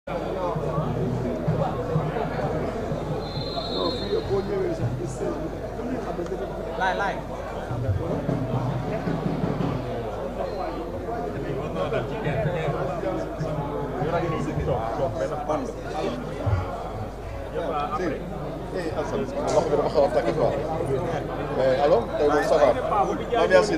Alors, ça va. Merci.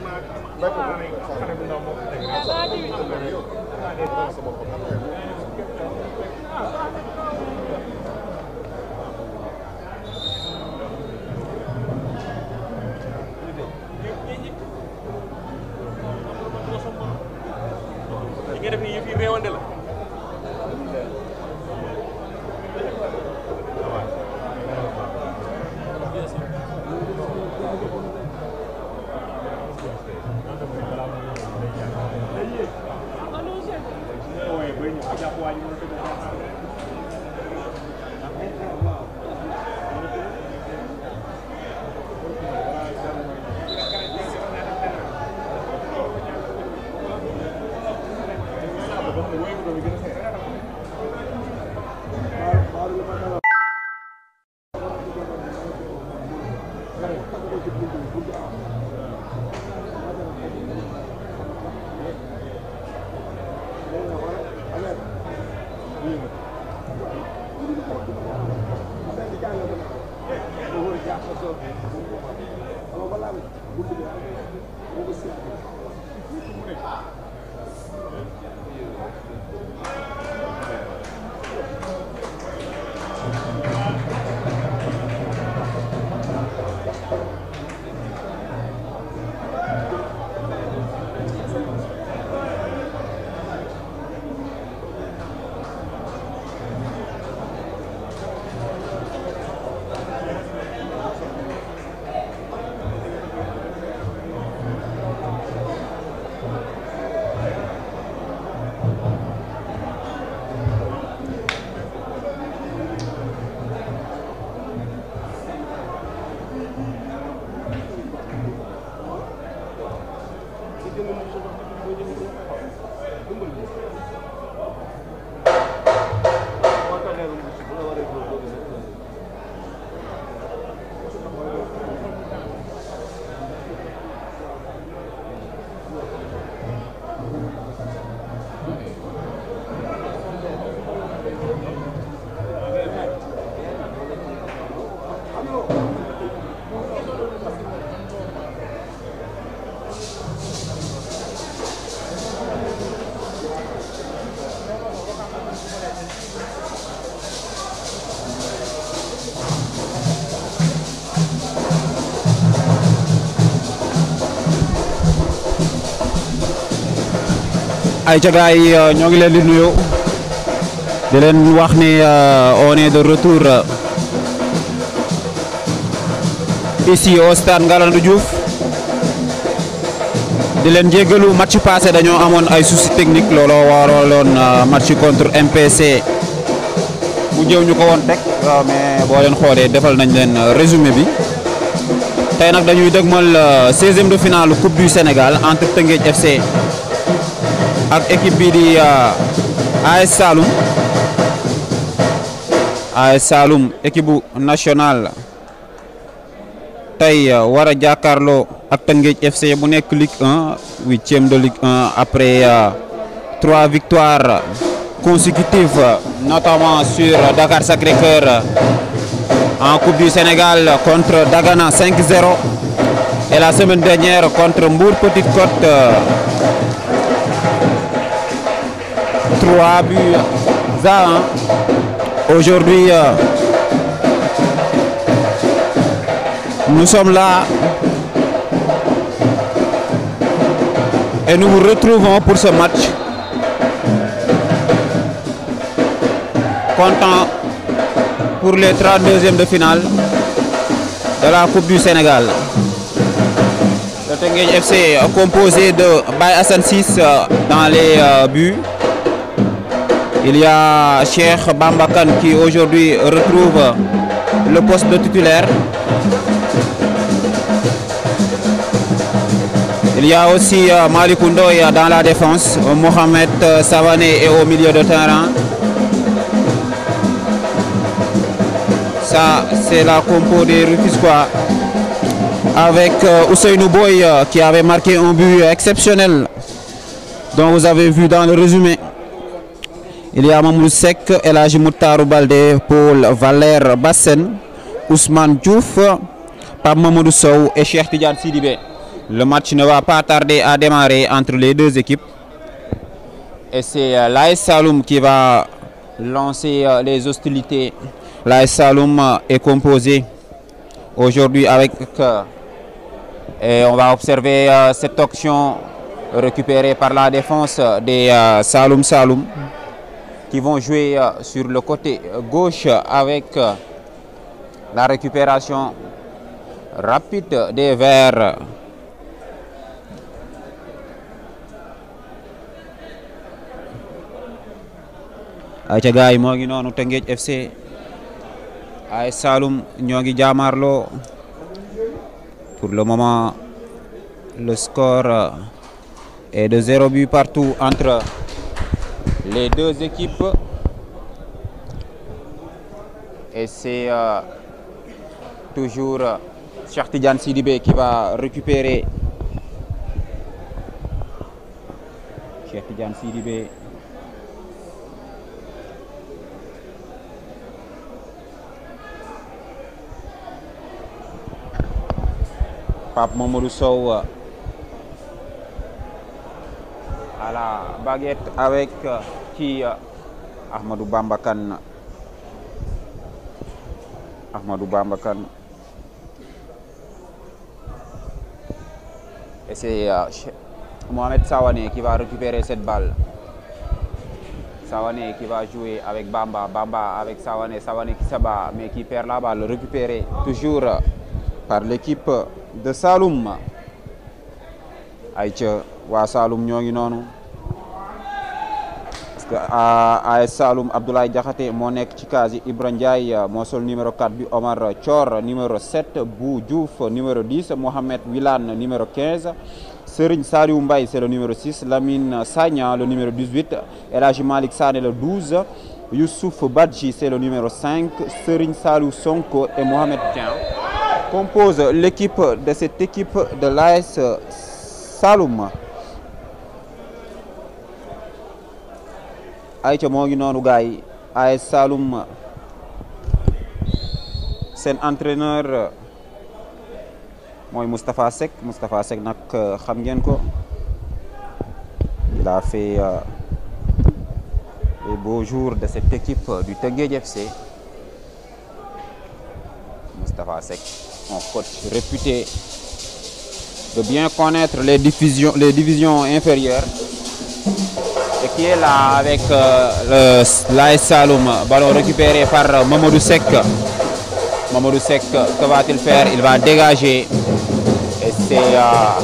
ay ca gaay yi ñoo ngi leen di nuyu di leen wax ni on est de retour ici au stade Ngalandou Diouf di leen jéggalu match passé dañoo amoon ay soucis techniques looloo waraloon match contre MPC mu jëw ñu ko woon teg mais boo leen xoolee defal nañ leen résumé bi tey nag dañuy dëgmal 16e de finale Coupe du Sénégal entre Teungueth FC ak équipe bi di AS Saloum équipe bu nationale tey war a jàkkaarloo ak Teungueth FC bu nekk Ligue 1 8e de Ligue 1 après 3 victoires consécutives notamment sur Dakar Sacré-Cœur en Coupe du Sénégal contre Dagana 5-0 et la semaine dernière contre Mbour Petite Côte 3 buts à 1. Aujourd'hui, nous sommes là et nous vous retrouvons pour ce match. Content pour les 32e de finale de la Coupe du Sénégal. Le Teungueth FC composé de Baye Assane 6 dans les buts. Il y a Cheikh Bamba Kane qui aujourd'hui retrouve le poste de titulaire. Il y a aussi Malick Ndoye dans la défense, Mohamed Savané est au milieu de terrain. Ça, c'est la compo des Rufisquois avec Ousseynou Boy qui avait marqué un but exceptionnel dont vous avez vu dans le résumé. Il y a Mamoudou Seck, El Hadji Moutarou Baldé, Paul Valère Bassen, Ousmane Diouf, Pape Mamadou Sow et Cheikh Tidiane Sidibé. Le match ne va pas tarder à démarrer entre les deux équipes. Et c'est l'AS Saloum qui va lancer les hostilités. L'AS Saloum est composé aujourd'hui avec... et on va observer cette action récupérée par la défense des Saloum Saloum, qui vont jouer sur le côté gauche avec la récupération rapide des Verts. ayca gars yi moo ngi noonu Teungueth FC AS Saloum ñoo ngi jaamarloo. Pour le moment le score est de 0 but partout entre les deux équipes et c'est toujours Cheikh Tidiane Sidibé qui va récupérer. Cheikh Tidiane Sidibé. Pape Mamadou Sow à la baguette avec qui Ahmadou Bamba Kane. Ahmadou Bamba Kane. Et c'est Mohamed Sawane qui va récupérer cette balle. Sawane qui va jouer avec Bamba. Bamba avec Sawane. Sawane qui se bat mais qui perd la balle. Récupéré toujours par l'équipe de Saloum. Aïcha waa Saloum ñoo ngi noonu parce que AS Saloum Abdoulaye Diakhaté moo nekk ci case yi. Ibra Ndiaye moo sol numéro 4 bi. Omar Thior numéro 7. Bou Diouf numéro 10. Mohamed Wilane numéro 15. Serigne Saliou Mbaye c'est le numéro 6. Lamine Sagna le numéro 18. El Hadji Malick Sané le 12. Youssouf Badji c'est le numéro 5. Serigne Saliou Sonko et Mohamed Dieng compose l'équipe de cette équipe de l'AS Saloum. ayca moo ngi noonu gars yi AS Saloum seen entraîneur mooy Moustapha Seck. Moustapha Seck nag xam ngeen ko, il a fait les beaux jours de cette équipe du Teungueth FC. Moustapha Seck, un coach réputé de bien connaître les divisions inférieures et qui est là avec l'AS Saloum. Ballon récupéré par Mamadou Seck. Mamadou Seck, que va-t-il faire? Il va dégager et c'est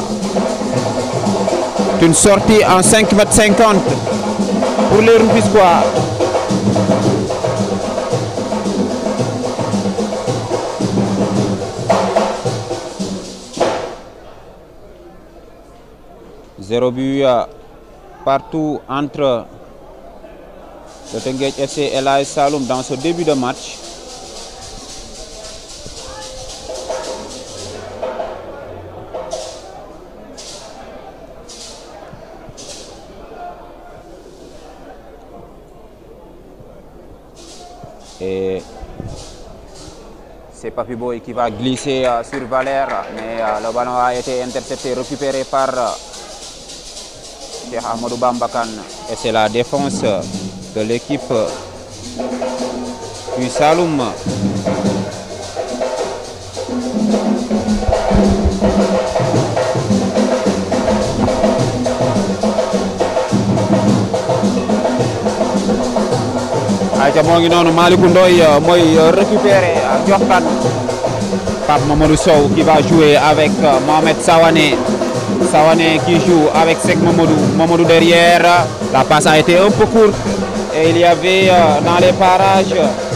une sortie en 5,50 m pour les Rufisquois. Zéro but partout entre le Teungueth FC et l'AS Saloum dans ce début de match. Et c'est Papi Boy qui va glisser sur Valère, mais le ballon a été intercepté, récupéré par Cheikh Ahmadou Bamba Kane. Et c'est la défense de l'équipe du Saloum. ayca moo ngi noonu Malick Ndoye mooy récupéré jox kan Pape Mamadou Sow qui va jouer avec Mohamed Sawane. Sawane qui joue avec Seck Mamadou derrière. La passe a été un peu courte et il y avait dans les parages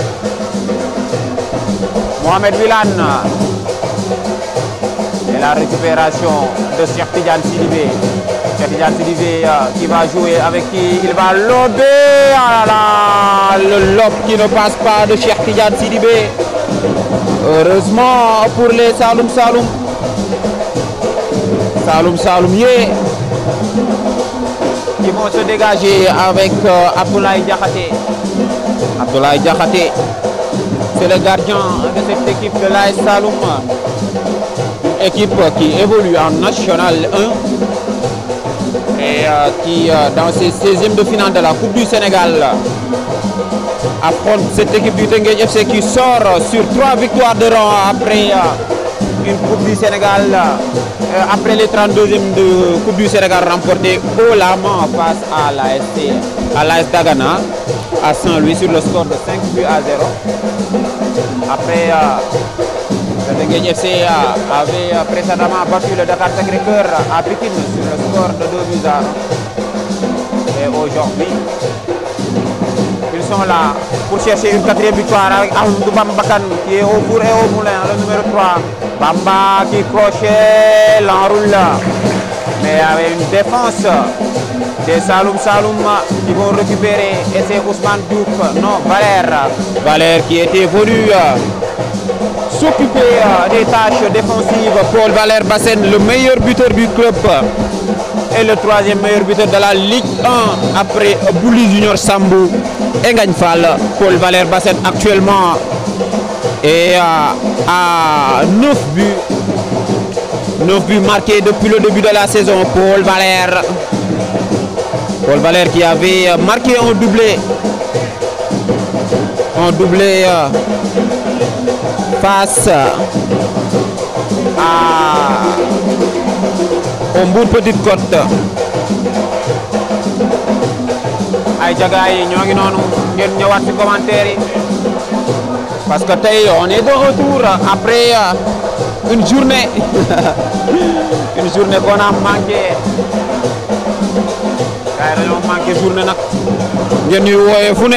Mohamed Wilane. Et la récupération de Cheikh Tidiane Sidibé. Cheikh Tidiane Sidibé qui va jouer avec qui il va lober. Ah là là, le lob qui ne passe pas de Cheikh Tidiane Sidibé. Heureusement pour les Saloum Saloum. Saloum Saloum qui vont se dégager avec Abdoulaye Diakhaté. Abdoulaye Diakhaté, c'est le gardien de cette équipe de l'AS Saloum. Une équipe qui évolue en National 1 et qui, dans ses 16e de finale de la Coupe du Sénégal, affronte cette équipe du Teungueth FC qui sort sur 3 victoires de rang après une Coupe du Sénégal, après les 32e de Coupe du Sénégal remportée haut la main face à l'AS Dagana à Saint-Louis sur le score de 5 buts à 0. Après, le Teungueth FC avait précédemment battu le Dakar Sacré-Cœur à Pikine sur le score de 2 buts à 1. Et aujourd'hui, ils sont là pour chercher une 4e victoire avec Ahmadou Bambakan qui est au four et au moulin, le numéro 3. Bamba qui crochait, l'enroule. Mais avec une défense des Saloum Saloum qui vont récupérer. Et c'est Ousmane Diouf, non, Valère. Valère qui était venu s'occuper des tâches défensives. Paul Valère Bassène, le meilleur buteur du club. Et le 3e meilleur buteur de la Ligue 1 après Bouli Junior Sambou et Ngagne Fall. Paul Valère Bassène actuellement est à 9 buts. 9 buts marqués depuis le début de la saison. Paul Valère. Paul Valère qui avait marqué un doublé. Un doublé face au Mbour Petite Côte. ay jagaay yi ñoo ngi noonu ngeen ñëwaat ci commentaire yi parce que tey on est de retour après une journée une journée qu'on a manqué. gars yi dañoo manqué journée nag ngeen ñuy wooyee fu ne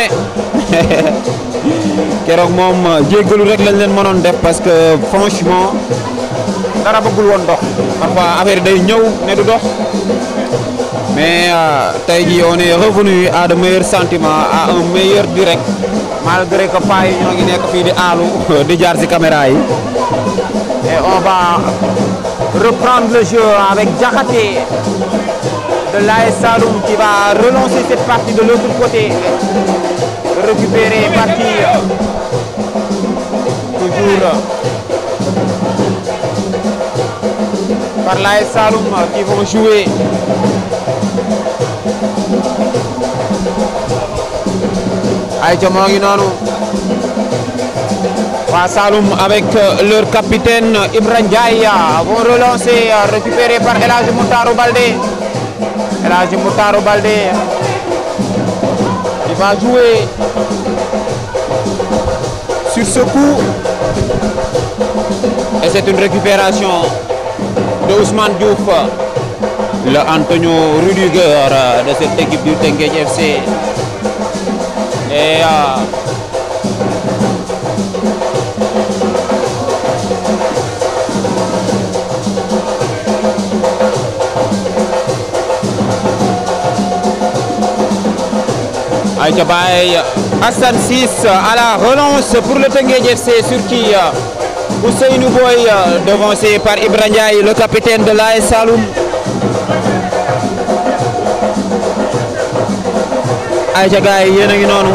keroog moom jéggalu rek lañ leen mënoon def parce que franchement dara bëggul woon dox parfois affaire day ñëw ne du dox mais tey jii on est revenu à de meilleurs sentiments, à un meilleur direct malgré que paa yi ñoo ngi nekk fii di aalu di jaar ci caméra yi. Et on va reprendre le jeu avec Diakhaté de l'AS Saloum qui va relancer cette partie de l'autre côté, récupérer partie toujours par l'AS Saloum qui vont jouer. Aïcha moo ngi noonu waa Saloum avec leur capitaine Ibra Ndiaye vont relancer, récupéré par El Hadji Moutaro Baldé. El Hadji Moutaro Baldé il va jouer sur ce coup et c'est une récupération de Ousmane Diouf, le Antonio Rudiger de cette équipe du Teungueth FC. Et Aïcha Baye Hassan 6 à la relance pour le Teungueth FC sur qui Ousseynou Boy devancé par Ibra Ndiaye, le capitaine de l'AS Saloum. Aïcha gars yi yéen a ngi noonu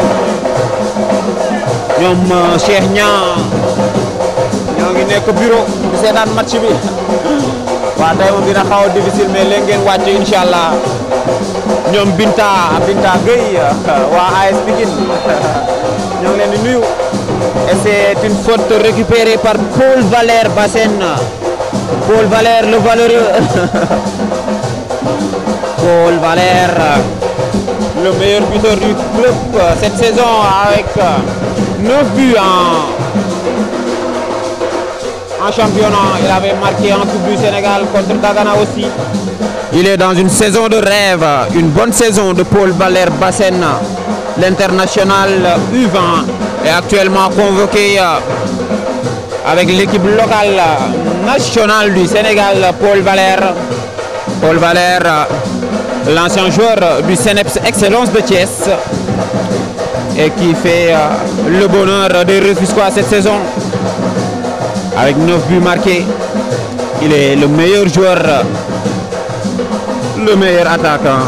ñoom Cheikh Niang ñoo ngi nekk bureau di seetaan match bi waaw tey moom dina xaw a difficile mais léegi ngeen wàcc incha allah ñoom Binta Gueye waa AS Pikine ñoo ngi leen di nuyu. Et c'est une faute récupérée par Paul Valère Bassène. Paul Valère le valeureux. Paul Valère, le meilleur buteur du club cette saison avec 9 buts en championnat. Il avait marqué en Coupe du Sénégal contre Dagana aussi. Il est dans une saison de rêve, une bonne saison de Paul Valère Bassène. L'international U20 est actuellement convoqué avec l'équipe locale nationale du Sénégal. Paul Valère, l'ancien joueur du CNEPS Excellence de Thiès. et qui fait le bonheur des Rufisquois cette saison. Avec 9 buts marqués, il est le meilleur joueur, le meilleur attaquant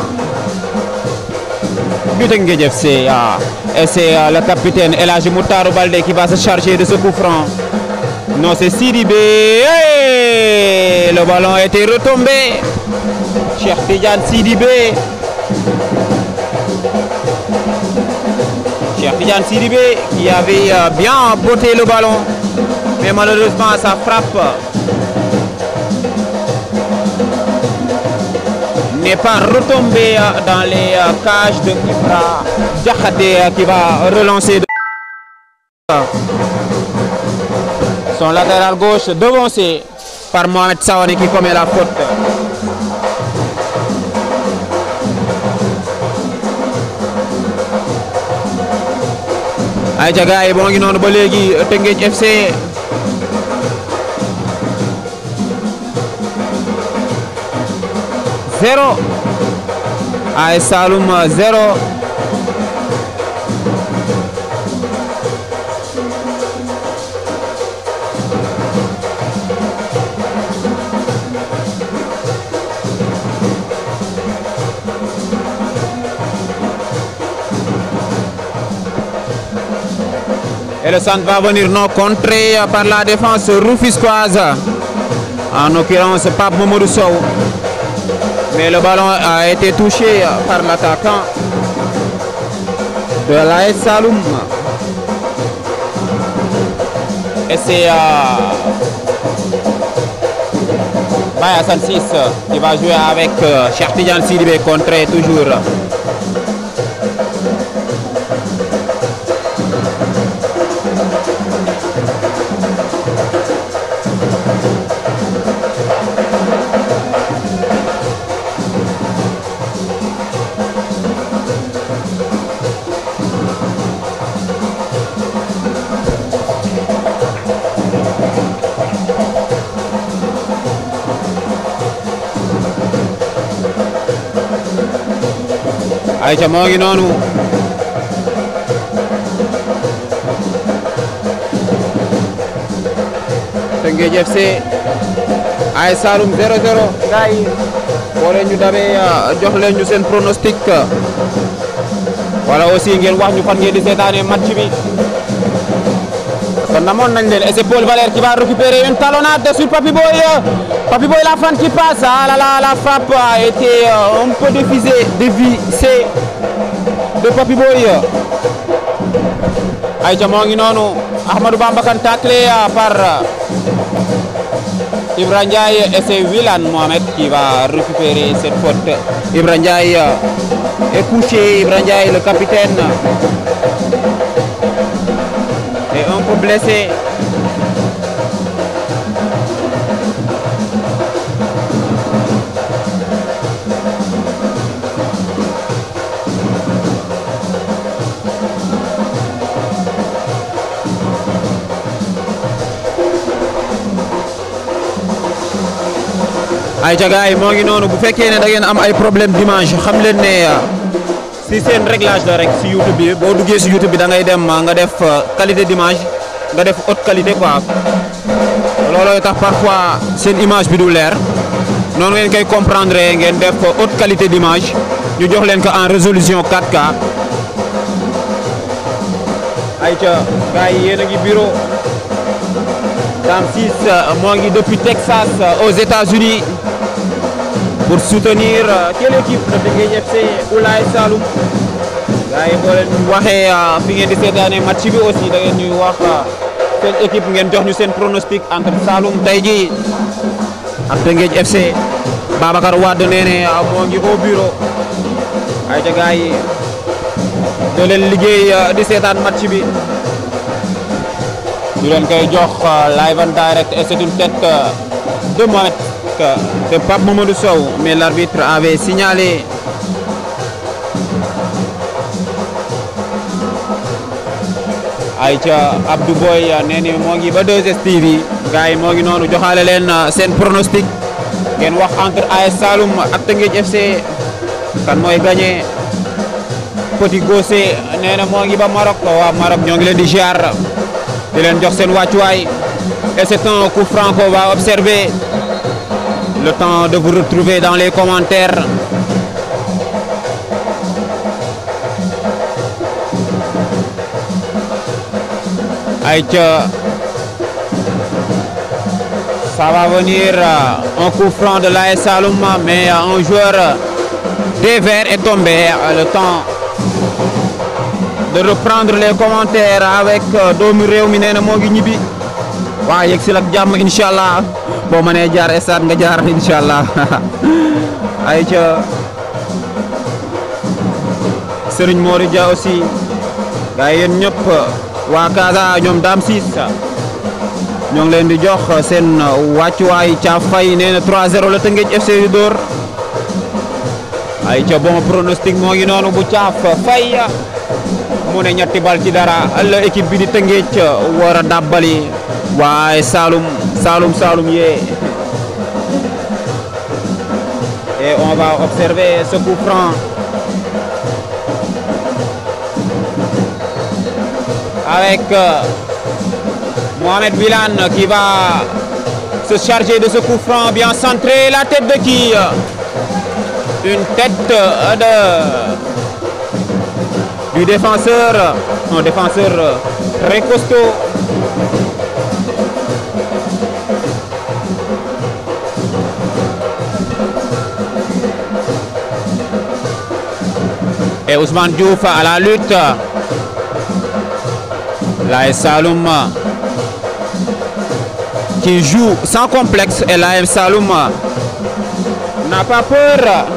du Teungueth FC. Et c'est le capitaine El Hadji Moutarou Baldé qui va se charger de ce coup franc. Non, c'est Sidibé. Hey, le ballon a été retombé. Cheikh Tidiane Sidibé. Cheikh Tidiane Sidibé qui avait bien botté le ballon. Mais malheureusement, sa frappe n'est pas retombée dans les cages de Ibra Diakhaté qui va relancer son latéral gauche devancé par Mohamed Sawane qui commet la faute. ay ca gaay boo ngi noonu ba léegi Teungueth FC zéro AS Saloum 0. Et le centre va venir non contré par la défense rufisquoise, en l'occurrence Pape Mamadou Sow. Mais le ballon a été touché par l'attaquant de l'AS Saloum. Et c'est Baye Assane Ciss qui va jouer avec Cheikh Tidiane Sidibé, contré toujours. ayca moo ngi noonu Teungueth FC AS Saloum 0-0. gars yi boo leen ñu dabee jox leen ñu seen pronostic wala aussi ngeen wax ñu fan ngeen di seetaanee match bi kon namoon nañ leen. Et c'est Paul Valère qui va récupérer une talonnade sur Papy Boy. Papy Boy, la fan qui passe. Ah là là, la frappe a été un peu dévissée de Papy Boy. Aïcha moo ngi noonu Ahmadou Bamba Kane taclé par Ibra Ndiaye et c'est Wilane Mohamed qui va récupérer cette faute. Ibra Ndiaye est couché. Ibra Ndiaye, le capitaine, est un peu blessé. ay jagaay moo ngi noonu bu fekkee ne da ngeen am ay problème d'image xam leen ne si seen réglage la rek si YouTube bi boo duggee si YouTube bi da ngay dem nga def qualité d'image nga def haute qualité quoi loolooy tax parfois seen image bi du leer noonu ngeen koy comprendre ngeen def haute qualité d'image ñu jox leen ko en résolution 4K. ayca gars yi yéen a ngi bureau Dame Ciss moo ngi depuis Texas aux États-Unis pour soutenir quelle équipe de Teungueth FC ou l'AS Saloum. gars yi boo leen waxee fi ngeen di seetaanee match bi aussi da ngeen ñuy wax seen équipe ngeen jox ñu seen pronostic entre Saloum tey jii ak Teungueth FC. Babacar Wade nee ne moo ngi au bureau. ayca gars yi doo leen liggéey di seetaan match bi. ñu leen koy jox live and direct et c'est une tête de Mohamed de Pape Mamadou Sow, mais l'arbitre avait signalé ayca Abdou Boy nee ni moo ngi ba 2STV. gars yi moo ngi noonu joxaale leen seen pronostic ngeen wax entre AS Saloum ak Teungueth FC kan mooy gagné. Petit Gossé nee na moo ngi ba Maroc waa Maroc ñoo ngi leen di ziar di leen jox seen wàccuwaay et c'est un coup franc qu'on va observer le temps de vous retrouver dans les commentaires. Aïcha, ça va venir un coup franc de l'AS Saloum, mais un joueur des Verts est tombé. Le temps de reprendre les commentaires avec doomu réew mi nee na moo ngi ñibbi waa yegg si ak jàmm incha allah boo mënee jaar stade nga jaar incha allah Aïcha Serigne Mori Dia aussi gars yi yéen ñëpp waa Casa ñoom Dame Ciss ñoo ngi leen di jox seen wàccuwaay Caaf Faye nee na 3-0 la Teungueth FC di dóor Aïcha bon pronostic moo ngi noonu bu Caaf Faye mu ne ñetti bal ci dara la équipe bi di Teungueth war a dàbbali waaye Saloum yee et on va observer ce coup franc avec Mohamed Wilane qui va se charger de ce coup franc bien centré. La tête de qui? Une tête du défenseur, un défenseur très costaud. Et Ousmane Diouf à la lutte. L'AS Saloum qui joue sans complexe et l'AS Saloum n'a pas peur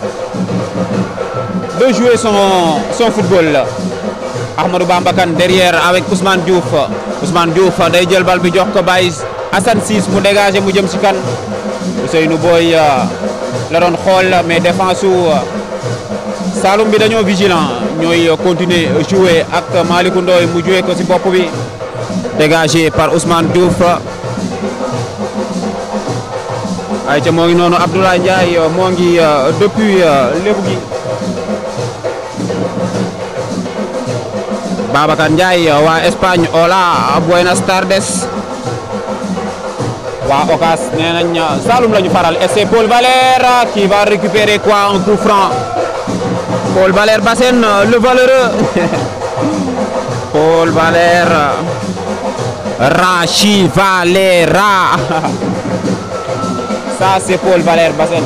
de jouer son football. Ahmadou Bamba Kane derrière avec Ousmane Diouf. Ousmane Diouf day jël bal bi jox ko Baye Assane Ciss mu dégagé mu jëm ci kan. Ousseynou Boy la doon xool mais défense su Saloum bi dañoo vigilant ñooy continuer jouer ak Malick Ndoye mu jouer ko ci bopp bi dégagé par Ousmane Diouf. Aïcha moo ngi noonu Abdoulaye Ndiaye moo ngi depuis lébu gi Babacar Ndiaye waa Espagne hola buenas tardes waa Ocas nee nañ Saloum la ñu faral et c'est Paul Valère qui va récupérer quoi un coup franc. Paul Valère Bassène le valeureux Paul Valère Rachi Valera ça c'est Paul Valère Bassène.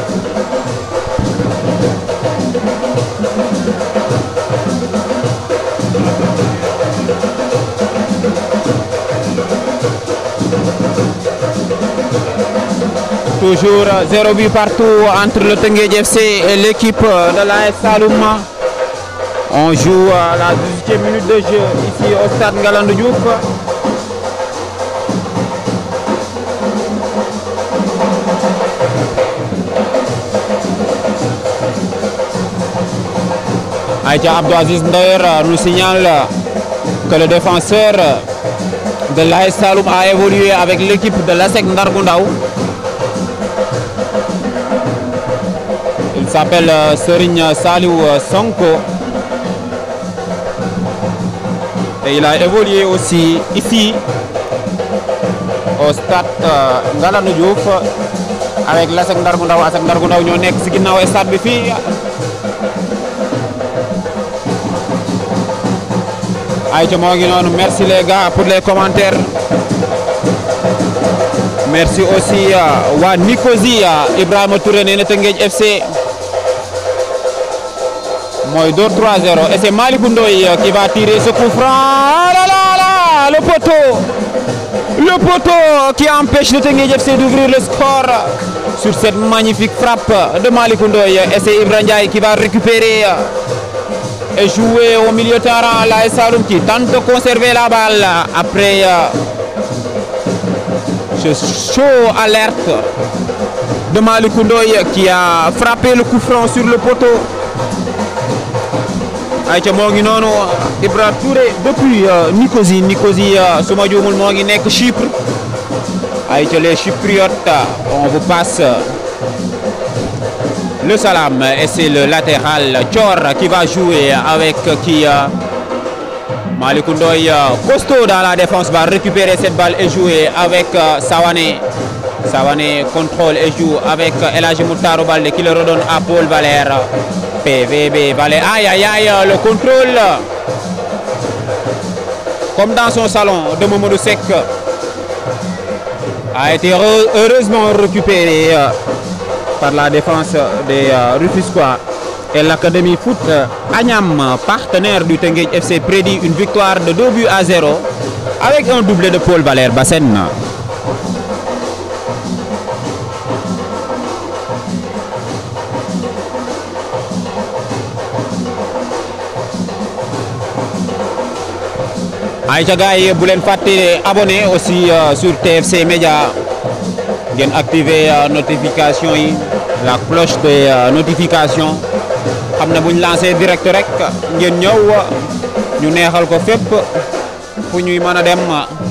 Toujours 0 but partout entre le Teungueth FC et l'équipe de l'AS Saloum. On joue à la 18e minute de jeu ici au stade Ngalandou Diouf. Aïcha Abdou Aziz Ndoyer nous signale que le défenseur de l'AS Saloum a évolué avec l'équipe de l'ASEC Ndargou Ndaw. Il s'appelle Serigne Saliou Sonko et il a évolué aussi ici au stade Ngalandou Diouf avec l'ASEC Ndargou Ndaw. ASEC Ndargou Ndaw ñoo nekk ci ginnaaw stade bi fii. Aïcha moo ngi noonu merci les gars pour les commentaires. Merci aussi waa Nicosia Ibrahima Touré nee na Teungueth FC mooy door 3-0 et c'est Malick Ndoye qui va tirer ce coup franc. Ah là là là, le poteau qui empêche le Teungueth FC d'ouvrir le score sur cette magnifique frappe de Malick Ndoye. Et c'est Ibrahima Ndiaye qui va récupérer et jouer au milieu de terrain. l'AS Saloum qui tente de conserver la balle après ce chaud alerte de Malick Ndoye qui a frappé le coup franc sur le poteau. Aïcha moo ngi noonu Ibra Touré depuis Nicosie su ma juumul moo ngi nekk Chypre. Aïcha les Chypriotes on vous passe le Salam et c'est le latéral Thior qui va jouer avec qui Malick Ndoye costaud dans la défense va récupérer cette balle et jouer avec Savané. Savané contrôle et joue avec El Hadji Moutaro Baldé qui le redonne à Paul Valère. PVB Valère, aïe aïe aïe, le contrôle comme dans son salon de Mamadou Seck a été heureusement récupéré par la défense des Rufisquois. Et l'Académie Foot Agnam, partenaire du Teungueth FC, prédit une victoire de 2-0 avec un doublé de Paul Valère Bassène. Aïcha Gaye, vous pouvez abonner aussi sur TFC Média. Vous activer notification, la cloche des notifications. Nous avons lancé direct rek ngeen ñëw ñu neexal ko fépp fu ñuy mën a dem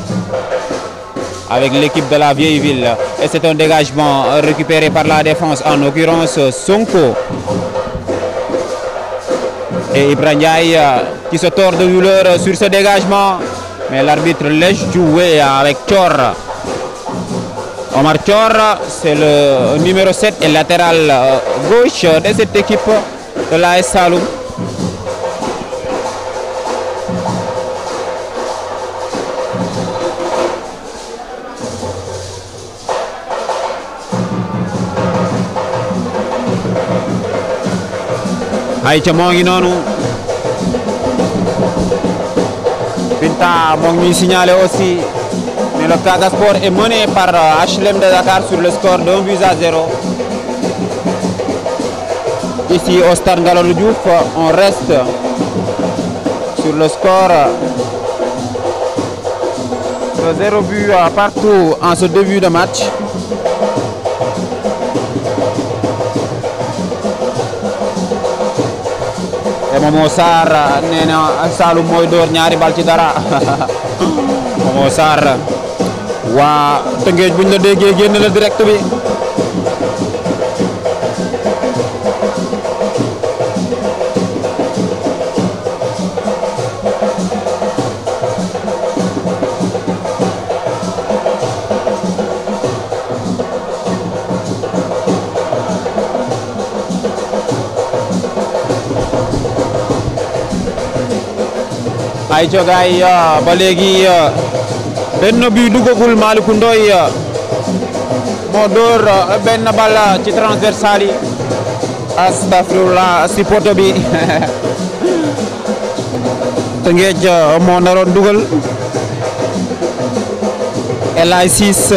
avec l'équipe de la vieille ville. Et c'est un dégagement récupéré par la défense, en l'occurrence Sonko. Et Ibra Ndiaye qui se tord de douleur sur ce dégagement. Mais l'arbitre laisse jouer avec Thior. Omar Thior, c'est le numéro 7 et latéral gauche de cette équipe de l'AS Saloum. Aïcha moo ngi noonu. Binta moo ngi ñuy signaler aussi mais le Casa Sport est mené par HLM de Dakar sur le score d'1-0. Ici au stade Ngalandou Diouf, on reste sur le score de 0 but partout en ce début de match. Et Momo Sarr nee na Saloum mooy door ñaari bal ci dara Momo Sarr waa Tëngéej buñ la déggee génn la direct bi. ay jogaay ba léegi benn bi dugagul. Malick Ndoye moo door benn bal ci transversal yi. Astafirullah si poto bi Tëngéej moo naroon dugal. Elay 6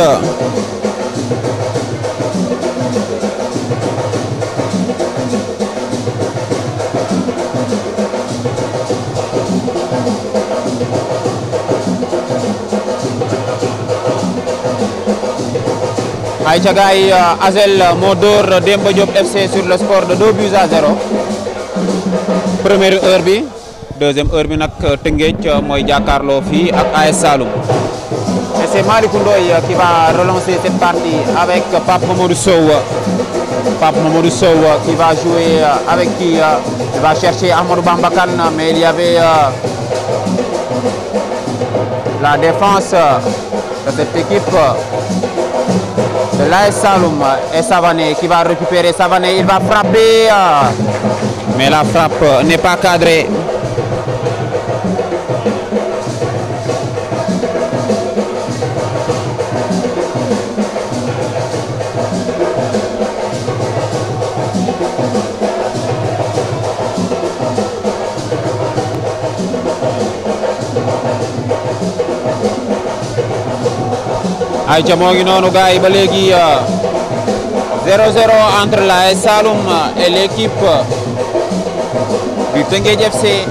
Aïcha Gaye Azel moo door Demba Diop FC sur le score de 2-0. Première heure bi, deuxième heure bi nag Tëngéej mooy jàkkaarloo fii ak AS Saloum. Et c'est Malick Ndoye qui va relancer cette partie avec Pape Mamadou Sow. Pape Mamadou Sow qui va jouer avec qui il va chercher Ahmadou Bamba Kane, mais il y avait la défense de cette équipe de l'AS Saloum et Savané qui va récupérer. Savané, il va frapper, mais la frappe n'est pas cadrée. Aïcha moo ngi noonu gars yi ba léegi 0-0 entre l'AS Saloum et l'équipe du Teungueth FC.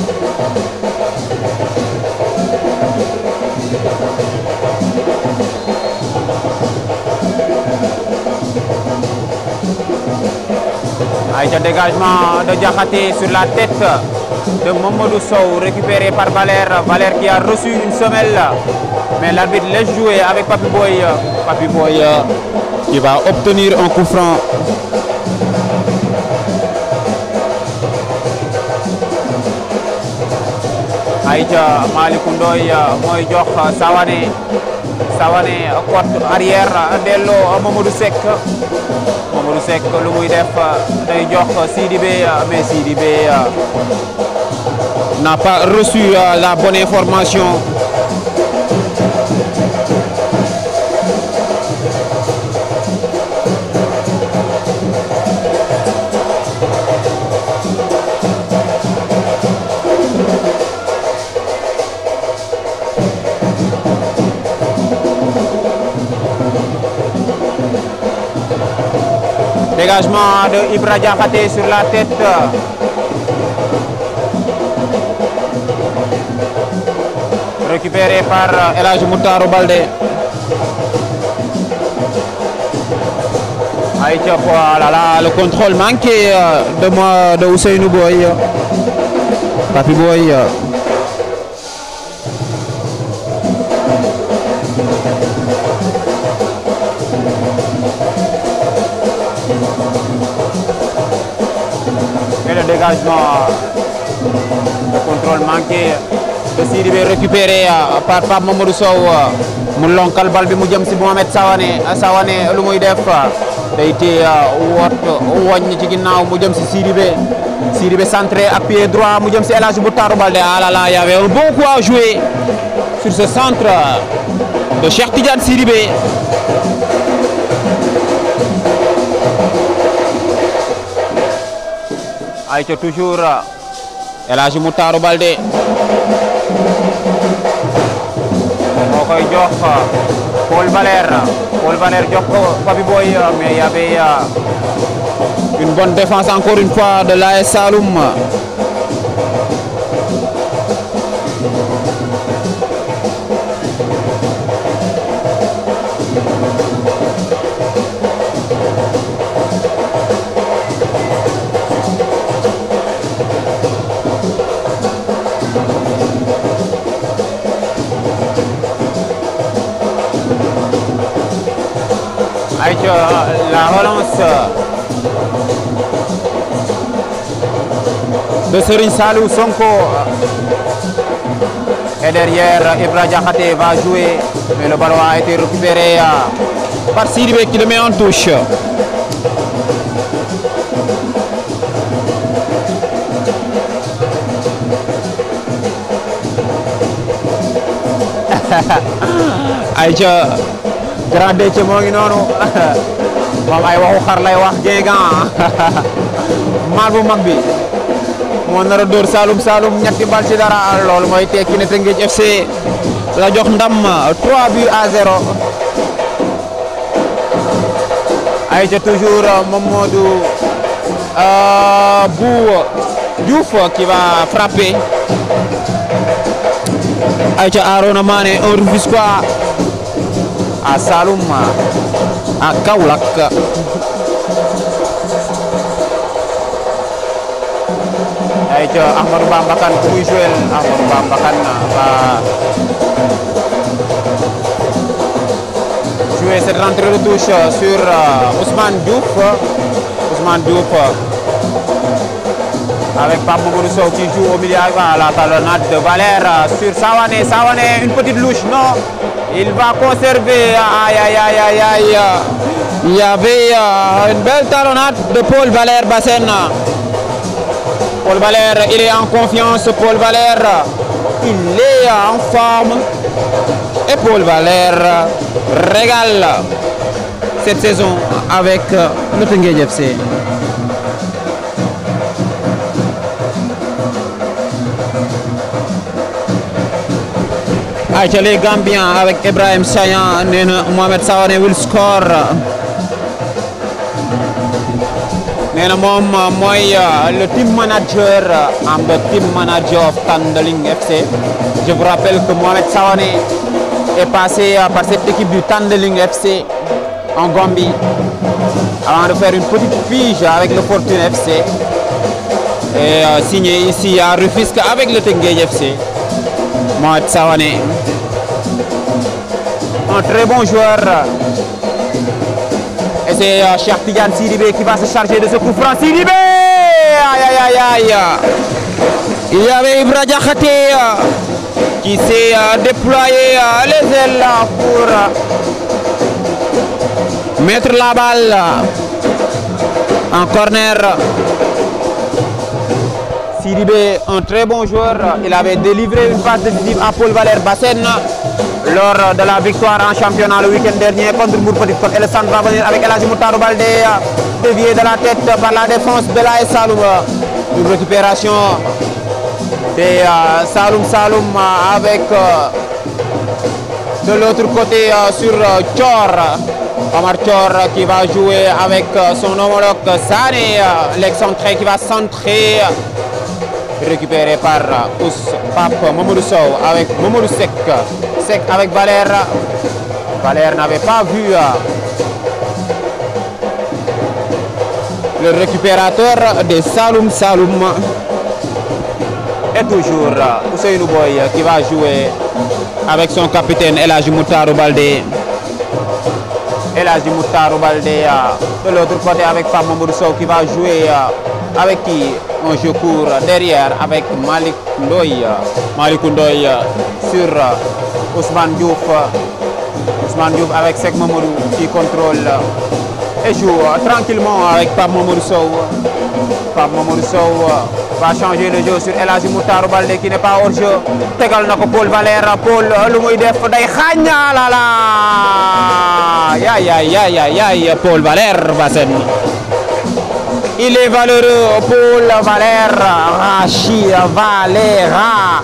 Aïcha, dégagement de Diakhaté sur la tête de Mamadou Sow, récupéré par Valère. Valère qui a reçu une semelle, mais l'arbitre laisse jouer avec Papi Boy. Papi Boy qui va obtenir un coup franc. ayca Malick Ndoye mooy jox Sawane côté arrière delloo Mamadou Seck lu muy def day jox Sidibé mais Sidibé n'a pas reçu la bonne information. Dégagement de Ibra Diakhaté sur la tête. Récupéré par El Hadji Moutaro Baldé. Aïcha, voilà là, le contrôle manqué de Ousseynou Boy. Papi Boy. Et le dégagement, le contrôle manqué de Sidibé récupéré par Pape Mamadou Sow mu lonkal bal bi mu jëm si Mohamed Sawane lu muy def day téye woñ ci ginnaaw mu jëm si Sidibé centré à pied droit mu jëm si El Hadji Moutaro Baldé. Ah là là, il y avait un bon coup à jouer sur ce centre de Cheikh Tidiane Sidibé. Aïcha toujours El Hadji Moutaro Baldé moo koy jox Paul Valer jox ko Papi Boy, mais il y avait une bonne défense encore une fois de l'AS Saloum. Avec la relance de Serigne Salou Sonko. Et derrière, Ibra Diakhaté va jouer, mais le ballon a été récupéré par Sidibé qui le met en touche. Aïcha Grand Déthié moo ngi noonu moom ay waxu xar lay wax Guingamp maal bu mag bi moo nar a dóor Saloum ñetti bal ci dara. Loolu mooy tekki ne Teungueth FC la jox ndam 3 buts à 0. Aïcha toujours Mamadou Bou Diouf qui va frapper. Aïcha Arona Mané, un Rufisquois à Saloum, à Kaolack. Aïcha Ahmadou Bamba Kane ku muy jouer. Ahmadou Bamba Kane va jouer cette rentrée de touche sur Ousmane Diouf. Avec Pape Mamadou Sow qui joue au milieu. La talonnade de Valère sur Sawane, une petite louche, non, il va conserver. Aïe. Il y avait une belle talonnade de Paul Valère Bassène. Paul Valère, il est en confiance. Paul Valère, il est en forme. Et Paul Valère régale cette saison avec le Teungueth FC. Aïcha les Gambiens avec Ibrahim Sayan, Mohamed Sawane will score. Nena mom moy le team manager, the team manager of Tandaling FC. Je vous rappelle que Mohamed Sawane est passé par cette équipe du Tandaling FC en Gambie avant de faire une petite pige avec le Fortune FC et signé ici à Rufisque avec le Teungueth FC. Mohamed Sawane, un très bon joueur. Et c'est Cheikh Tidiane Sidibé qui va se charger de ce coup franc. Sidibé, aïe. Il y avait Ibra Diakhaté qui s'est déployé les ailes pour mettre la balle en corner. Sidibé, un très bon joueur, il avait délivré une passe décisive à Paul Valère Bassène lors de la victoire en championnat le week-end dernier contre Mbour Petite Côte. Et le centre va venir avec El Hadji Moutarou Baldé, dévié de la tête par la défense de l'AS Saloum. Une récupération de Saloum avec de l'autre côté sur Thior. Omar Thior qui va jouer avec son homologue Sané, l'excentré qui va centrer. Récupéré par Pape Mamadou Sow avec Mamadou Seck. Seck avec Valère. Valère n'avait pas vu le récupérateur de Saloum. Et toujours Ousseynou Boy qui va jouer avec son capitaine El Hadji Moutarou Baldé. El Hadji Moutarou Baldé de l'autre côté avec Pape Mamadou Sow qui va jouer avec qui un jeu court derrière avec Malick Ndoye. Malick Ndoye sur Ousmane Diouf. Ousmane Diouf avec Seck Mamadou qui contrôle et joue tranquillement avec Pape Mamadou Sow. Pape Mamadou Sow va changer le jeu sur El Hadji Moutarou Baldé qui n'est pas hors jeu. Tegal na ko Paul Valère. Paul lu muy def day xañ la yaay Paul Valère Bassène. Il est valeureux, Paul Valère, Rachid Valera.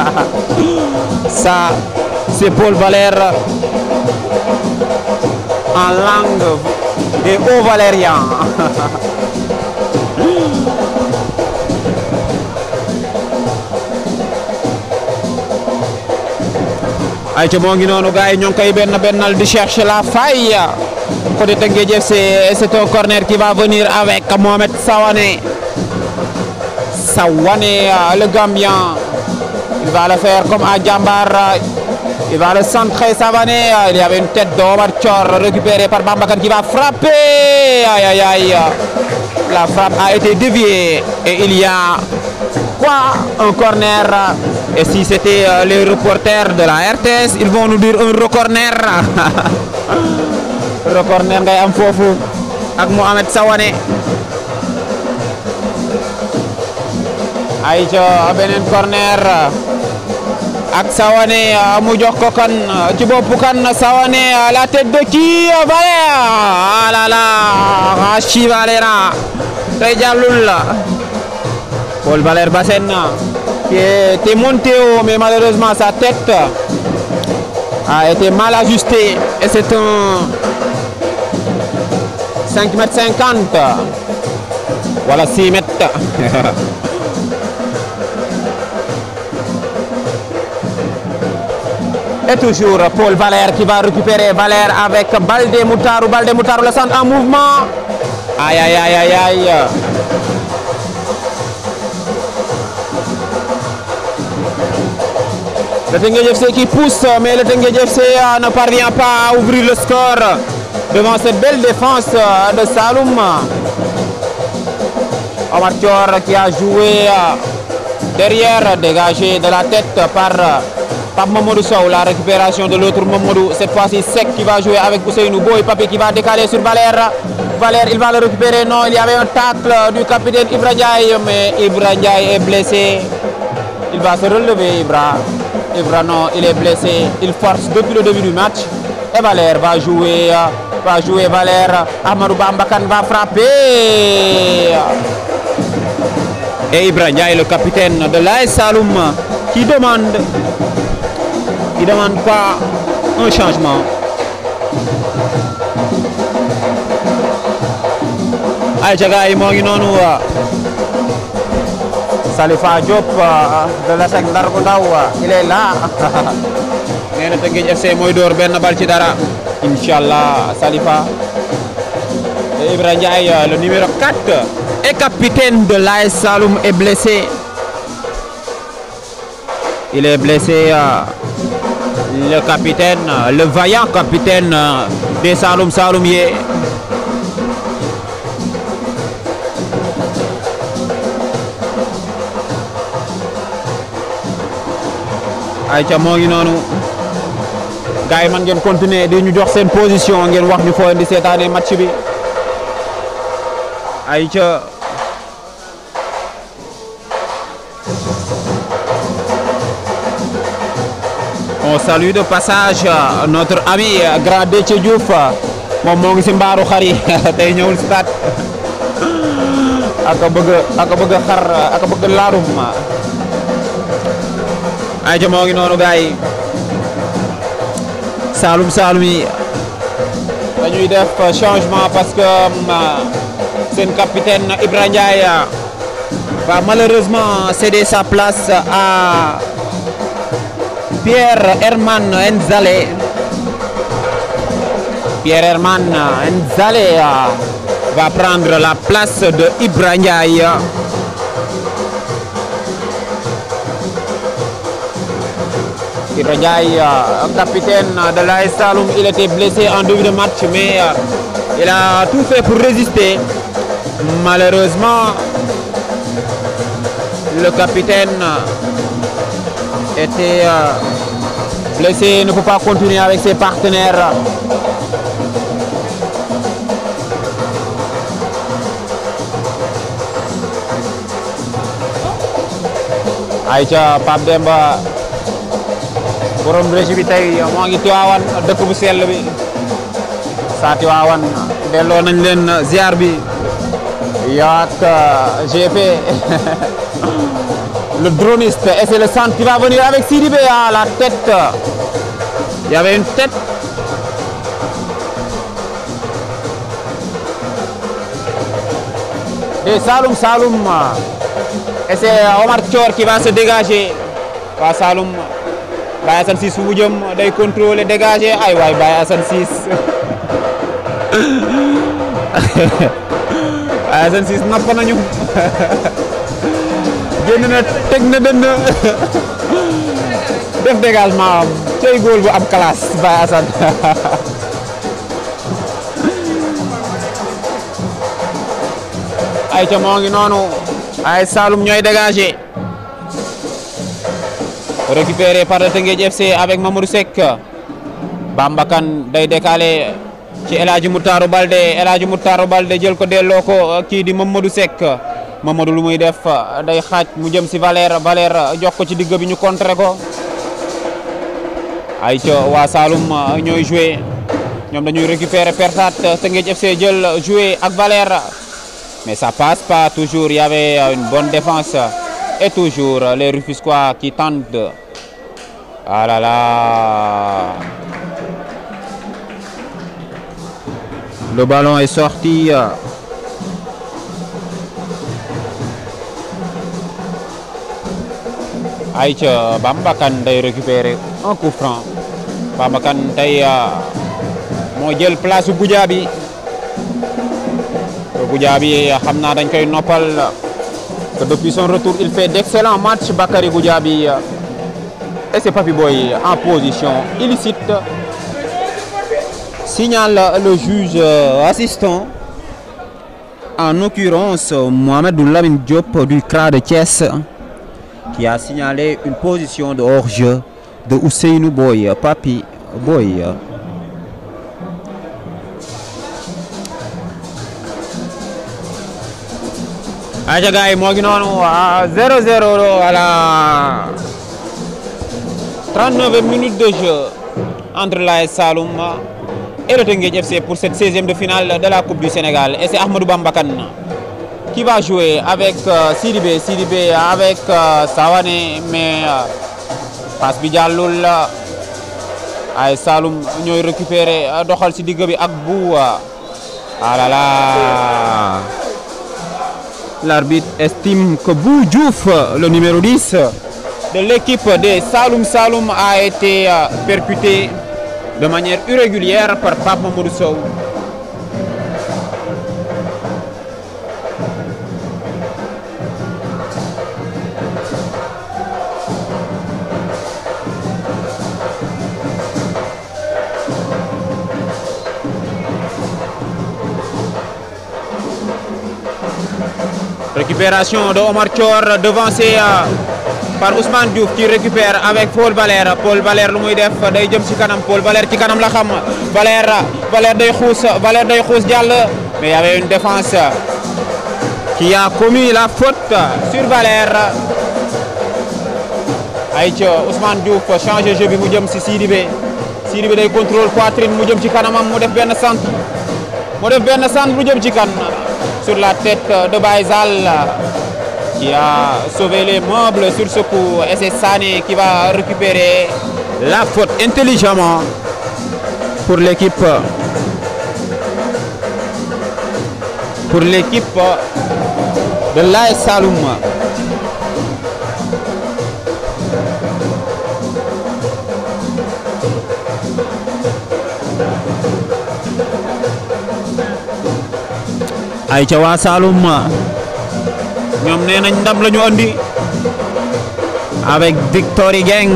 Ça, c'est Paul Valère en langue des Hauts-Valériens. ay ca moo ngi noonu gars yi ñoo ngi koy bennal di chercher la faille côté Teungueth FC. C'est un corner qui va venir avec Mohamed Sawane. Le Gambien, il va le faire comme à Djambar. Il va le centrer, Savané. Il y avait une tête d'Omar Thior récupérée par Bambakan qui va frapper. Aïe. La frappe a été déviée et il y a un corner. Et si c'était les reporters de la RTS, ils vont nous dire un recorner. Recorner ngay am foofu ak Mohamed Sawane. Aïcha beneen corner ak Sawane mu jox ko kan ci boppu kan Sawane, la tête de qui? Valère. Ah là là, Rachid Valera tey jàllul la. Paul Valère Bassène qui était monté haut mais malheureusement sa tête a été mal ajustée et c'est un 5,50 m. Voilà 6 mètres. Et toujours Paul Valère qui va récupérer. Valère avec Baldé Moutarou. Baldé Moutarou, le centre en mouvement. Aïe. Le Teungueth FC qui pousse, mais le Teungueth FC ne parvient pas à ouvrir le score devant cette belle défense de Saloum. Omar Thior qui a joué derrière, dégagé de la tête par Pape Mamadou Sow. La récupération de l'autre Mamadou, cette fois-ci Seck qui va jouer avec Ousseynou Boy. Papi qui va décaler sur Valère. Valère, il va le récupérer. Non, il y avait un tacle du capitaine Ibra Ndiaye, mais Ibra Ndiaye est blessé. Il va se relever, Ibra. Non, il est blessé. Il force depuis le début du match. Et Valère va jouer Valère. Amadou Bambakan va frapper. Et Ibra Ndiaye, le capitaine de l'AS Saloum, qui demande pas un changement. Ay jaga yi moo ngi noonu Salifa Diop de la Seck Ndar bu ndaw il est là. nee na Teungueth FC mooy door benn bal ci dara inchallah Salifa. Et Ibra Ndiaye, le numéro 4 et capitaine de l'AS Saloum, est blessé. Il est blessé, le capitaine, le vaillant capitaine des Saloum Saloumiers. ayca moo ngi noonu gars yi man ngeen continuer di ñu jox seen position ngeen wax ñu foo indi seetaane match bi ayca on salue de passage notre ami grand Déthié Diouf moom moo ngi si mbaaru xar yi tey ñëwul stade aka bëgg xar aka bëgg laarum ayca moo ngi noonu gars yi Saloum Saloum yi dañuy def changement parce que seen capitaine Ibra Ndiaye va malheureusement céder sa place à Pierre Herman Nzale. Pierre Herman Nzale va prendre la place de Ibra Ndiaye. Ibra Ndiaye, capitaine de l'AS Saloum, il était blessé en début de match, mais il a tout fait pour résister. Malheureusement, le capitaine était blessé, ne peut pas continuer avec ses partenaires. Aïcha Pape Demba borom régi bi tey moo ngi Tiwaawan dëkk bu sell bi saa Tiwaawan delloo nañ leen ziar bi yaak GP le droniste et c'est le centre qui va venir avec Sidibé à la tête. Il y avait une tête. Et Saloum Saloum et c'est Omar Thior qui va se dégager. Waa Saloum Baye Assane Ciss fu mu jëm day contrôler dégager ay waay Baye Assane Ciss Baye Assane Ciss napp nañu génn na teg na dënn def dégagement am tey góol bu am classe Baye Assane ay ca moo ngi noonu ay Saloum ñooy dégager récupéré par le Teungueth FC avec Mamadou Seck Bamba Kane day décalé ci El Hadji Moutaru Baldé jël ko delloo ko kii di Mamadou Seck Mamadou lu muy def day xaaj mu jëm si Valère jox ko ci digg bi ñu contrer ko ay ca waa Saloum ñooy joué ñoom dañuy récupérer pertat Teungueth FC jël joué ak Valère mais ça passe pas toujours il y avait une bonne défense et toujours les Rufisquois qui tentent ah là là le ballon est sorti Aïcha Bamba Kane day récupérer un coup franc Bamba Kane tey moo jël place u Goudiaby xam naa dañ koy noppal que depuis son retour il fait d'excellents matchs Bakary Goudiaby et c'est Papi Boy en position illicite signale le juge assistant en l'occurrence Mohamedou Lamine Diop du CRA de Thiès qui a signalé une position de hors-jeu de Ousseynou Boy Papi Boy. Aja gars yi moo ngi noonu 0-0 à la 39e minute de jeu entre l'AS Saloum et le Teungueth FC pour cette 16e de finale de la Coupe du Sénégal et c'est Ahmadou Bamba Kane qui va jouer avec Sidibé avec Sawane mais passe bi jàllul AS Saloum ñooy récupérer doxal ci digg bi ak Bou ah là là. L'arbitre estime que Bou Diouf, le numéro 10 de l'équipe des Saloum a été percuté de manière irrégulière par Pape Mamadou Sow. Récupération de Omar Thior devancé par Ousmane Diouf qui récupère avec Paul Valère. Paul Valère lu muy def day jëm ci kanam. Paul Valère ci kanam la xam. Valère day xuus jàll. Mais il y avait une défense qui a commis la faute sur Valère. Aïcha Ousmane Diouf change jeu bi mu jëm ci Sidibé. Sidibé day contrôle poitrine mu jëm ci kanamam mu def benn centre. mu jëm ci kan sur la tête de Baïzal qui a sauvé les meubles sur ce coup et c'est Sané qui va récupérer la faute intelligemment pour l'équipe de l'AS Saloum. ay ca waa Saloum ñoom nee nañ ndam la ñu andi avec Victory Gang.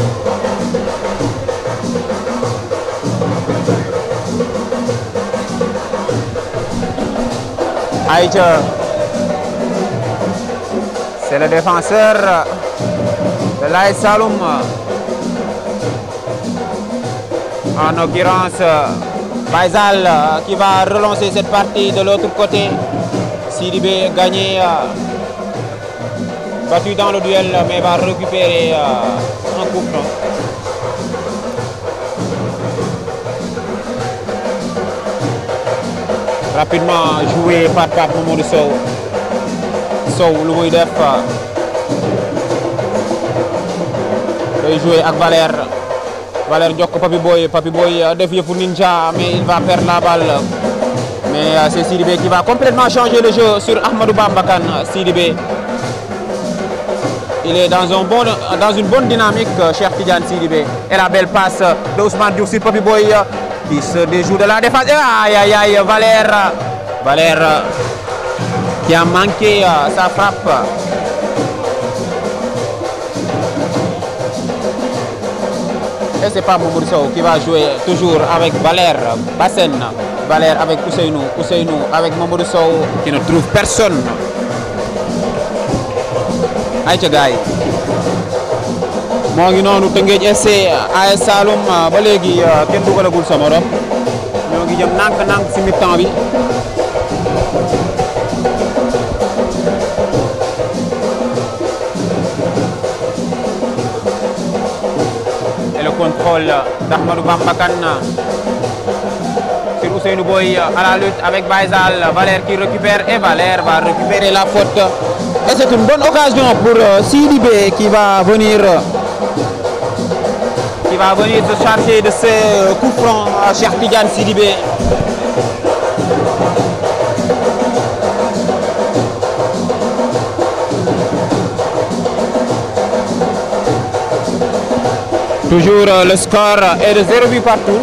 ay ca c'est le défenseur de l'AS Saloum en l'occurrence Baïzal qui va relancer cette partie de l'autre côté. Sidibé gagné, battu dans le duel, mais va récupérer un coup franc. Rapidement joué par Pape Mamadou Sow. Sow lu muy def day jouer ak Valère. Valère jox ko Papi Boy def yëfu ninja mais il va perdre la balle. Mais c'est Sidibé qui va complètement changer le jeu sur Ahmadou Bamba Kane. Sidibé, il est dans une bonne dynamique, Cheikh Tidiane Sidibé. Et la belle passe de Ousmane Diouf sur Papi Boy qui se déjoue de la défense. Aïe, Valère qui a manqué sa frappe. Et c'est pas Mamadou Sow qui va jouer toujours avec Valère, Bassène. Valère avec Ousseynou avec Mamadou Sow qui ne trouve personne. Aïcha gars yi moo ngi noonu Teungueth FC AS Saloum ba léegi kenn dugalagul sa morom ñoo ngi jëm nànk ci mi-temps bi. Et le contrôle d'Ahmadou Bamba Kane sur Ousseynou Boy à la lutte avec Baïzal. Valère qui récupère et Valère va récupérer la faute. Et c'est une bonne occasion pour Sidibé qui va venir se charger de ce coup franc à Cheikh Tidiane Sidibé. Toujours le score est de 0 but partout.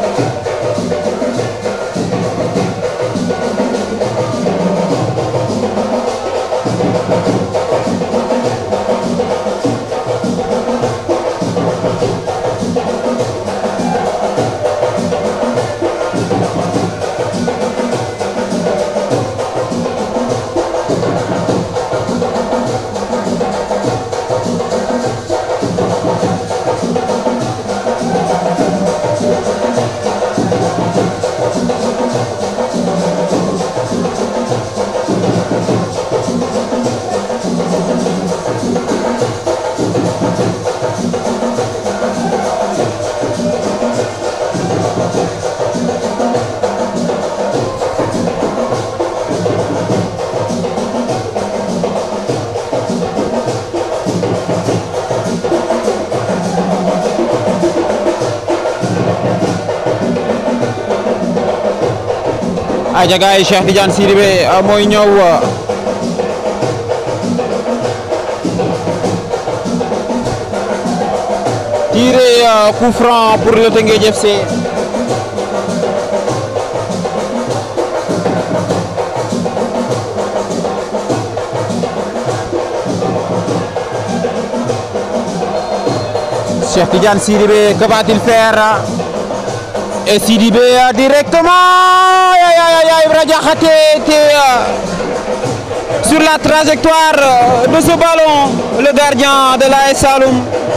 Aja gaay Cheikh Tidiane Sidibé mooy ñëw tiré coup franc pour le Teungueth FC. Cheikh Tidiane Sidibé, que va-t-il faire? Et Sidibé directement Ibra Diakhaté sur la trajectoire de ce ballon, le gardien de l'AS Saloum.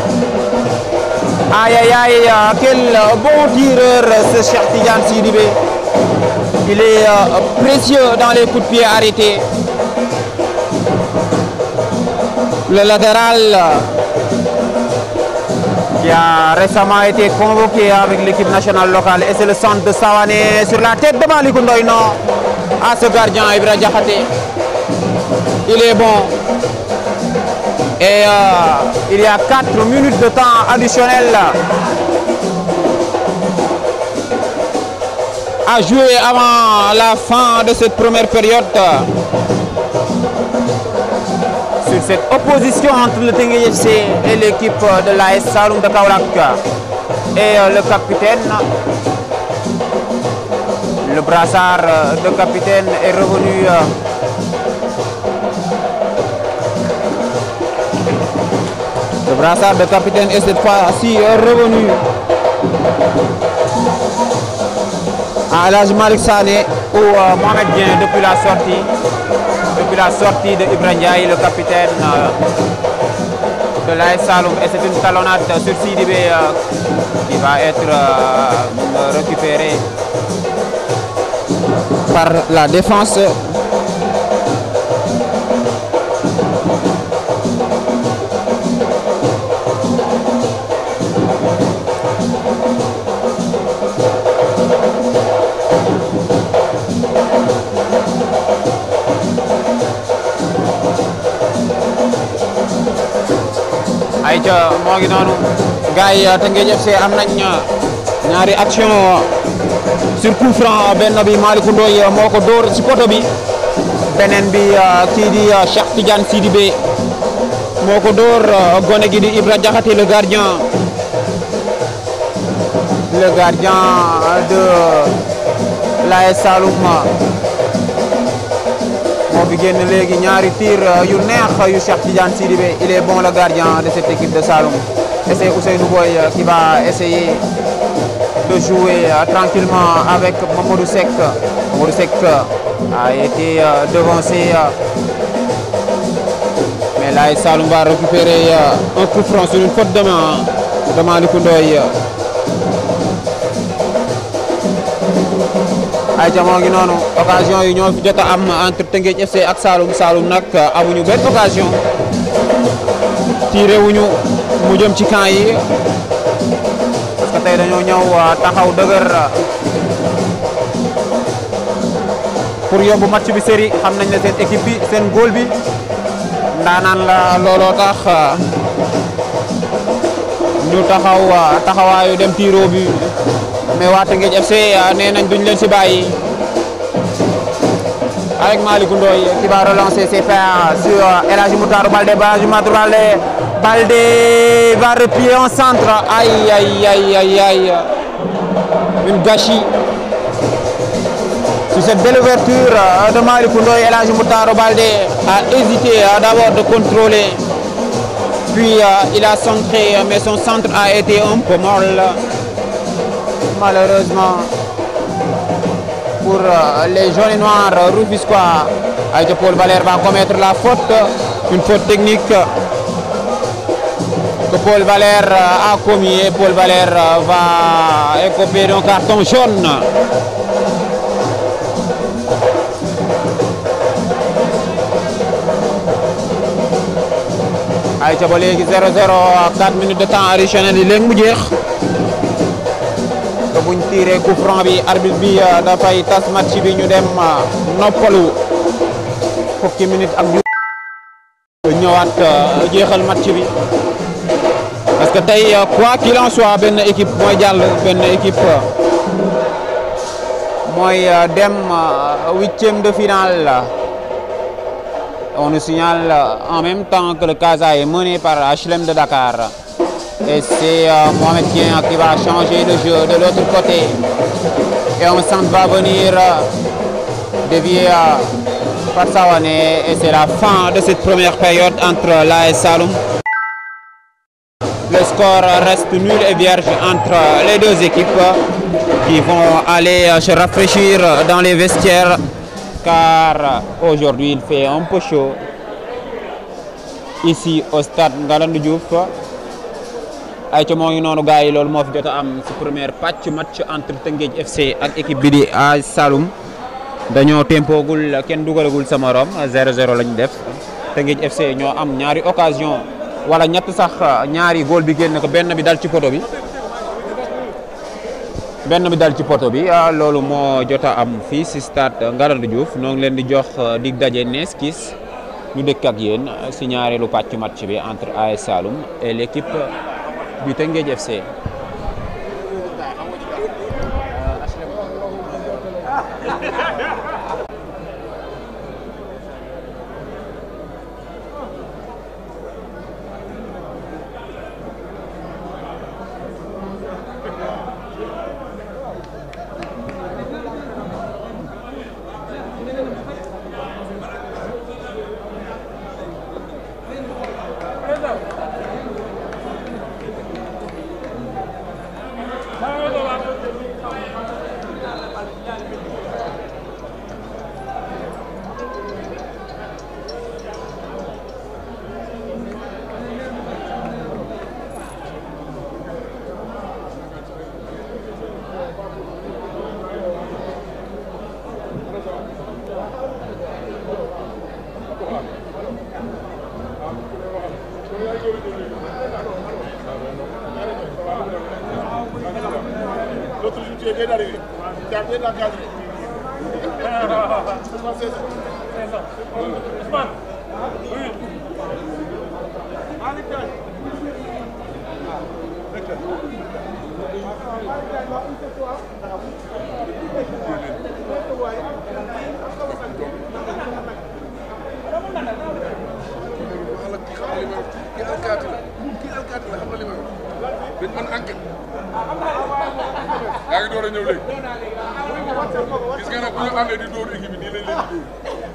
Aïe aïe aïe, quel bon tireur ce Cheikh Tidiane Sidibé. Il est précieux dans les coups de pied arrêtés. Le latéral qui a récemment été convoqué avec l'équipe nationale locale, et c'est le centre de Savané sur la tête de Malick Ndoye, non, à ce gardien Ibra Diakhaté. Il est bon. Et il y a 4 minutes de temps additionnel à jouer avant la fin de cette première période. Sur cette opposition entre le Teungueth FC et l'équipe de l'AS Saloum de Kaolack. Et le capitaine, le brassard de capitaine est revenu. Le brassard de capitaine est cette fois-ci revenu à El Hadji Malick Sané ou Mohamed Dieng depuis la sortie de Ibra Ndiaye, le capitaine de l'AS Saloum. Et c'est une talonnade sur Sidibé qui va être récupérée par la défense. ayca moo ngi noonu gars yi Teungueth FC am nañ ñaari action sur coup franc, benn bi Malick Ndoye moo ko dóor ci poto bi, beneen bi kii di Cheikh Tidiane Sidibé moo ko dóor gone gi di Ibra Diakhaté, le gardien de l'AS Saloum moo fi génn léegi ñaari tir yu neex yu Cheikh Tidiane Sidibé. Il est bon, le gardien de cette équipe de Saloum. Et c'est Ousseynou Boy qui va essayer de jouer tranquillement avec Mamadou Seck. Mamadou Seck a été devancé, mais l'AS Saloum va récupérer un coup franc sur une faute de main de Malick Ndoye. ayca moo ngi noonu, occasion yi ñoo fi jot a am entre Teungueth FC ak Saloum nag amuñu benn occasion, tiré wuñu mu jëm ci camp yi parce que tey dañoo ñëw taxaw dëgër pour yóbbu match bi série. xam nañ ne seen équipe bi, seen góol bi ndaanaan la, looloo tax ñu taxawaayu dem tiro bi. Mais waa Teungueth FC nee nañ duñ leen ci bàyyi. Avec Malick Ndoye qui va relancer ses fers sur El Hadji Moutarou Baldé. Baldé va replier en centre. Aïe aïe aïe aïe aïe. Une gâchis. Sur cette belle ouverture de Malick Ndoye, El Hadji Moutarou Baldé a hésité d'abord de contrôler. Puis il a centré, mais son centre a été un peu molle. Malheureusement pour les jaunes et noirs rufisquois. Paul Valère va commettre la faute, une faute technique que Paul Valère a commis, et Paul Valère va écoper d'un carton jaune. ayca ba léegi 0-0, 4 minutes de temps additionnel yi léegi mu jeex. te buñ tiré coup franc bi, arbitre bi dafay tas match bi, ñu dem noppalu fukki minutes ak ñëwaat jeexal match bi. parce que tey quoi qu'il en soit, benn équipe mooy jàll, benn équipe mooy dem 8e de finale. On nous signale en même temps que le Casa est mené par HLM de Dakar. Et c'est Mohamed Dieng qui va changer le jeu de l'autre côté. Et un centre va venir dévier par Savané. Et c'est la fin de cette première période entre l'AS Saloum. Le score reste nul et vierge entre les deux équipes qui vont aller se rafraîchir dans les vestiaires car aujourd'hui il fait un peu chaud ici au stade Ngalandou Diouf. ay ca moo ngi noonu gars yi loolu moo fi jot a am ci première match entre Teungueth FC ak équipe bi di AS Saloum dañoo tempoogul kenn dugalagul sa morom 0-0 lañ def. Teungueth FC ñoo am ñaari occasion wala ñett sax ñaari góol bi génn ko benn bi dal ci poto bi loolu moo jot a am fii ci stade Ngalandou Diouf ñoo ngi leen di jox dig daje nees kis ñu dëkk ak yéen ci ñaareelu match bi entre AS Saloum et l'équipe du Teungueth FC. L'autre jour, tu viens d'arriver. Tu as bien encadré. man enquête yaa ngi door a ñëw léegi gis nga nag bu ñu àndee di dóor équipe bi nii lañ leen di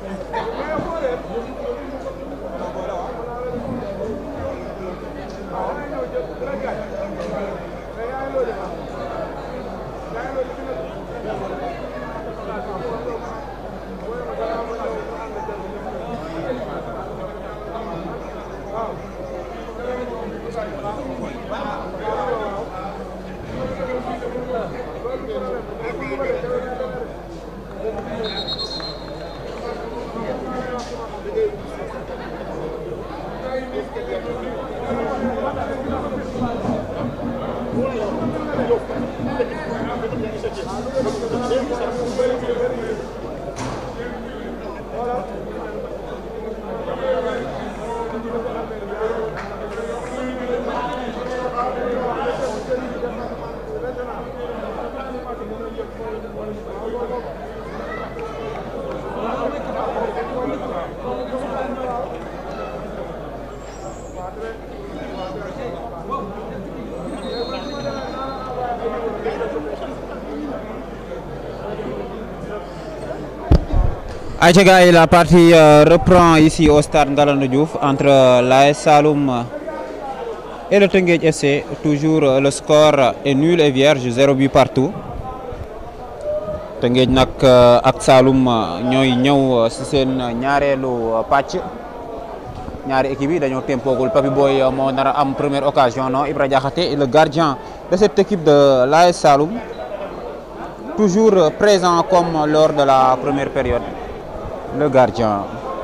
Aïcha gars, la partie reprend ici au stade Ngalandou Diouf entre l'AS Saloum et le Teungueth FC. Toujours le score est nul et vierge, 0 but partout. Teungueth nak ak Saloum ñooy ñëw ci seen ñaareelu pàcc ñaari équipe yi dañoo tempoogul. Papi Boy moo nar a am première occasion, non Ibra Diakhaté, le gardien de cette équipe de l'AS Saloum, toujours présent comme lors de la première période. Le gardien.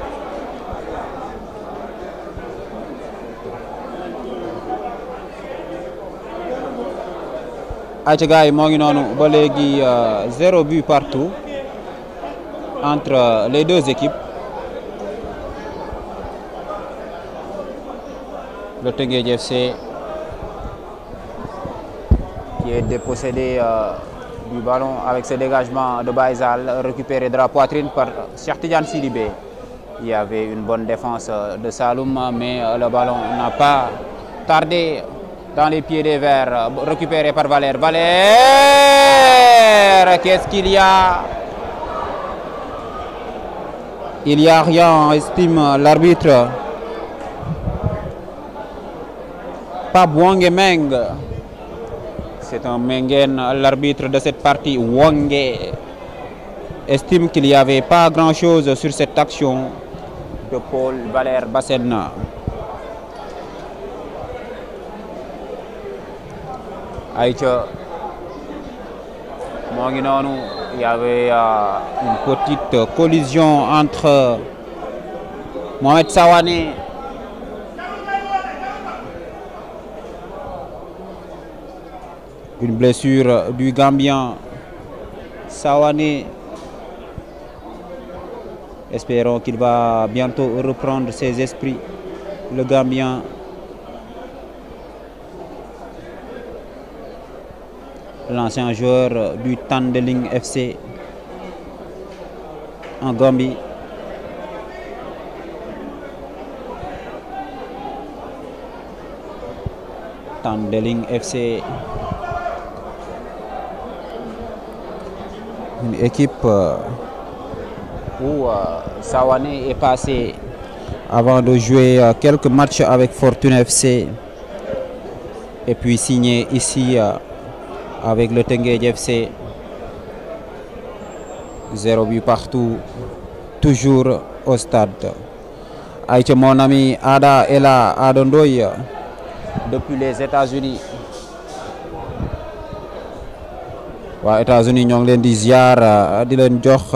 Aïcha gars yi moo ngi noonu ba léegi 0 but partout entre les deux équipes. Le Teungueth FC qui est dépossédé du ballon avec ce dégagement de Baïsal, récupéré de la poitrine par Cheikh Tidiane Sidibé. Il y avait une bonne défense de Saloum, mais le ballon n'a pas tardé dans les pieds des Verts, récupéré par Valère. Valère, qu'est-ce qu'il y a? Il n'y a rien, estime l'arbitre. Pas Bouangemeng. C'est un Mengen, l'arbitre de cette partie, Wangé. estime qu'il n'y avait pas grand-chose sur cette action de Paul Valère Bassène. Aïcha, il y avait une petite collision entre Mohamed Sawane une blessure du Gambien Sawane. Espérons qu'il va bientôt reprendre ses esprits, le Gambien. L'ancien joueur du Tandeling FC en Gambie. Tandeling FC, une équipe où Sawane est passé avant de jouer quelques matchs avec Fortune FC et puis signé ici avec le Teungueth FC. 0 but partout, toujours au stade. Aïcha, mon ami Ada est là, Ada Ndoye, depuis les États-Unis. Waa États-Unis ñoo ngi leen di ziar di leen jox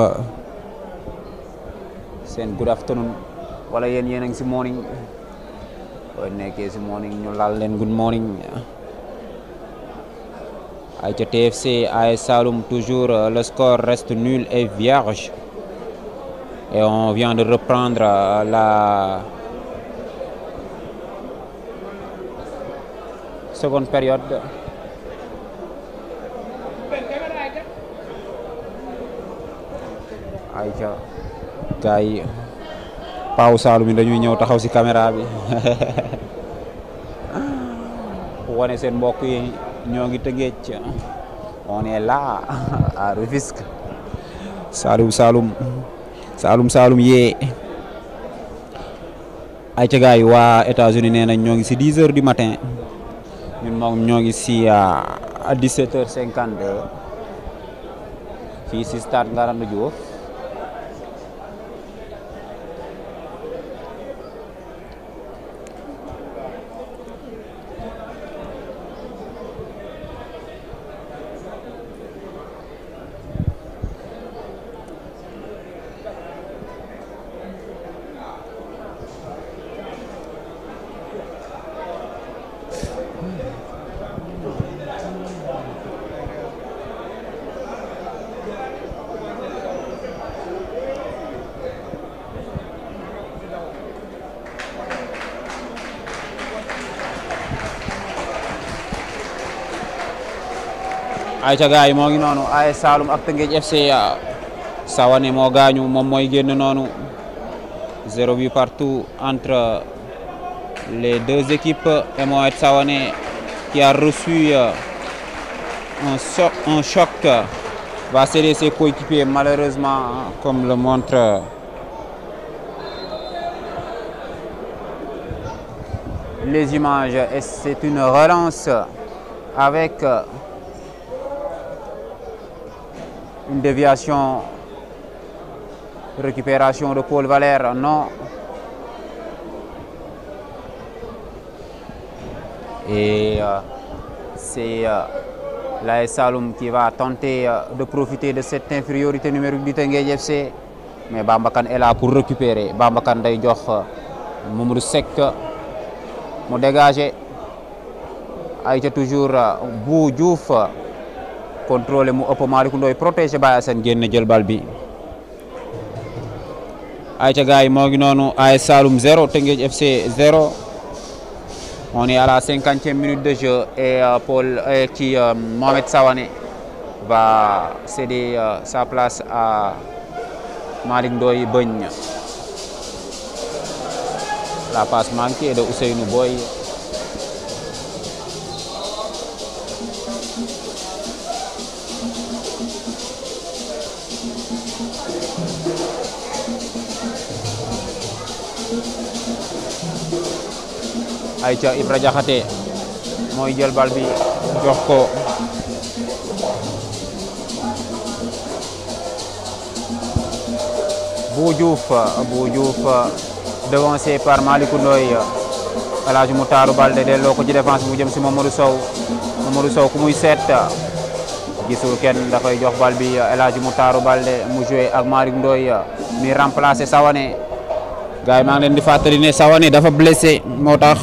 seen good afternoon wala yéen a ngi si morning boo nekkee si morning ñu laal leen good morning. Aïcha, TFC AS Saloum, toujours le score reste nul et vierge et on vient de reprendre la seconde période. Aïcha, gars yi Paaw Saloum yi dañuy ñëw taxaw ci caméra bi wane seen mbokk yi ñoo ngi Tëngéej, on est là à Rufisque. Saloum yee. Aïcha, gars yi waa États-Unis nee nañ ñoo ngi ci 10 heures du matin, ñun moom ñoo ngi ci à 17h52 fii ci stade Ngalandou Diouf. Aïcha, gars yi moo ngi noonu AS Saloum ak Teungueth FC. Sawane moo gaañu, moom mooy génn noonu. 0 but partout entre les deux équipes et Mohamed Sawane qui a reçu un choc va céder ses coéquipiers malheureusement, comme le montre les images, et c'est une relance avec une déviation, récupération de Paul Valère, non. Et c'est l'AS Saloum qui va tenter de profiter de cette infériorité numérique du Teungueth FC. Mais Bamba Kane est là pour récupérer. Bamba Kane day jox Mamadou Seck mu dégagé. Aïcha, toujours Bou Diouf contrôlé mu ëpp Malick Ndoye protégé Baye Assane génn jël bal bi. Aïcha, gars yi moo ngi noonu AS Saloum 0 Teungueth FC 0. On est à la 50e minute de jeu et Mohamed Sawane va céder sa place à Malick Ndoye Begne. La passe manquée de Ousseynou Boy. Aïcha, Ibra Diakhaté mooy jël bal bi jox ko Bou Diouf devancé par Malick Ndoye El Hadj Moutarou Baldé delloo ko ci défense mu jëm si Mamadou Sow ku muy seet gisul kenn da koy jox bal bi El Hadj Moutarou Baldé mu joué ak Malick Ndoye mi remplacé Sawane gars yi maa ngi leen di fàttali ne Sawane dafa blessé moo tax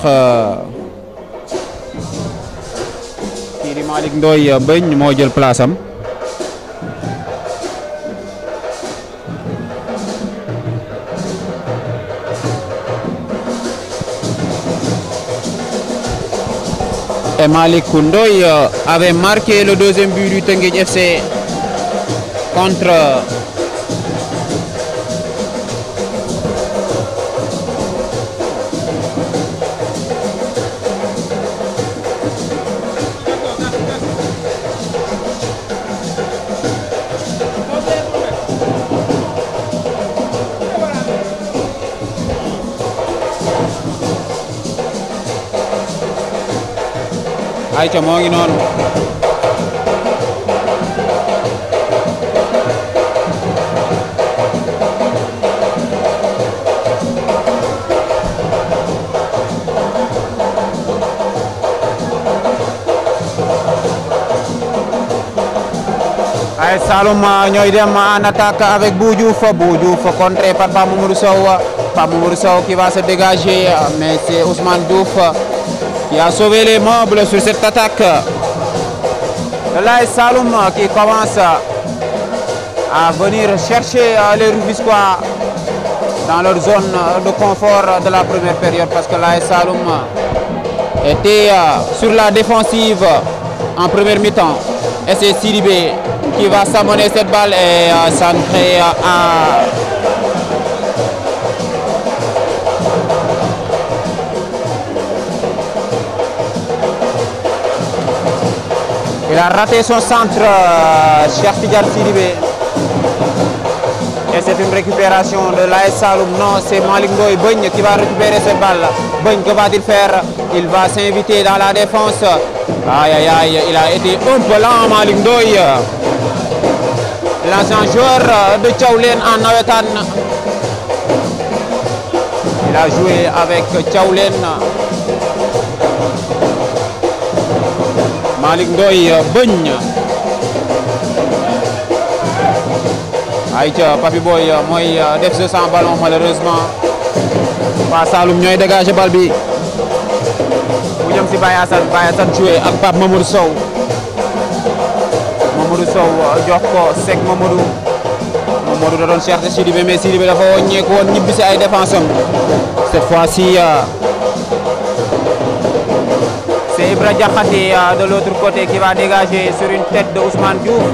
kii di Malick Ndoye bëñ moo jël place am. Et Malick Ndoye avait marqué le deuxième but du Teungueth FC contre ayca moo ngi noonu AS Saloum ñooy dem en attaque avec Bou Diouf contré par Pape Mamadou Sow qui va se dégager mais c'est Ousmane Diouf qui a sauvé les meubles sur cette attaque de l'AS Saloum qui commence à venir chercher les Rufisquois dans leur zone de confort de la première période parce que l'AS Saloum était sur la défensive en première mi-temps et c'est Sidibé qui va s'amener cette balle et centrer à il a raté son centre, Cheikh Tidiane Sidibé. Et c'est une récupération de l'AS Saloum. Non, c'est Malick Ndoye Bogne qui va récupérer cette balle. Bogne, que va-t-il faire? Il va s'inviter dans la défense. Aïe, aïe, aïe, il a été un peu lent, Malick Ndoye. L'ancien joueur de Thiawlène en nawetaan. Il a joué avec Thiawlène. Malick Ndoye Bogne ayca Papi Boy mooy def jeu sans ballon malheureusement waa Saloum ñooy dégager bal bi mu jëm si Baye Assane joué ak Pape Mamadou Sow jox ko Seck Mamadou da doon chercher Sidibé mais Sidibé dafa wàññeeku woon ñibbi si ay défense am cette fois-ci c'est Ibra Diakhaté de l'autre côté qui va dégager sur une tête de Ousmane Diouf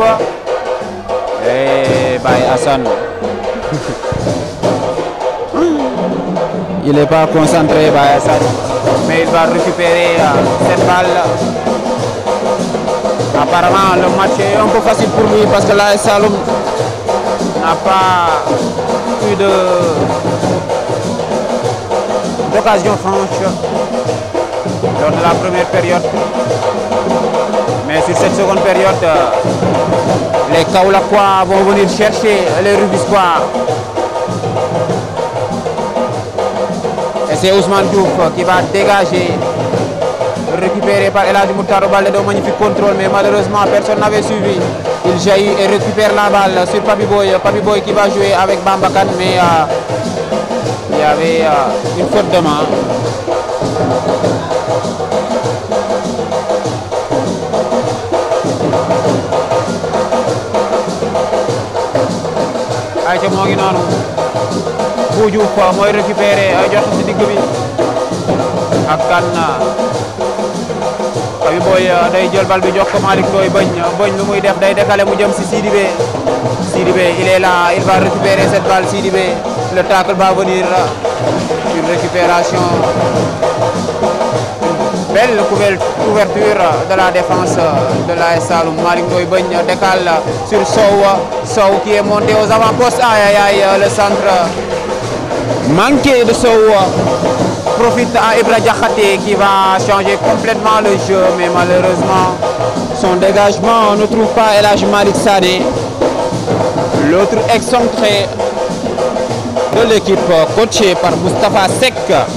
et Baye Assane il n'est pas concentré Baye Assane mais il va récupérer cette balle. Apparemment le match est un peu facile pour lui parce que l'AS Saloum n'a pas eu d'occasion franche lors de la première période. Mais sur cette seconde période, les Kaolackois vont venir chercher les Rufisquois. Et c'est Ousmane Diouf qui va dégager, récupéré par El Hadj Moutarou Baldé, de magnifique contrôle, mais malheureusement personne n'avait suivi. Il jaillit et récupère la balle sur Papi Boy qui va jouer avec Bambakan, mais il y avait une faute de main. ayca moo ngi noonu Bou Diouf mooy récupéré jox ci digg bi ak kan Papi Boy day jël bal bi jox ko Malick Ndoye Bogne lu muy def day décaler mu jëm si Sidibé il est là, il va récupérer cette balle. Sidibé, le tacle va venir, une récupération, une belle couverture de la défense de l'AS Saloum. Malick Ndoye Bogne décale sur Sow qui est monté aux avant-postes. Aïe aïe aïe, le centre manqué de Sow profite à Ibra Diakhaté qui va changer complètement le jeu, mais malheureusement son dégagement ne trouve pas El Hadj Malick Sané. L'autre excentré de l'équipe coachée par Moustapha Seck.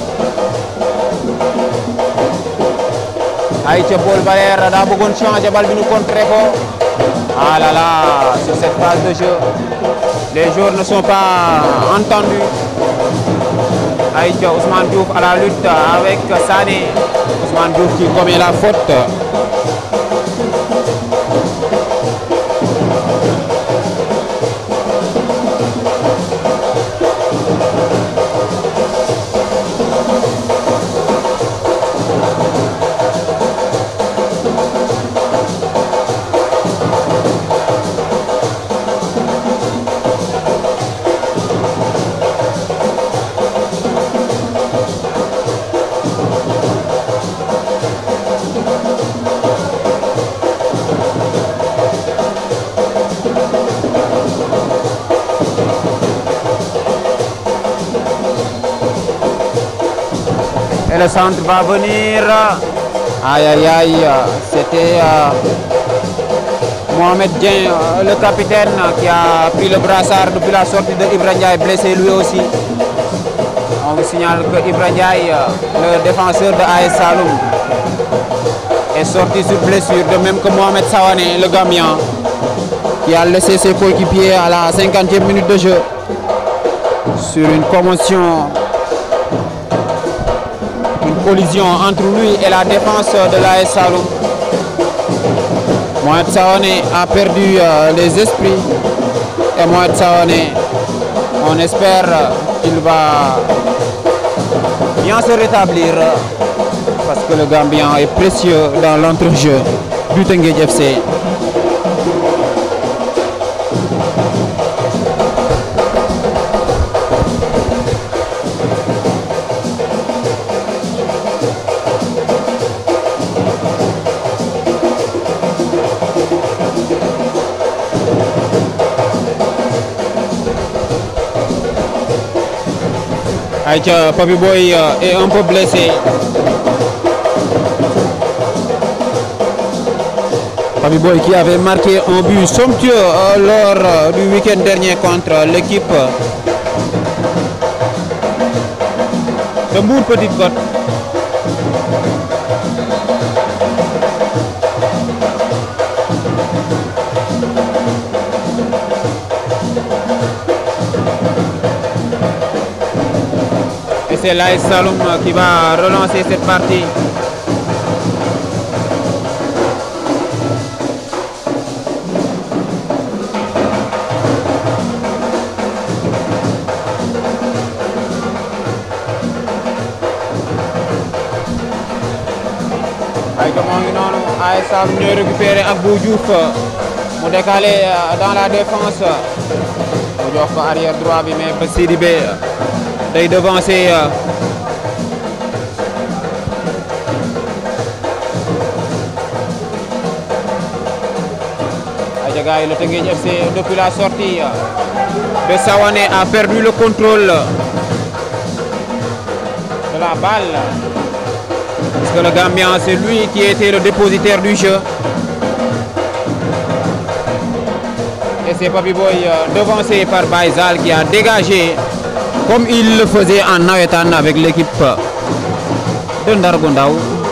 Aïcha Paul Valère daa bëggoon changer bal bi ñu contré ko. Ah là là, sur cette phase de jeu, les joueurs ne sont pas entendus. Aïcha Ousmane Diouf à la lutte avec Sané. Ousmane Diouf qui commet la faute. Et le centre va venir. Aïe aïe aïe, c'était Mohamed Dieng, le capitaine, qui a pris le brassard depuis la sortie de Ibra Ndiaye, blessé lui aussi. On vous signale que Ibra Ndiaye, le défenseur de AS Saloum, est sorti sur blessure, de même que Mohamed Sawane, le Gambien, qui a laissé ses coéquipiers à la 50e minute de jeu sur une commotion. Collision entre lui et la défense de l'AS Saloum. Mohamed Sawane a perdu les esprits et Mohamed Sawane, on espère qu'il va bien se rétablir parce que le Gambien est précieux dans l'entrejeu du Teungueth FC. Aïcha, Papi Boy est un peu blessé. Papi Boy qui avait marqué un but somptueux lors du week-end dernier contre l'équipe de Mbour Petite Côte. C'est l'AS Saloum qui va relancer cette partie. Ay moo ngi noonu AS Saloum ñooy récupéré ak Bou Diouf mu décalé dans la défense mu jox ko arrière droit bi mais ba Sidibé day devancer gars yi le Teungueth FC depuis la sortie de Sawane a perdu le contrôle de la balle parce que le Gambien c'est lui qui était le dépositaire du jeu et c'est Papi Boy devancé par Baïzal qui a dégagé comme il le faisait en nawetaan avec l'équipe de Ndargu Ndaw.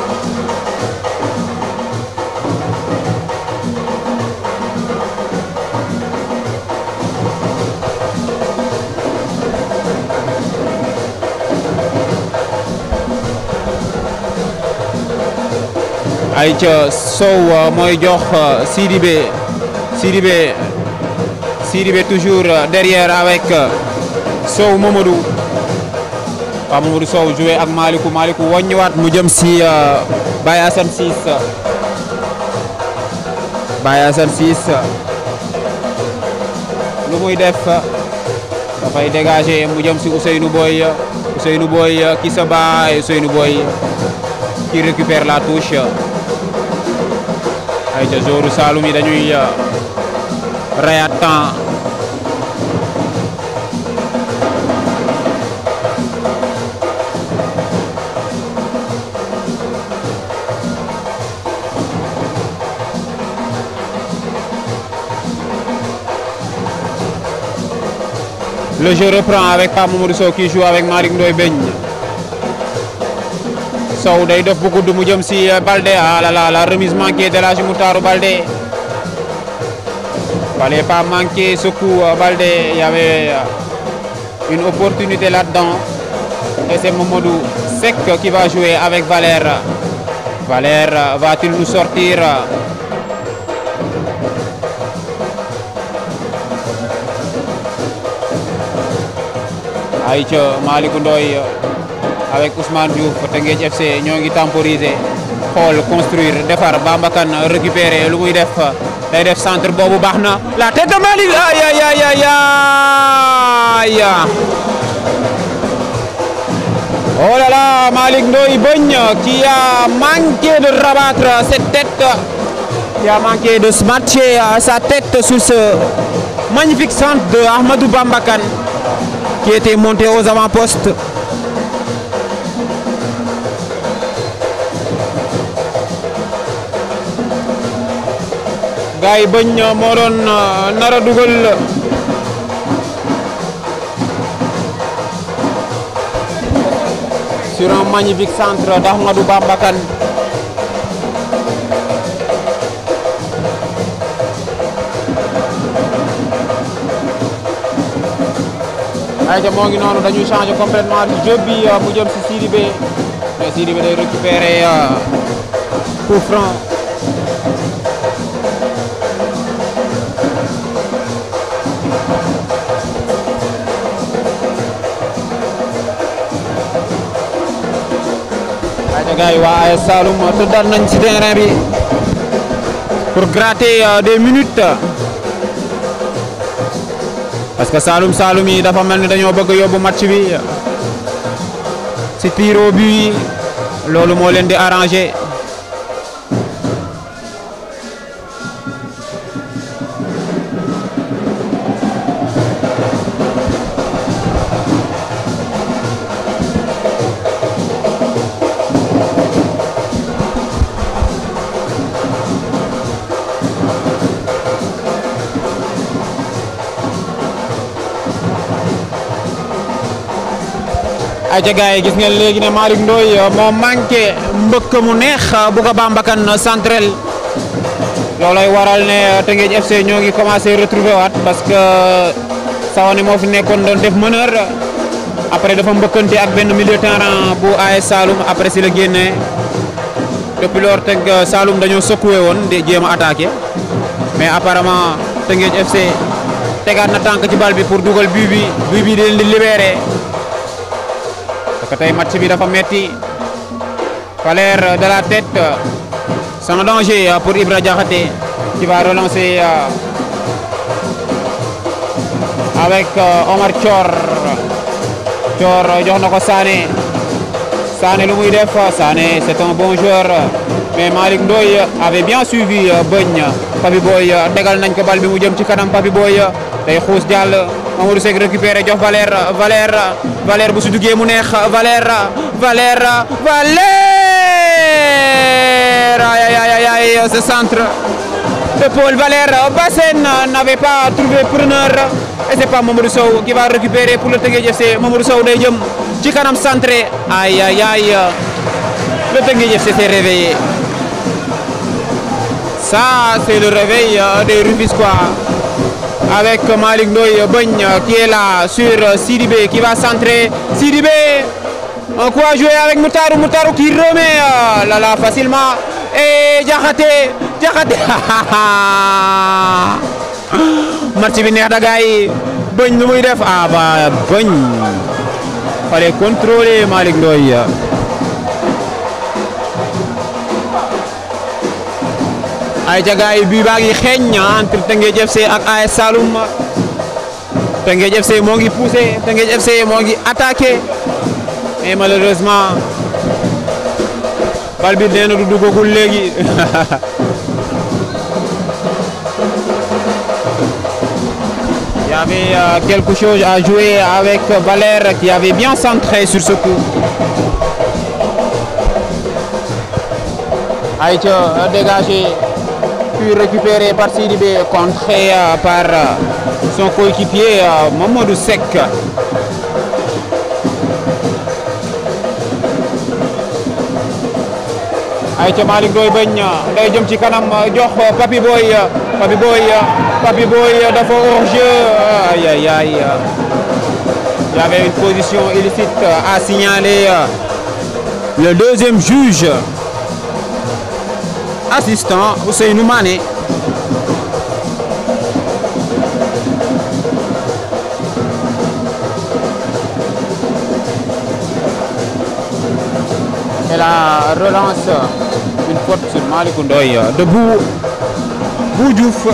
Aïcha Sow mooy jox Sidibé toujours derrière avec Sow Mamadou Sow joué ak Malikou waññiwaat mu jëm si Baye Assane Ciss lu muy def dafay dégager mu jëm si Ousseynou Boy qui se bat et Ousseynou Boy qui récupère la touche. Aïcha joueur Saloum yi dañuy rayaat temps. Le jeu reprend avec Pape Mamadou Sow qui joue avec Malick Ndoye Begne. Sow day def beaucoup de mu jëm si Baldé. Ah là là, la remise manquée de la Moutarou Baldé. Fallait pas manquer ce coup Baldé. Il y avait une opportunité là-dedans. Et c'est Mamadou Seck qui va jouer avec Valère. Valère va-t-il nous sortir? Aïcha Malick Ndoye avec Ousmane Diouf Teungueth FC ñoo ngi temporiser xool construire defar Bamba Kane récupérer lu muy def day def centre boobu baax na la tête de Malick aïe aïe aïe aïe. Oh là là, Malick Ndoye Begne qui a manqué de rabattre cette tête, qui a manqué de se matcher sa tête sur ce magnifique centre de Ahmadou Bamba Kane qui était monté aux avant-postes. Gars yi Begne moo doon nar a dugal sur un magnifique centre d'Ahmadou Bamba Kane. Aïcha moo ngi noonu dañuy changer complètement jeu bi mu jëm si Sidibé mais Sidibé day récupérer coup franc. Gars yi waa AS Saloum tëddal nañ ci terrain bi pour gratter des minutes parce que Saloum yi dafa mel ni dañoo bëgg yóbbu match bi ci tir au but loolu moo leen di arranger. Aïcha gars yi gis ngeen léegi ne Malick Ndoye moo manqué mbëkk mu neex bu ko Bamba Kane centrel loolay waral ne Teungueth FC ñoo ngi commencé retrouver waat parce que Sawane moo fi nekkoon doon def meneur après dafa mbëkkante ak benn milieu terrain bu AS Saloum après si la génnee depuis lors Saloum dañoo secoué woon di jéem a attaqué mais apparemment Teungueth FC tegaat na tànk ci bal bi pour dugal but bi di leen di libéré. Tey match bi dafa metti. Valère de la tête sans danger pour Ibra Diakhaté qui va relancer avec Omar Thior jox na ko Sané lu muy def Sané c'est un bon joueur mais Malick Ndoye avait bien suivi Begne. Papi Boy tegal nañ ko bal bi mu jëm ci kanam Papi Boy day xuus jàll Mamadou Seck récupéré jox Valère bu si duggee mu neex Valère aïe ce centre de Paul Valère Bassène n'avait pas trouvé preneur et c'est pas Mamadou Sow qui va récupérer pour le Teungueth FC. Mamadou Sow day jëm ci kanam centré aïe le Teungueth FC s'est réveillé. Ça c'est le réveil des Rufisquois avec Malick Ndoye Begne qui est là sur Sidibé qui va centrer. Sidibé, un coup à jouer avec Moutarou qui remet là facilement et Diakhaté match bi neex da gars yi Begne lu muy def Begne fallait contrôler Malick Ndoye. Aïcha gars yi bii baa ngi xeeñ entre Teungueth FC ak AS Saloum. Teungueth FC moo ngi poussé Teungueth FC moo ngi attaqué mais malheureusement bal bi nee na du duggagul léegi. Il y avait quelque chose à jouer avec Valère qui avait bien centré sur ce coup. Aïcha dégagé puis récupéré par Sidibé, contré par son coéquipier Mamadou Seck. Aïcha Malick Ndoye bañ day jëm ci kanam jox Papi Boy dafa hors-jeu. Aïe aïe aïe. Il y avait une position illicite à signaler le deuxième juge assistant Ousseynou Mané. Et la relance, une faute sur Malick Ndoye de Bou Diouf.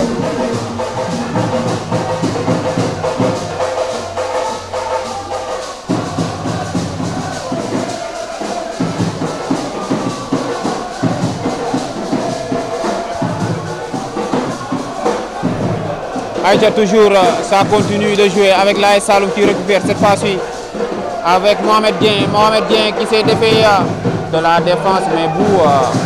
Aïcha toujours, ça continue de jouer avec l'AS Saloum qui récupère cette fois-ci avec Mohamed Dieng qui s'est défait de la défense, mais Bou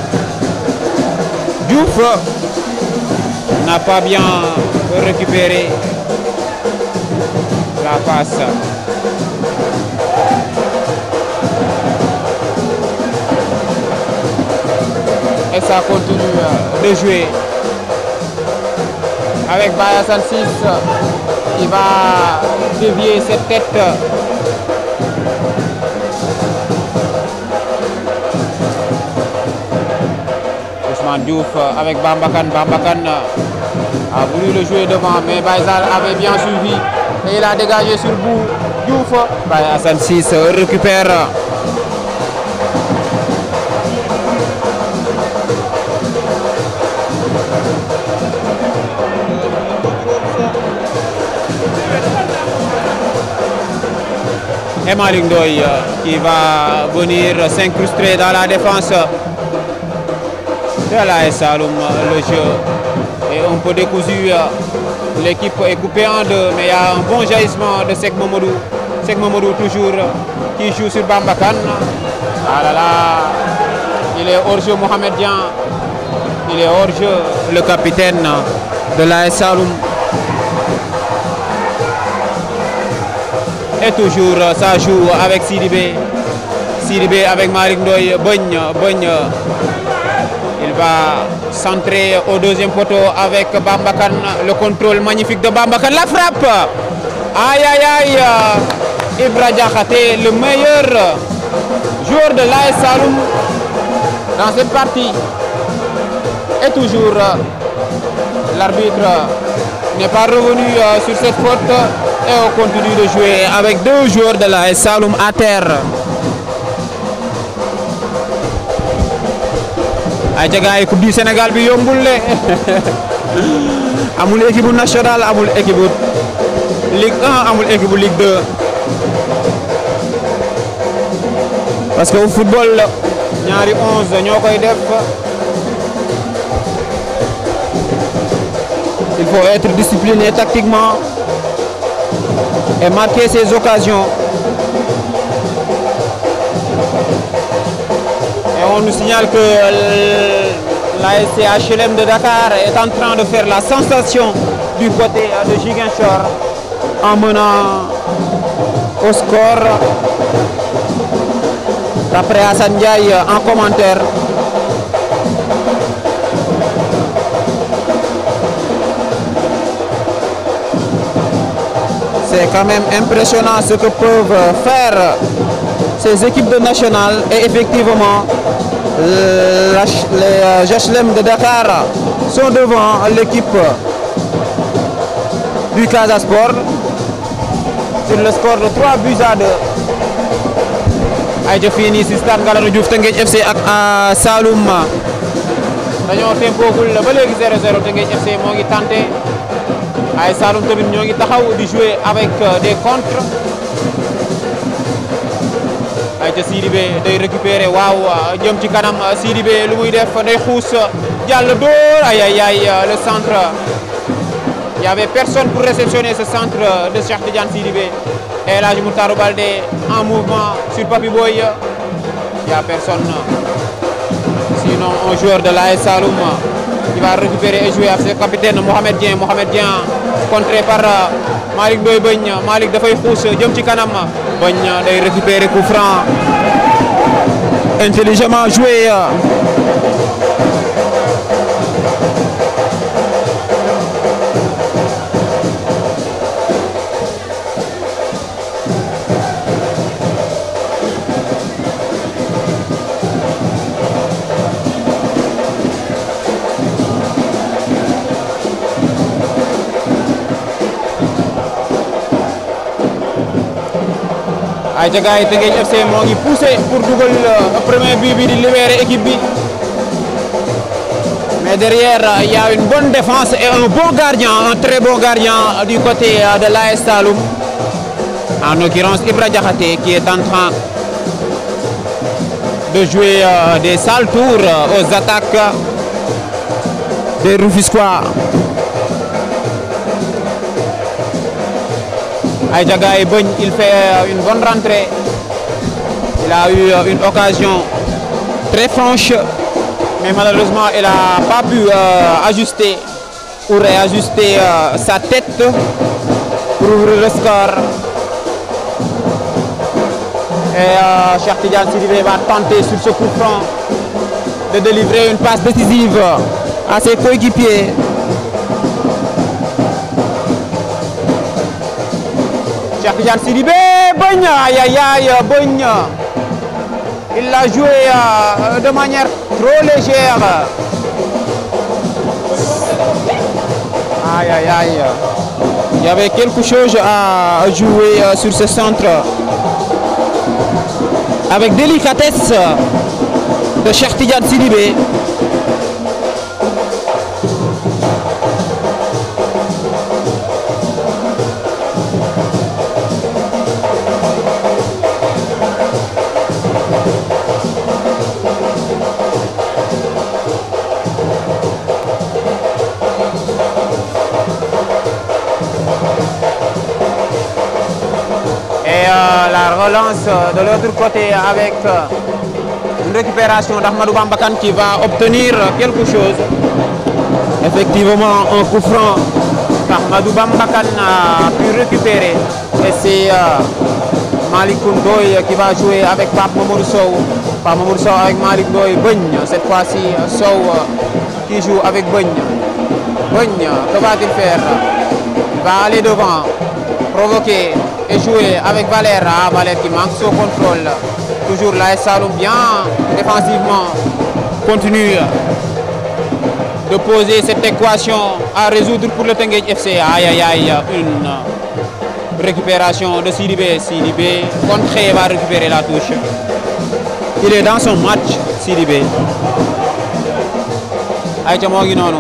Diouf n'a pas bien récupéré la passe. Et ça continue de jouer avec Bayasan 6, il va dévier cette tête. Ousmane Diouf avec Bambakan. Bambakan a voulu le jouer devant, mais Baysal avait bien suivi et il a dégagé sur Bou Diouf. Bayasan 6 récupère. Et Malick Ndoye qui va venir s'incruster dans la défense de l'AS Saloum. Le jeu est un peu décousu. L'équipe est coupée en deux, mais il y a un bon jaillissement de Seck Mamadou. Seck Mamadou toujours qui joue sur Bambakan. Ah là là, il est hors-jeu Mohamed Dieng. Il est hors-jeu le capitaine de l'AS Saloum. Et toujours ça joue avec Sidibé. Sidibé avec Malick Ndoye. Bogne. Il va centrer au deuxième poteau avec Bambakan. Le contrôle magnifique de Bambakan. La frappe. Aïe aïe aïe. Ibra Diakhaté, le meilleur joueur de l'AS Saloum dans cette partie. Et toujours l'arbitre n'est pas revenu sur cette faute. Et on continue de jouer avec deux joueurs de l'AS Saloum à terre. Aïcha gars yi Coupe du Sénégal bi yombul le amul équipe nationale, amul équipe Ligue 1, amul équipe Ligue 2. Parce que au football ñaari 11 ñoo koy def. Il faut être discipliné tactiquement et marquer ses occasions. Et on nous signale que l'ASC HLM de Dakar est en train de faire la sensation du côté de Ziguinchor en menant au score. D'après Hassan Ndiaye en commentaire. C'est quand même impressionnant ce que peuvent faire ces équipes de nationales. Et effectivement, les HLM de Dakar sont devant l'équipe du Casa Sport sur le score de 3-2. ay jëf fii nii si stade Ngalandou Diouf Teungueth FC ak Saloum dañoo tempoogul ba léegi 0-0. Teungueth FC moo ngi tenté ay Saloum tamit ñoo ngi taxaw di jouer avec des contres. ay ca Sidibé day récupérer waaw jëm ci kanam. Sidibé lu muy def day xuus jàll dóor ay ay ay le centre. Il y avait personne pour réceptionner ce centre de Cheikh Tidiane Sidibé. Et là, Moutaro Baldé en mouvement sur Papi Boy. Il n'y a personne. Sinon, un joueur de l'AS Saloum qui va récupérer et jouer avec le capitaine Mohamed Dieng. Mohamed Dieng contré par Malick Ndoye Beugn. Malick dafay xuus jëm ci kanam. Beugn day récupérer coup franc. Intelligemment joué. ay gars yi Teungueth FC moo ngi poussé pour dugal premier but bi di libérer équipe bi mais derrière il y a une bonne défense et un bon gardien, un très bon gardien du côté de l'AS Saloum, en l'occurrence Ibra Diakhaté, qui est en train de jouer des sales tours aux attaques des Rufisquois. Aïcha Gaye Beugn, il fait une bonne rentrée. Il a eu une occasion très franche, mais malheureusement il n'a pas pu ajuster ou réajuster sa tête pour ouvrir le score. Et Cheikh Tidiane Sidibé va tenter sur ce coup franc de délivrer une passe décisive à ses coéquipiers. Cheikh Tidiane Sidibé, Beugn, aïe aïe aïe, Beugn. Il l'a joué de manière trop légère. Aïe aïe aïe. Il y avait quelque chose à jouer sur ce centre. Avec délicatesse de Cheikh Tidiane Sidibé. La relance de l'autre côté avec une récupération d'Ahmadou Bamba Kane qui va obtenir quelque chose. Effectivement, un coup franc qu'Ahmadou Bamba Kane a pu récupérer. Et c'est Malick Ndoye qui va jouer avec Pape Mamadou Sow. Pape Mamadou Sow avec Malick Ndoye. Beugn, cette fois-ci, Sow qui joue avec Beugn. Beugn, que va-t-il faire? Il va aller devant, provoquer et jouer avec Valère. Ah, Valère qui manque son contrôle. Toujours l'AS Saloum bien défensivement continue de poser cette équation à résoudre pour le Teungueth FC. Aïe aïe aïe, une récupération de Sidibé. Sidibé contré, va récupérer la touche. Il est dans son match, Sidibé. Aïe, moo ngi noonu.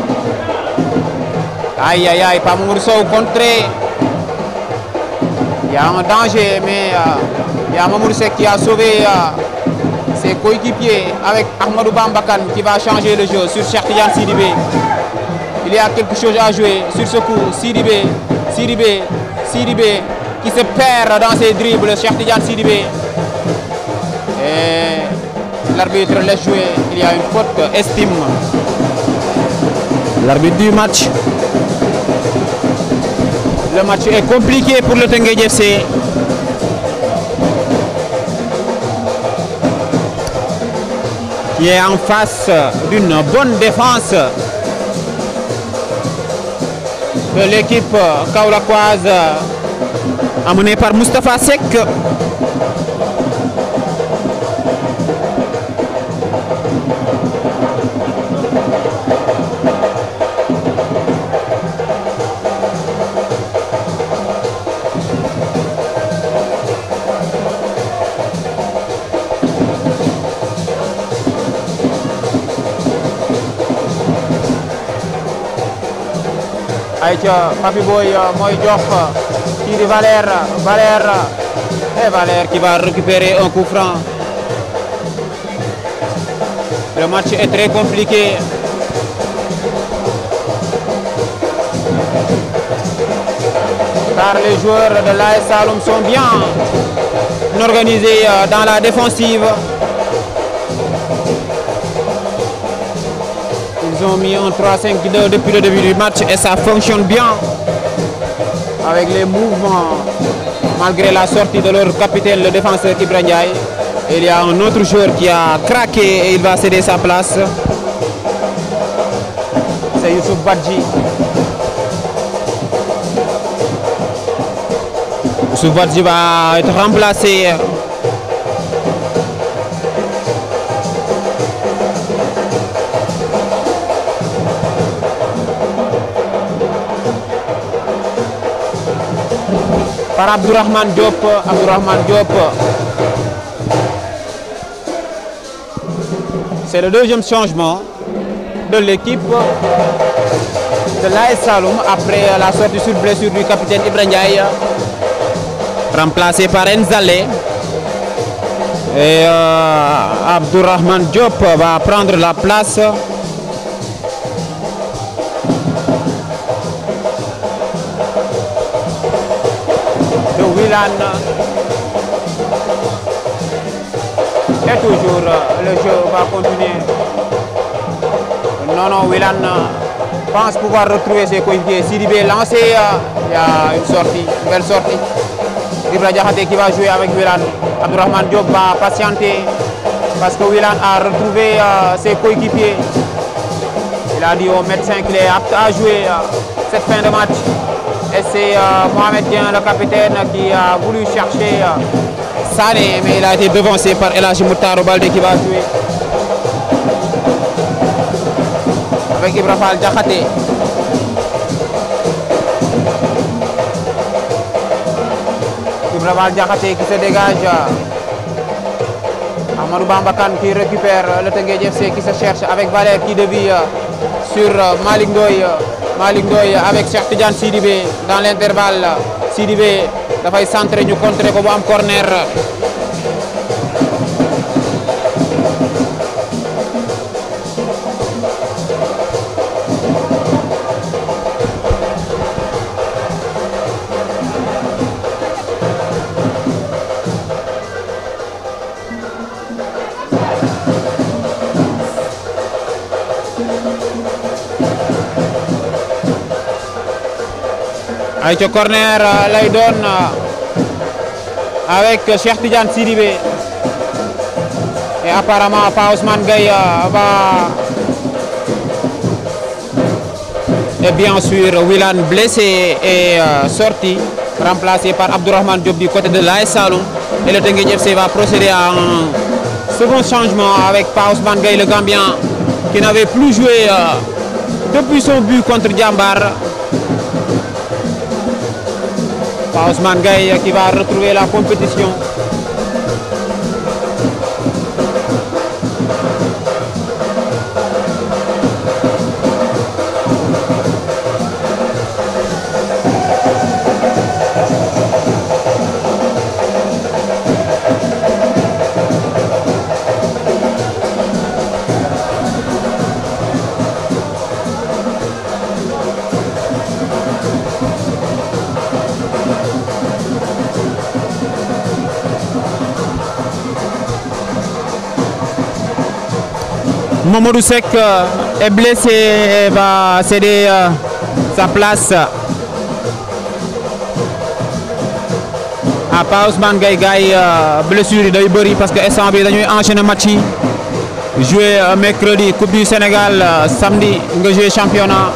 Aïe aïe aïe, Pape Mamadou Sow contré. Il y a un danger, mais il y a Mamoudou Seck qui a sauvé ses coéquipiers avec Ahmadou Bamba Kane qui va changer le jeu sur Cheikh Tidiane Sidibé. Il y a quelque chose à jouer sur ce coup. Sidibé, Sidibé, Sidibé qui se perd dans ses dribbles. Cheikh Tidiane Sidibé. Et l'arbitre laisse jouer. Il y a une faute, estime l'arbitre du match. Le match est compliqué pour le Teungueth FC. Qui est en face d'une bonne défense de l'équipe kaolackoise amenée par Moustapha Seck. Aïcha, Papi Boy mooy jox kii di Valère. Et Valère qui va récupérer un coup franc. Le match est très compliqué. Car les joueurs de l'AS Saloum sont bien organisés dans la défensive. Ils ont mis un 3-5-2 depuis le début du match et ça fonctionne bien avec les mouvements malgré la sortie de leur capitaine, le défenseur Ibra Ndiaye. Il y a un autre joueur qui a craqué et il va céder sa place. C'est Youssouf Badji. Youssouf Badji va être remplacé par Abdourahmane Diop. Abdourahmane Diop. C'est le deuxième changement de l'équipe de l'AS Saloum après la sortie sur blessure du capitaine Ibra Ndiaye, remplacé par Nzalé. Et Abdourahmane Diop va prendre la place de Wilane. Et toujours le jeu va continuer. Non, Wilane pense pouvoir retrouver ses coéquipiers. Sidibé lancé, il y a une sortie, une belle sortie. Ibra Diakhaté qui va jouer avec Wilane. Abdourahmane Diop va patienter parce que Wilane a retrouvé ses coéquipiers. Il a dit au médecin qu'il est apte à jouer cette fin de match. Et c'est Mohamed Dieng, le capitaine, qui a voulu chercher Sané, mais il a été devancé par El Hadji Moutaro Baldé qui va jouer avec Ibra Fall Diakhaté. Ibra Fall Diakhaté qui se dégage. Amadou Bamba Kane qui récupère le Teungueth FC qui se cherche avec Valère qui dévie sur Malick Ndoye. Malick Ndoye avec Cheikh Tidiane Sidibé dans l'intervalle. Sidibé dafay centré ñu contrer ko bu am corner. ay ca corner lay doon avec Cheikh Tidiane Sidibé et apparemment Pa Ousmane Gaye va, et bien sûr Wilane blessé et sorti, remplacé par Abdourahmane Diop du côté de l'AS Saloum, et le Teungueth FC va procéder à un second changement avec Pa Ousmane Gaye, le Gambien, qui n'avait plus joué depuis son but contre Diambar. Pa Ousmane Gaye qui va retrouver la compétition. Mamadou Seck est blessé et va céder sa place à Pa Ousmane Gaye. Blessure yi day bëri parce que instant bi dañuy enchaîner match yi, jouer mercredi Coupe du Sénégal, samedi nga jouer championnat.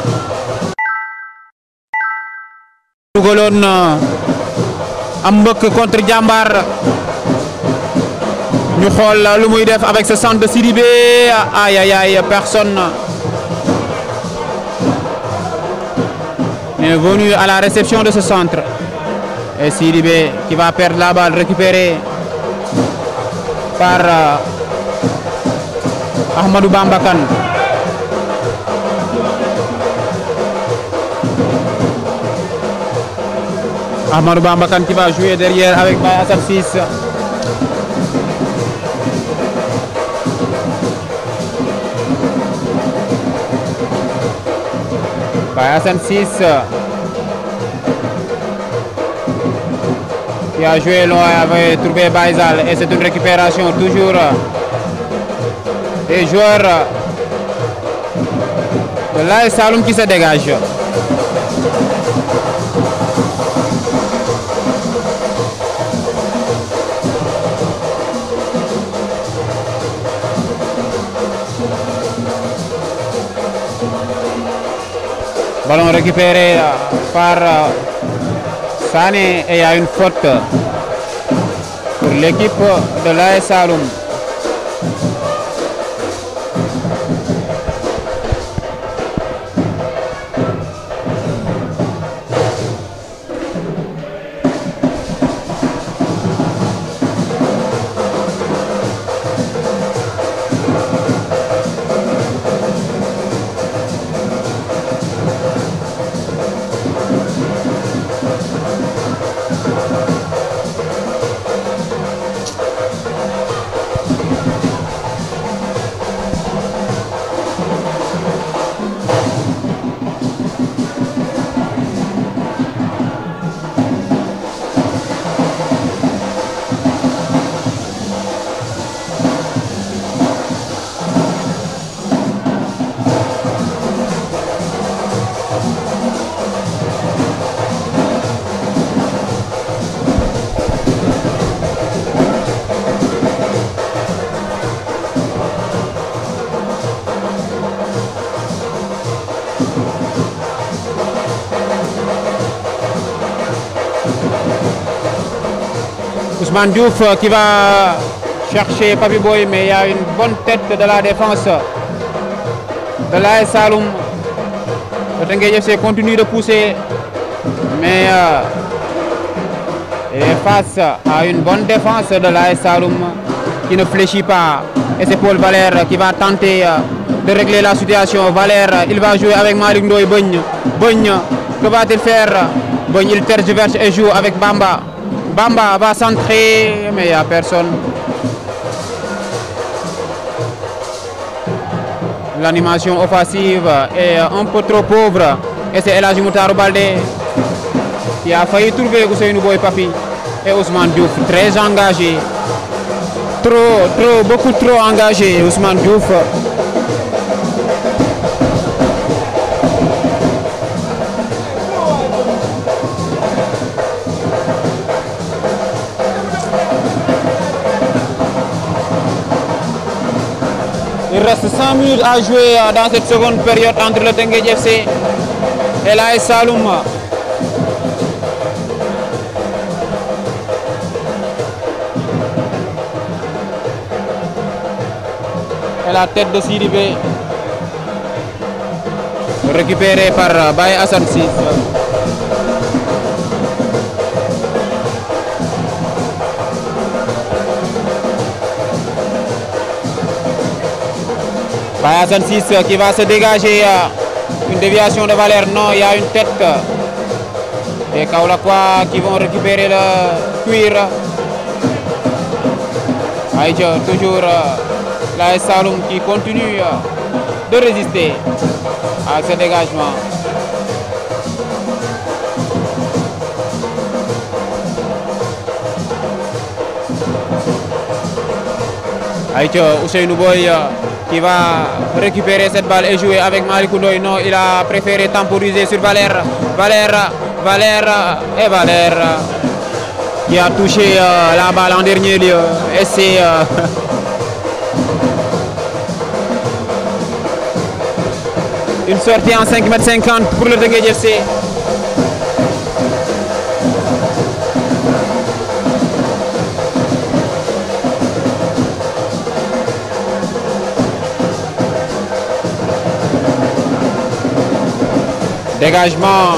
dugaloon am mbëkk contre Diambar. ñu xool lu muy def avec ce centre de Sidibé. Aïe aïe aïe, personne n'est venu à la réception de ce centre. Et Sidibé qui va perdre la balle récupérée par Ahmadou Bamba Kane. Ahmadou Bamba Kane qui va jouer derrière avec Baye Assane Ciss. Baye Assane Ciss qui a joué loin, avait trouvé Baïsal, et c'est une récupération toujours des joueurs de l'AS Saloum qui se dégage. Ballon récupéré par Sané et il y a une faute pour l'équipe de l'AS Saloum. Ousmane Diouf qui va chercher Papi Boy, mais il y a une bonne tête de la défense de l'AS Saloum. Le Teungueth FC continue de pousser, mais il est face à une bonne défense de l'AS Saloum qui ne fléchit pas. Et c'est Paul Valère qui va tenter de régler la situation. Valère, il va jouer avec Malick Ndoye. Bogne, que va-t-il faire? Bogne, il tergiverse et joue avec Bamba. Bamba va centrer, mais il n'y a personne. L'animation offensive est un peu trop pauvre. Et c'est El Hadji Moutarou Baldé qui a failli trouver Ousseynou Boy Papi. Et Ousmane Diouf, très engagé. Beaucoup trop engagé, Ousmane Diouf. Il reste 5 minutes à jouer dans cette seconde période entre le Teungueth FC et l'AS Saloum. Et la tête de Sidibé récupérée par Baye Assane Ciss. Baye Assane Ciss qui va se dégager, une déviation de Valère, non, il y a une tête. Et Kaolackois qui vont récupérer le cuir. Aïcha, toujours l'AS Saloum qui continue de résister à ce dégagement. Aïcha, Ousseynou Boy qui va récupérer cette balle et jouer avec Malick Ndoye. Non, il a préféré temporiser sur Valère. Valère qui a touché la balle en dernier lieu. Et c'est une sortie en 5,50 m pour le Teungueth FC. Dégagement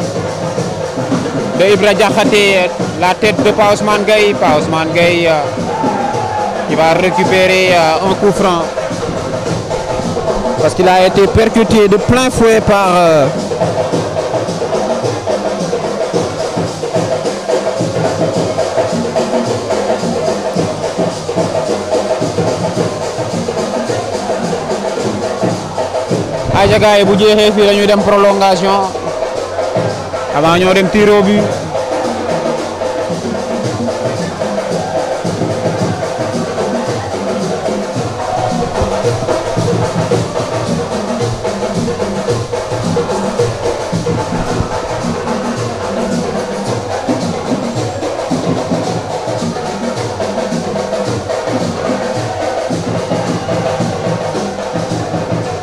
de Ibra Diakhaté, la tête de Pa Ousmane Gueye. Pa Ousmane Gueye qui va récupérer un coup franc parce qu'il a été percuté de plein fouet par Aïcha gars yi bu jeexee fii dañuy dem prolongation avant ñoo dem tir au but.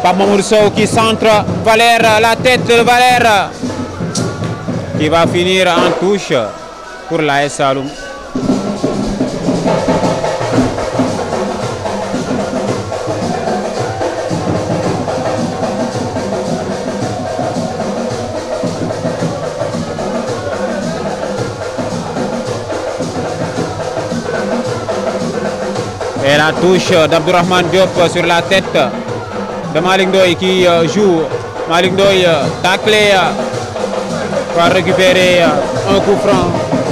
Pape Mamadou Sow qui centre Valère, la tête de Valère qui va finir en touche pour l'AS Saloum. Et la touche d'Abdourahmane Diop sur la tête de Malick Ndoye qui joue. Malick Ndoye taclé, va récupérer un coup franc.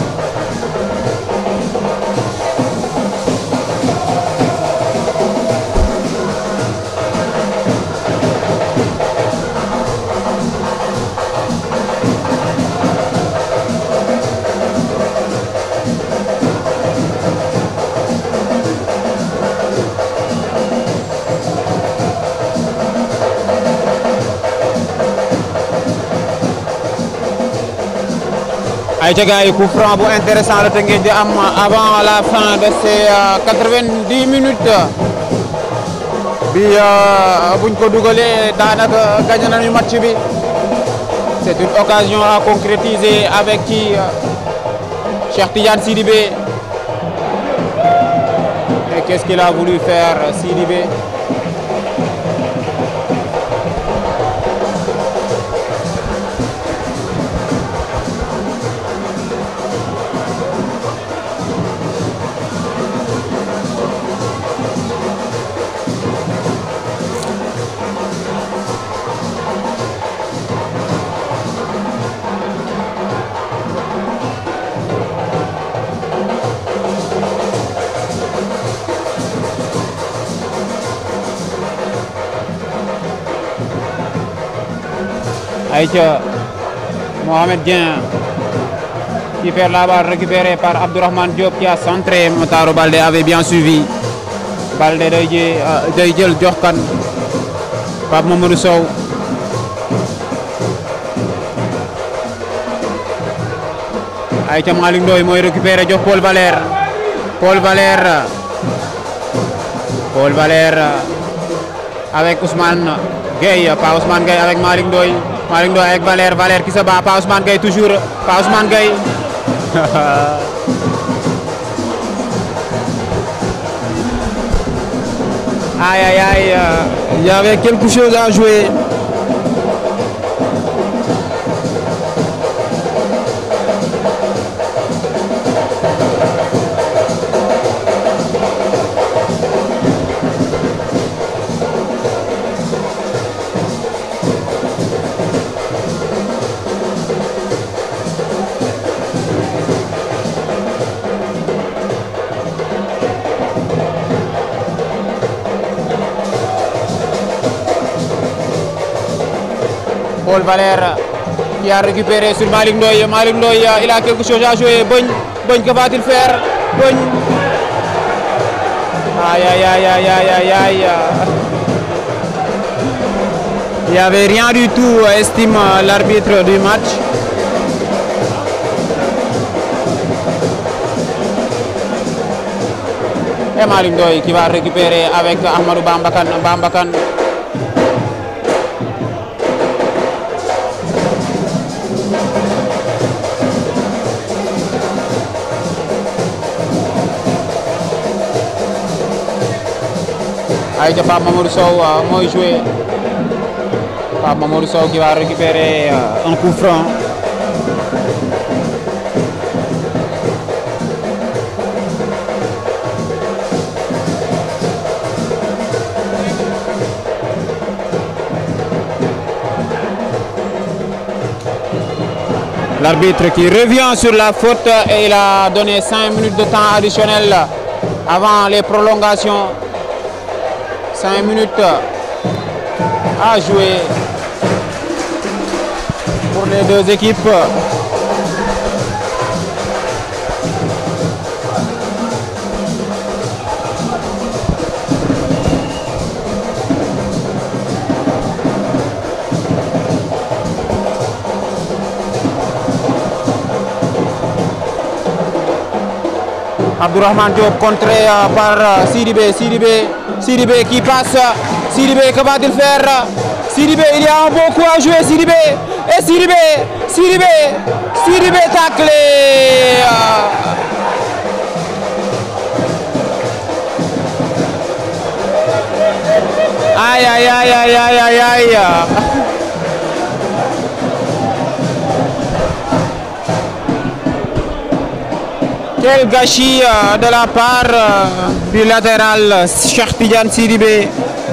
ay ca gars yi coup franc bu intéressant la Teungueth di am avant la fin de ces 90 minutes bi buñ ko dugalee daanaka gagné nañu match bi. C'est une occasion à concrétiser avec qui Cheikh Tidiane Sidibé. Et qu'est-ce qu'il a voulu faire Sidibé? Aïcha Mohamed Dieng qui perd la balle récupérée par Abdourahmane Diop qui a centré. Motaro Baldé avait bien suivi. Baldé day jël jox kan Pape Mamadou Sow. Aïcha Malick Ndoye mooy récupéré jox Paul Valère. Paul Valère avec Ousmane Gueye, pas Ousmane Gueye avec Malick Ndoye. Malick Ndoye avec Valère qui se bat, pas Ousmane Gueye toujours, pas Ousmane Gueye. Aïe, il y avait quelque chose à jouer. Paul Valère qui a récupéré sur Malick Ndoye. Malick Ndoye, il a quelque chose à jouer. Bogne, que va-t-il faire? Bogne. Aïe. Il n'y avait rien du tout, estime l'arbitre du match. Et Malick Ndoye qui va récupérer avec Ahmadou Bambakan. Aïcha Pape Mamadou Sow mooy joué. Pape Mamadou Sow qui va récupérer un coup franc. L'arbitre qui revient sur la faute et il a donné 5 minutes de temps additionnel avant les prolongations. 5 minutes à jouer pour les deux équipes. Abdourahmane Diop contré par Sidibé qui passe Sidibé, que va-t-il faire? Sidibé, il y a un beau coup à jouer. Sidibé, et Sidibé taclé. Aïe, aïe, aïe, aïe, aïe, aïe, aïe. Quel gâchis de la part du latéral Cheikh Tidiane Sidibé.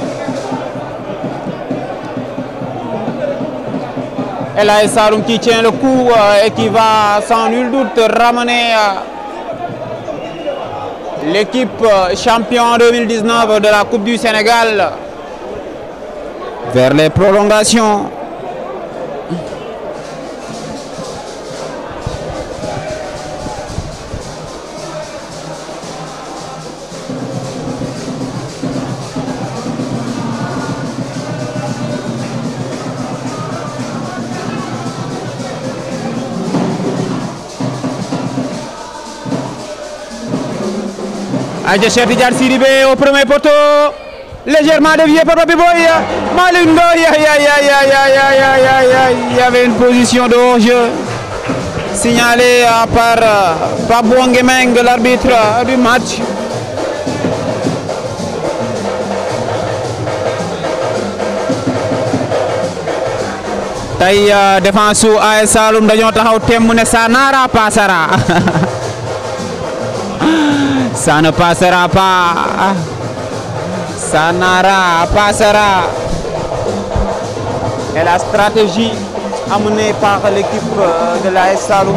Et là, Saloum qui tient le coup et qui va sans nul doute ramener l'équipe champion 2019 de la Coupe du Sénégal vers les prolongations. Cheikh Tidiane Sidibé au premier poteau, légèrement dévié par Papi Boy. Malick Ndoye, il y avait une position de hors-jeu signalée par Pape Bouanguemeng, l'arbitre du match. Tey défense su AS Saloum dañoo taxaw temm ne ça n'ira pas passera. Ça ne passera pas. Ça n'ira passera. Et la stratégie amenée par l'équipe de l'AS Saloum.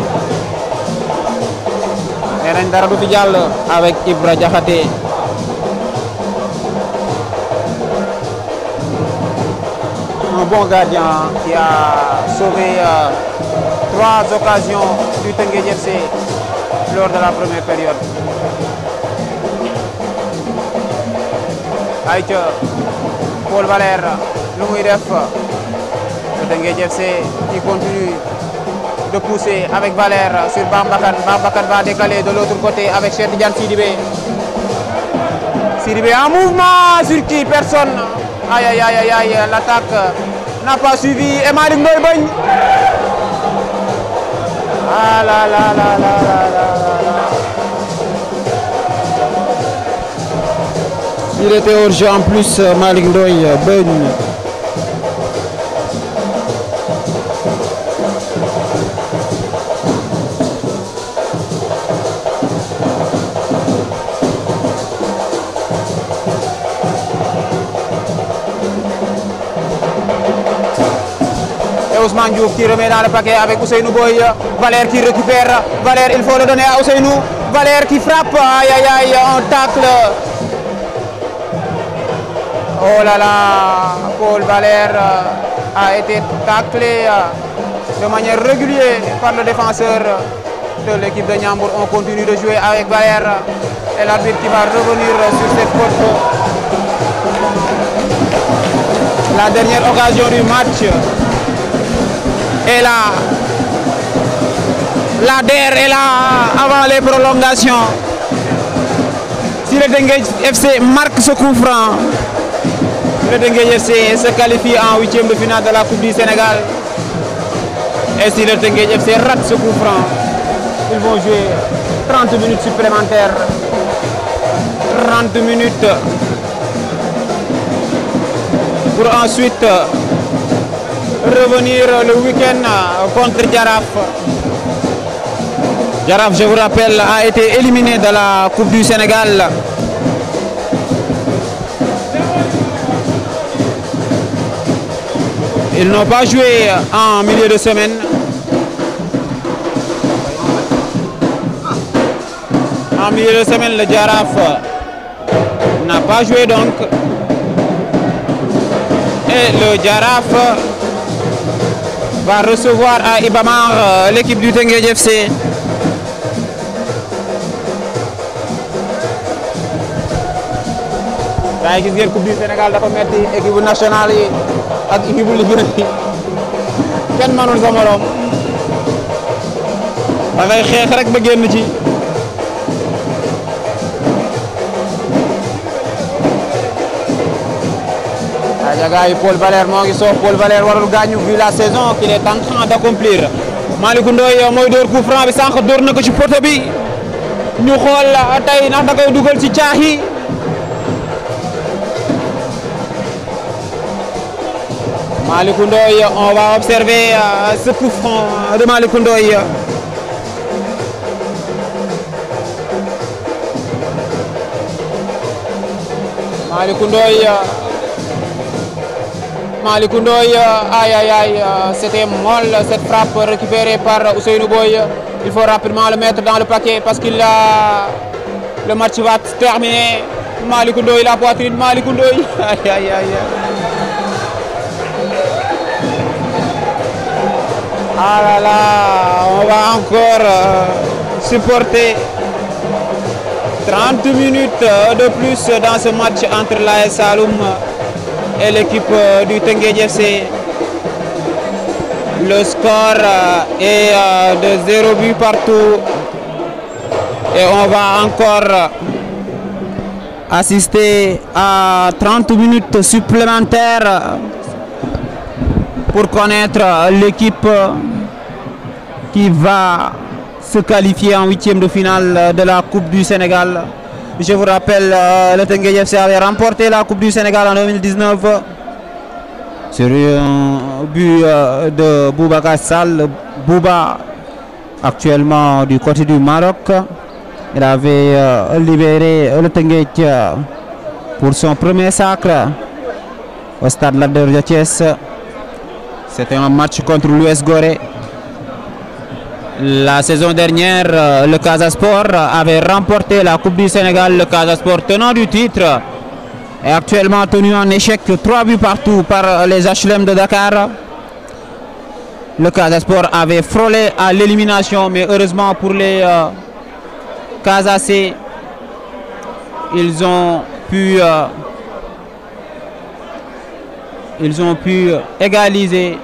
Nee nañ dara du fi jàll avec Ibra Diakhaté. Un bon gardien qui a sauvé 3 occasions du Teungueth FC lors de la première période. Aïcha, Paul Valère, lu muy def, le Teungueth FC qui continue de pousser avec Valère sur Bambakan. Bambakan va décaler de l'autre côté avec Cheikh Tidiane Sidibé. Sidibé en mouvement sur qui? Personne. Aïe aïe aïe aïe, l'attaque n'a pas suivi et Malick Ndoye bañ. Ah là là là là là là là. Il était hors jeu en plus, Malick Ndoye bañ. Ousmane Diouf qui remet dans le paquet avec Ousseynou Boy. Valère qui récupère. Valère, il faut le donner à Ousseynou. Valère qui frappe. Aïe aïe aïe, on tacle. Oh là là, Paul Valère a été taclé de manière régulière par le défenseur de l'équipe de Ndiambour. On continue de jouer avec Valère et l'arbitre qui va revenir sur cette faute. La dernière occasion du match. Et là, la DER est là avant les prolongations. Si le Teungueth FC marque ce coup franc, le Teungueth FC se qualifie en 8e de finale de la Coupe du Sénégal. Et si le Teungueth FC rate ce coup franc, ils vont jouer 30 minutes supplémentaires. 30 minutes pour ensuite revenir le week-end contre Jaraaf. Jaraaf, je vous rappelle, a été éliminé de la Coupe du Sénégal. Ils n'ont pas joué en milieu de semaine. En milieu de semaine, le Jaraaf n'a pas joué donc. Et le Jaraaf va recevoir à Ibamar l'équipe du Teungueth FC. gaa yi gis ngeen Coupe du Sénégal dafa metti équipe nationale yi ak équipe Ligue yi kenn mënul sa morom da ngay xeex rek ba génn ci. gars yi Paul Valère moo ngi soof Paul Valère warul gaañu vu la saison qu'il est en train d'accomplir. Malick Ndoye mooy door coup franc bi sànq door na ko ci poto bi ñu xool tey ndax da koy dugal ci caaxi. Malick Ndoye, on va observer ce coup franc de Malick Ndoye. Malick Ndoye, aïe aïe aïe, c'était molle cette frappe récupérée par Ousseynou Boy. Il faut rapidement le mettre dans le paquet parce qu'il a le match va se terminer. Malick Ndoye, la poitrine, Malick Ndoye, aïe aïe aïe. Ah là là, on va encore supporter 30 minutes de plus dans ce match entre l'AS Saloum et l'équipe du Teungueth FC. Le score est de 0 but partout et on va encore assister à 30 minutes supplémentaires pour connaître l'équipe qui va se qualifier en huitième de finale de la Coupe du Sénégal. Je vous rappelle, le Teungueth FC avait remporté la Coupe du Sénégal en 2019 sur un but de Boubacar Sall. Bouba, actuellement du côté du Maroc, il avait libéré le Teungueth pour son premier sacre au stade Lat Dior de Thiès. C'était un match contre l'US Gorée. La saison dernière, le Casa Sport avait remporté la Coupe du Sénégal. Le Casa Sport, tenant du titre, est actuellement tenu en échec 3 buts partout par les HLM de Dakar. Le Casa Sport avait frôlé à l'élimination, mais heureusement pour les Casacés, ils ont pu égaliser.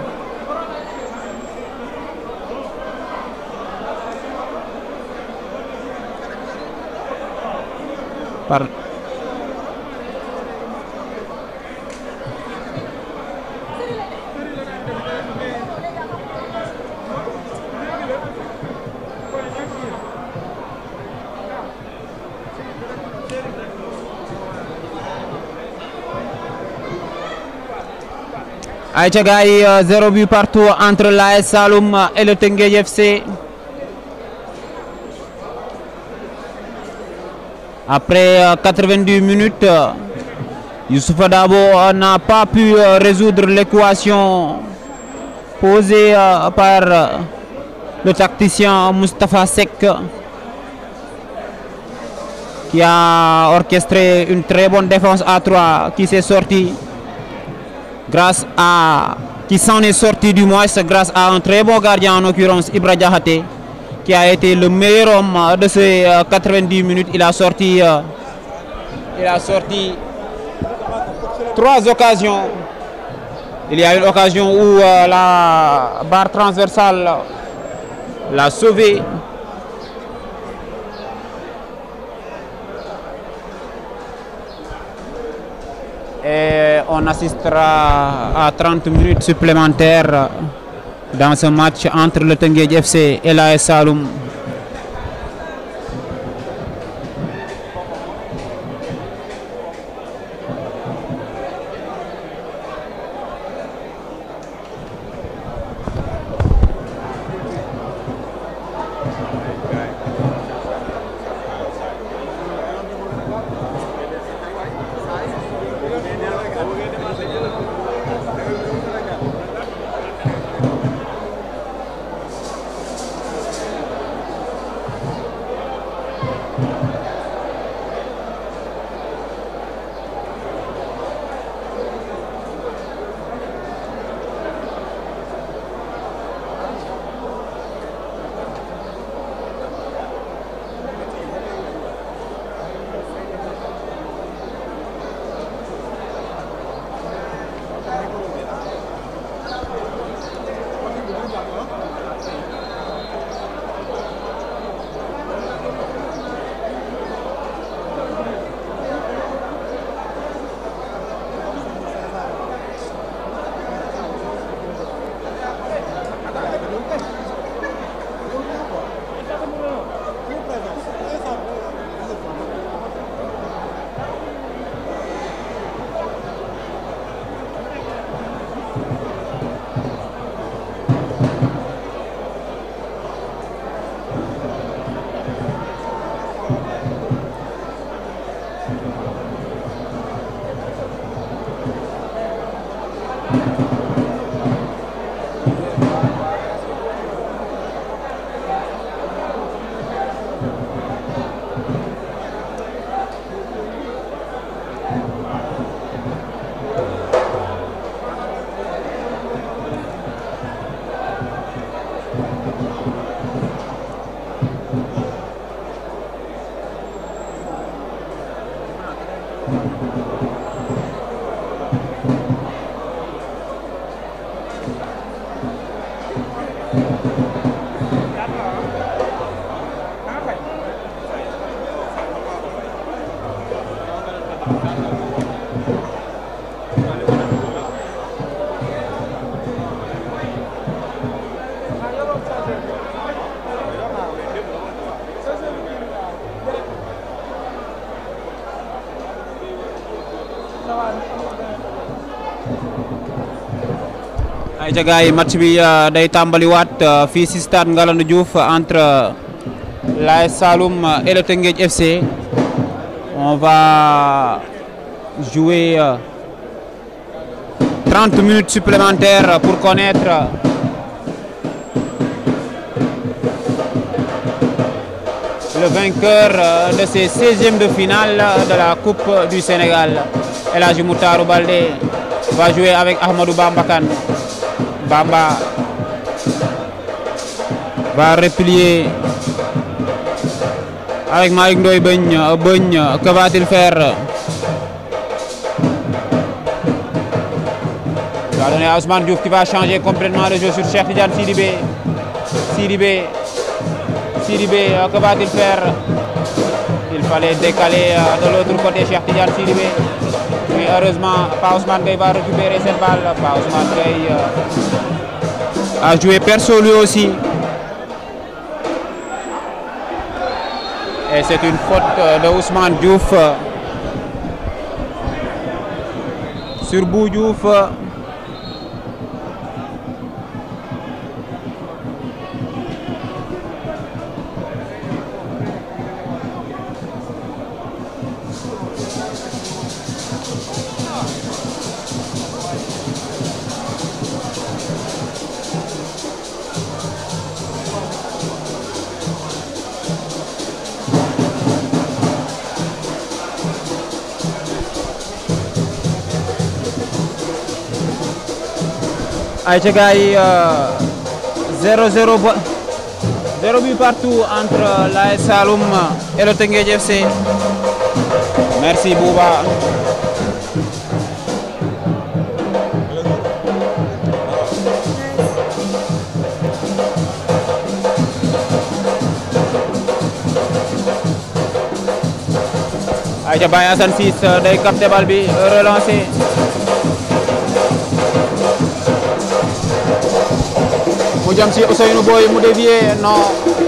Par Aïcha Gaï, 0 but partout entre l'AS Saloum et le Teungueth FC. Après 90 minutes, Youssoupha Dabo n'a pas pu résoudre l'équation posée par le tacticien Moustapha Seck, qui a orchestré une très bonne défense à 3 qui s'est sorti qui s'en est sorti du moins grâce à un très bon gardien, en l'occurrence Ibra Diakhaté, qui a été le meilleur homme de ces 90 minutes. Il a sorti 3 occasions. Il y a une occasion où la barre transversale l'a sauvé. Et on assistera à 30 minutes supplémentaires dans ce match entre le Teungueth FC et l'AS Saloum. ay ca gars yi match bi day tàmbaliwaat fii si stade Ngalandou Diouf entre l'AS Saloum et le Teungueth FC. On va jouer 30 minutes supplémentaires pour connaître le vainqueur de ces 16e de finale de la Coupe du Sénégal. El Hadji Moutarou Baldé va jouer avec Ahmadou Bamba Kane. Bamba va replier avec Malick Ndoye Begne. Que va-t-il faire? Il va donner à Ousmane Diouf qui va changer complètement le jeu sur Cheikh Tidiane Sidibé. Sidibé, que va-t-il faire? Il fallait décaler de l'autre côté Cheikh Tidiane Sidibé. Mais heureusement, Pa Ousmane Gueye va récupérer cette balle. Pa Ousmane Gueye a joué perso lui aussi. Et c'est une faute de Ousmane Diouf sur Bou Diouf. Aïcha gars yi 0 but partout entre l'AS Saloum et le Teungueth FC. Merci Bouba. Aïcha Baye Assane Ciss day capté bal bi relancé. Mu jëm si Ousseynou Boy mu dévié non.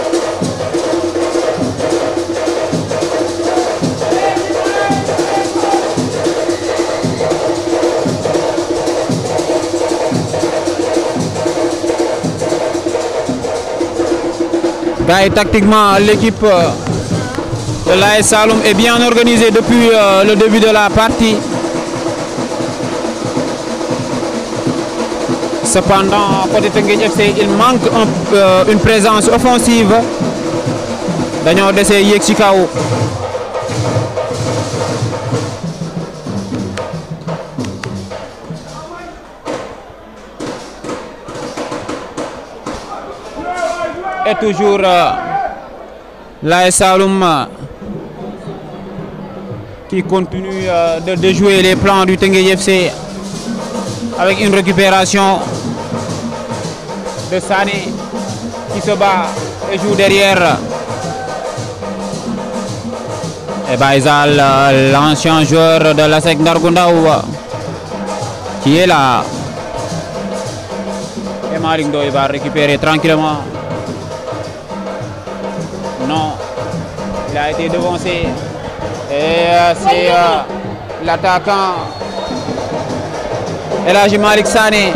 Gars yi tactiquement l'équipe de l'AS Saloum est bien organisée depuis le début de la partie. Cependant, côté Teungueth FC, il manque une présence offensive. Dañoo dese yéeg ci kaw. Et toujours l'AS Saloum qui continue de déjouer les plans du Teungueth FC avec une récupération de Sané qui se bat et joue derrière. Et Baïzal, l'ancien joueur de l'ASEC Ndargou Ndaw, qui est là. Et Malick Ndoye va récupérer tranquillement. Non, il a été devancé. Et c'est l'attaquant El Hadji Malick Sané.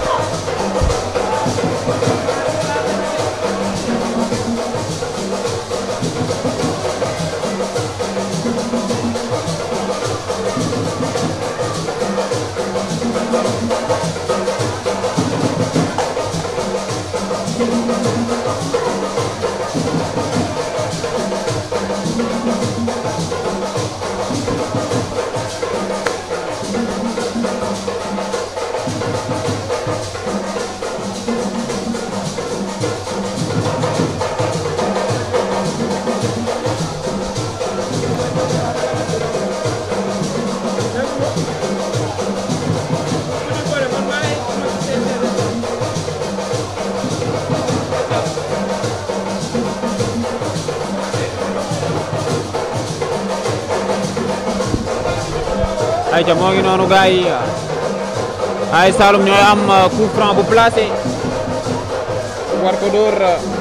Aïcha moo ngi noonu gars yi AS Saloum ñooy am coup franc bu placé war ko dóor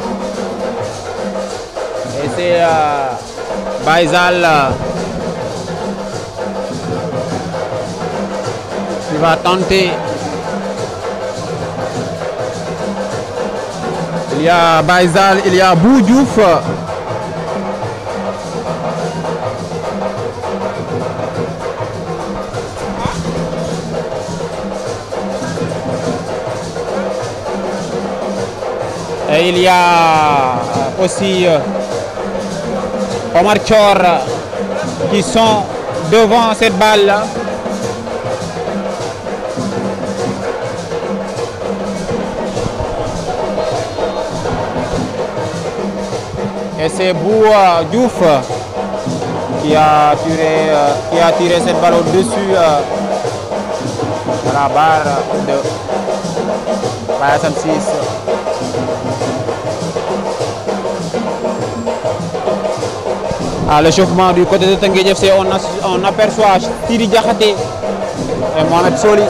et c'est Baïzal qui va tenter Il y a Baïzal, il y a Boudjouf. Et il y a aussi Omar Thior qui sont devant cette balle-là. Et c'est Boua Diouf qui a tiré cette balle au-dessus de la barre de Bayasan 6. À l'échauffement du côté de Teungueth FC, on aperçoit Sidi Diakhaté et Mohamed Soli.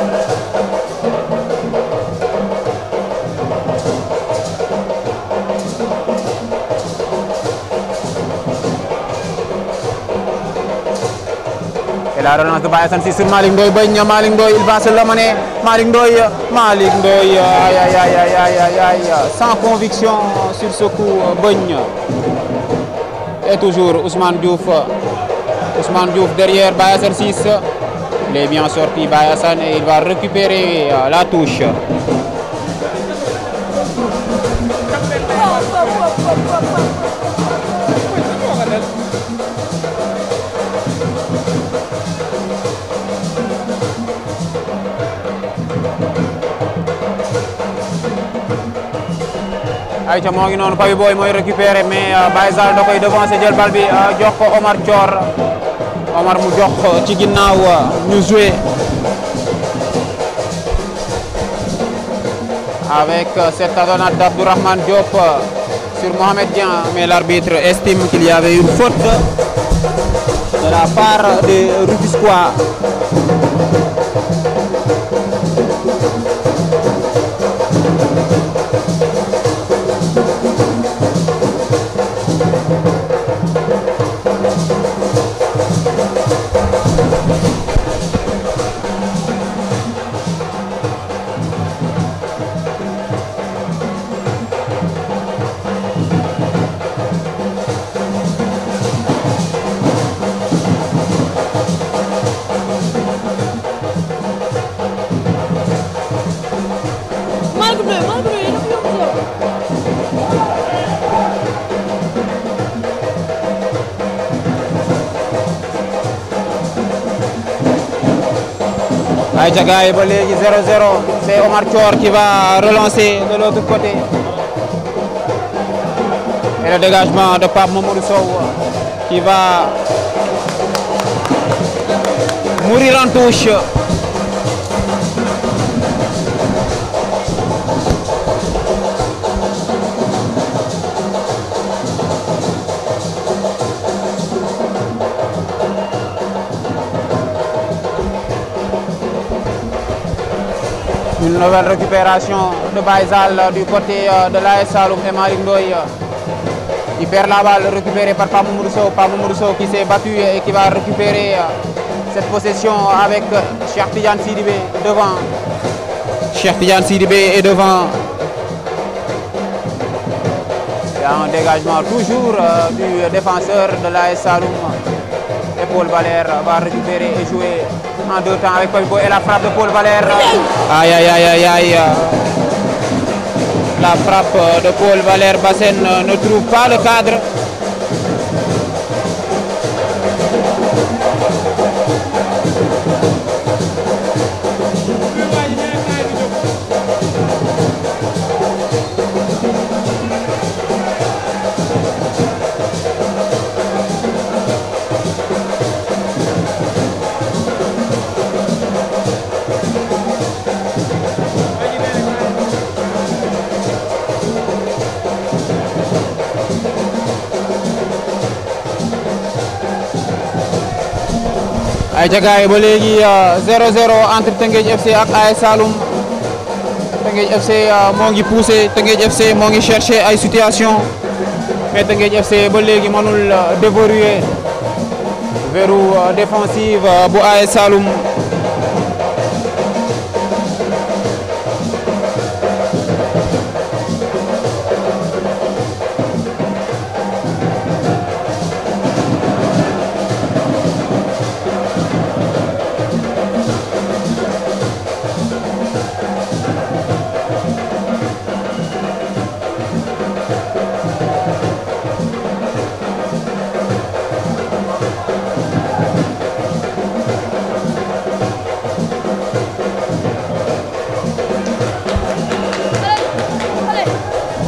Et la relance de Bayasan 6 sur Malick Ndoye, Malick Ndoye, il va se l'amener. Malick Ndoye, aïe aïe aïe aïe aïe aïe, sans conviction sur ce coup, Bogne. Et toujours Ousmane Diouf derrière Bayasan 6. Il est bien sorti Bayasan et il va récupérer la touche. Aïcha moo ngi noonu Papi Boy mooy récupéré mais Baïzal da koy devancer jël bal bi jox ko Omar Thior Omar mu jox ci ginnaaw ñu jouer avec cette talonnade d'Abdourahmane Diop sur Mohamed Dieng, mais l'arbitre estime qu'il y avait une faute de la part des Rufisquois. Aïcha gars yi ba léegi 0-0, c'est Omar Thior qui va relancer de l'autre côté. Et le dégagement de Pape Mamadou Sow qui va mourir en touche. Une nouvelle récupération de Baïzal du côté de l'AS Saloum et Malick Ndoye. Il perd la balle récupérée par Pape Mamadou Sow qui s'est battu et qui va récupérer cette possession avec Cheikh Tidiane Sidibé devant. Cheikh Tidiane Sidibé est devant. Il y a un dégagement toujours du défenseur de l'AS Saloum. Et Paul Valère va récupérer et jouer en deux temps avec Papi Boy et la frappe de Paul Valère. Aïe aïe aïe aïe aïe. La frappe de Paul Valère Bassène ne trouve pas le cadre. Aïcha gars yi ba léegi 0-0 entre Teungueth FC ak AS Saloum. Teungueth FC moo ngi poussé, Teungueth FC moo ngi cherché ay situation, mais Teungueth FC ba léegi mënul déverrouiller verrou défensive bu AS Saloum.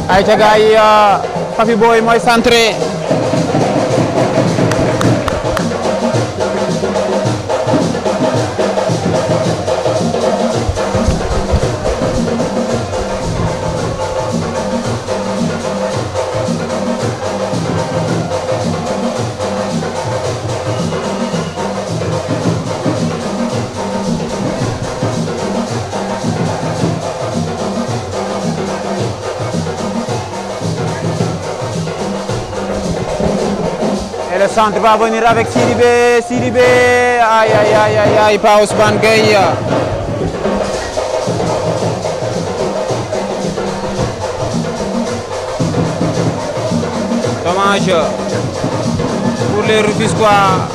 ay ca gars yi Papi Boy mooy centré et le centre va venir avec Sidibé, Sidibé, aïe aïe aïe aïe aïe, pas Ousmane Gueye. Dommage pour les Rufisquois.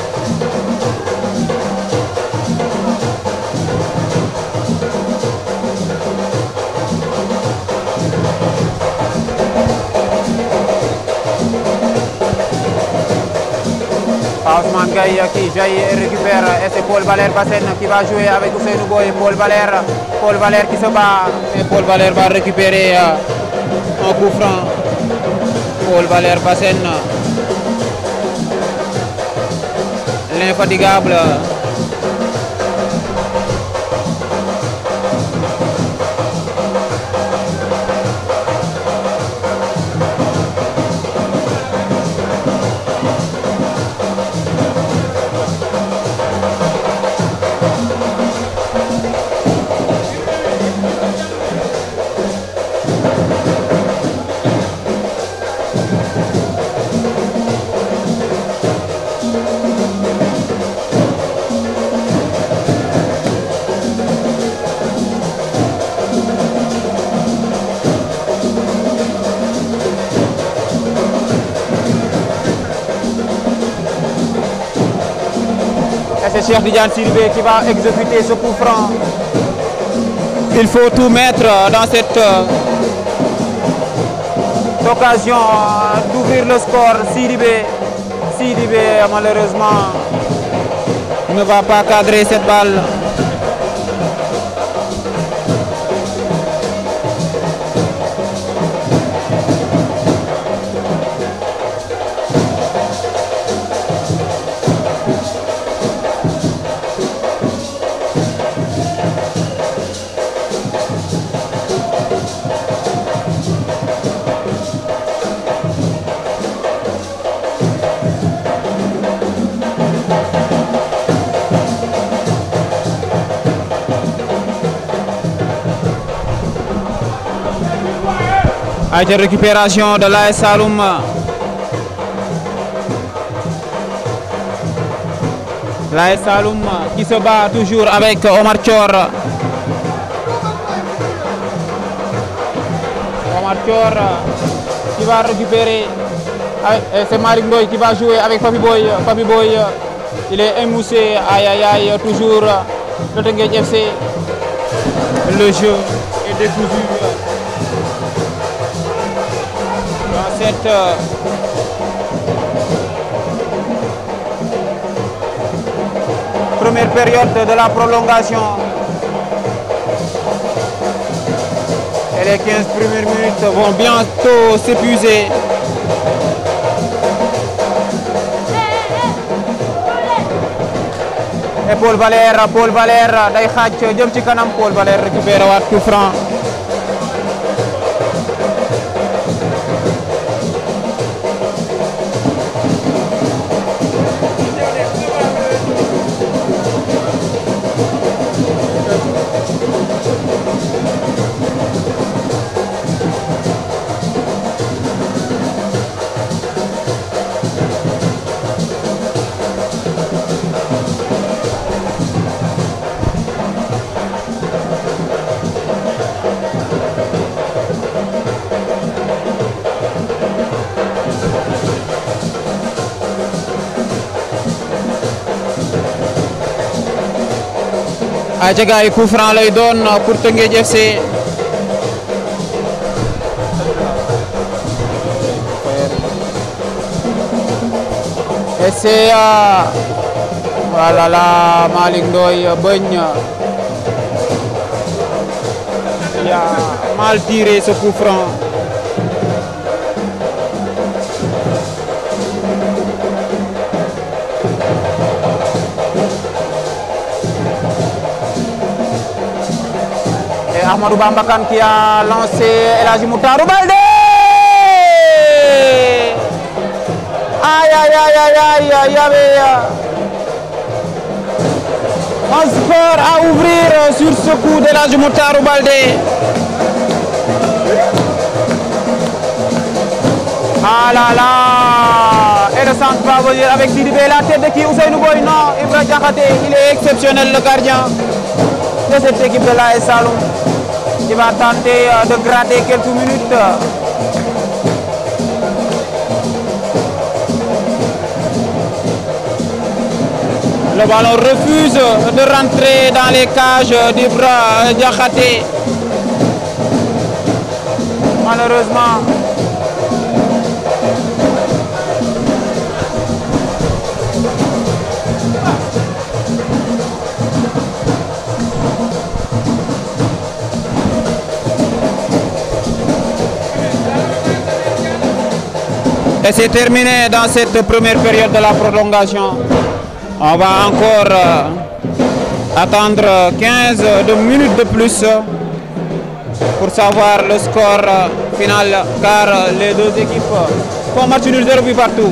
Ousmane Gueye qui jaillit et récupère, et c'est Paul Valère Bassène qui va jouer avec Ousseynou Boy. Paul Valère qui se bat, et Paul Valère va récupérer un coup franc. Paul Valère Bassène, l'infatigable. C'est Cheikh Tidiane Sidibé qui va exécuter ce coup franc. Il faut tout mettre dans cette occasion d'ouvrir le score. Sidibé malheureusement ne va pas cadrer cette balle. Avec la récupération de l'AS Saloum. L'AS Saloum qui se bat toujours avec Omar Thior. Omar Thior qui va récupérer. C'est Malick Ndoye qui va jouer avec Papi Boy. Papi Boy, il est émoussé. Aïe aïe aïe, toujours le Teungueth FC. Le jeu est décousu. Dans cette première période de la prolongation et les 15 premières minutes vont bientôt s'épuiser. Et Paul Valère day xaaj jëm ci kanam. Paul Valère récupère waat coup franc. ay ca gars yi coup franc lay doon pour Teungueth FC. Et c'est voilà là Malick Ndoye Beugn qui a mal tiré ce coup franc. Ahmadou Bamba Kane qui a lancé El Hadji Moutarou Baldé. Aïe aïe aïe aïe aïe, il y avait un score à ouvrir sur ce coup d'El Hadji Moutarou Baldé. Ah là là, et le centre va venir avec Sidibé, la tête de qui? Ousseynou Boy, non, Ibra Diakhaté, il est exceptionnel le gardien de cette équipe de l'AS Saloum. Il va tenter de gratter quelques minutes. Le ballon refuse de rentrer dans les cages d'Ibra Diakhaté. Malheureusement. Et c'est terminé dans cette première période de la prolongation. On va encore attendre 15 minutes de plus pour savoir le score final, car les deux équipes font match nul 0 but partout.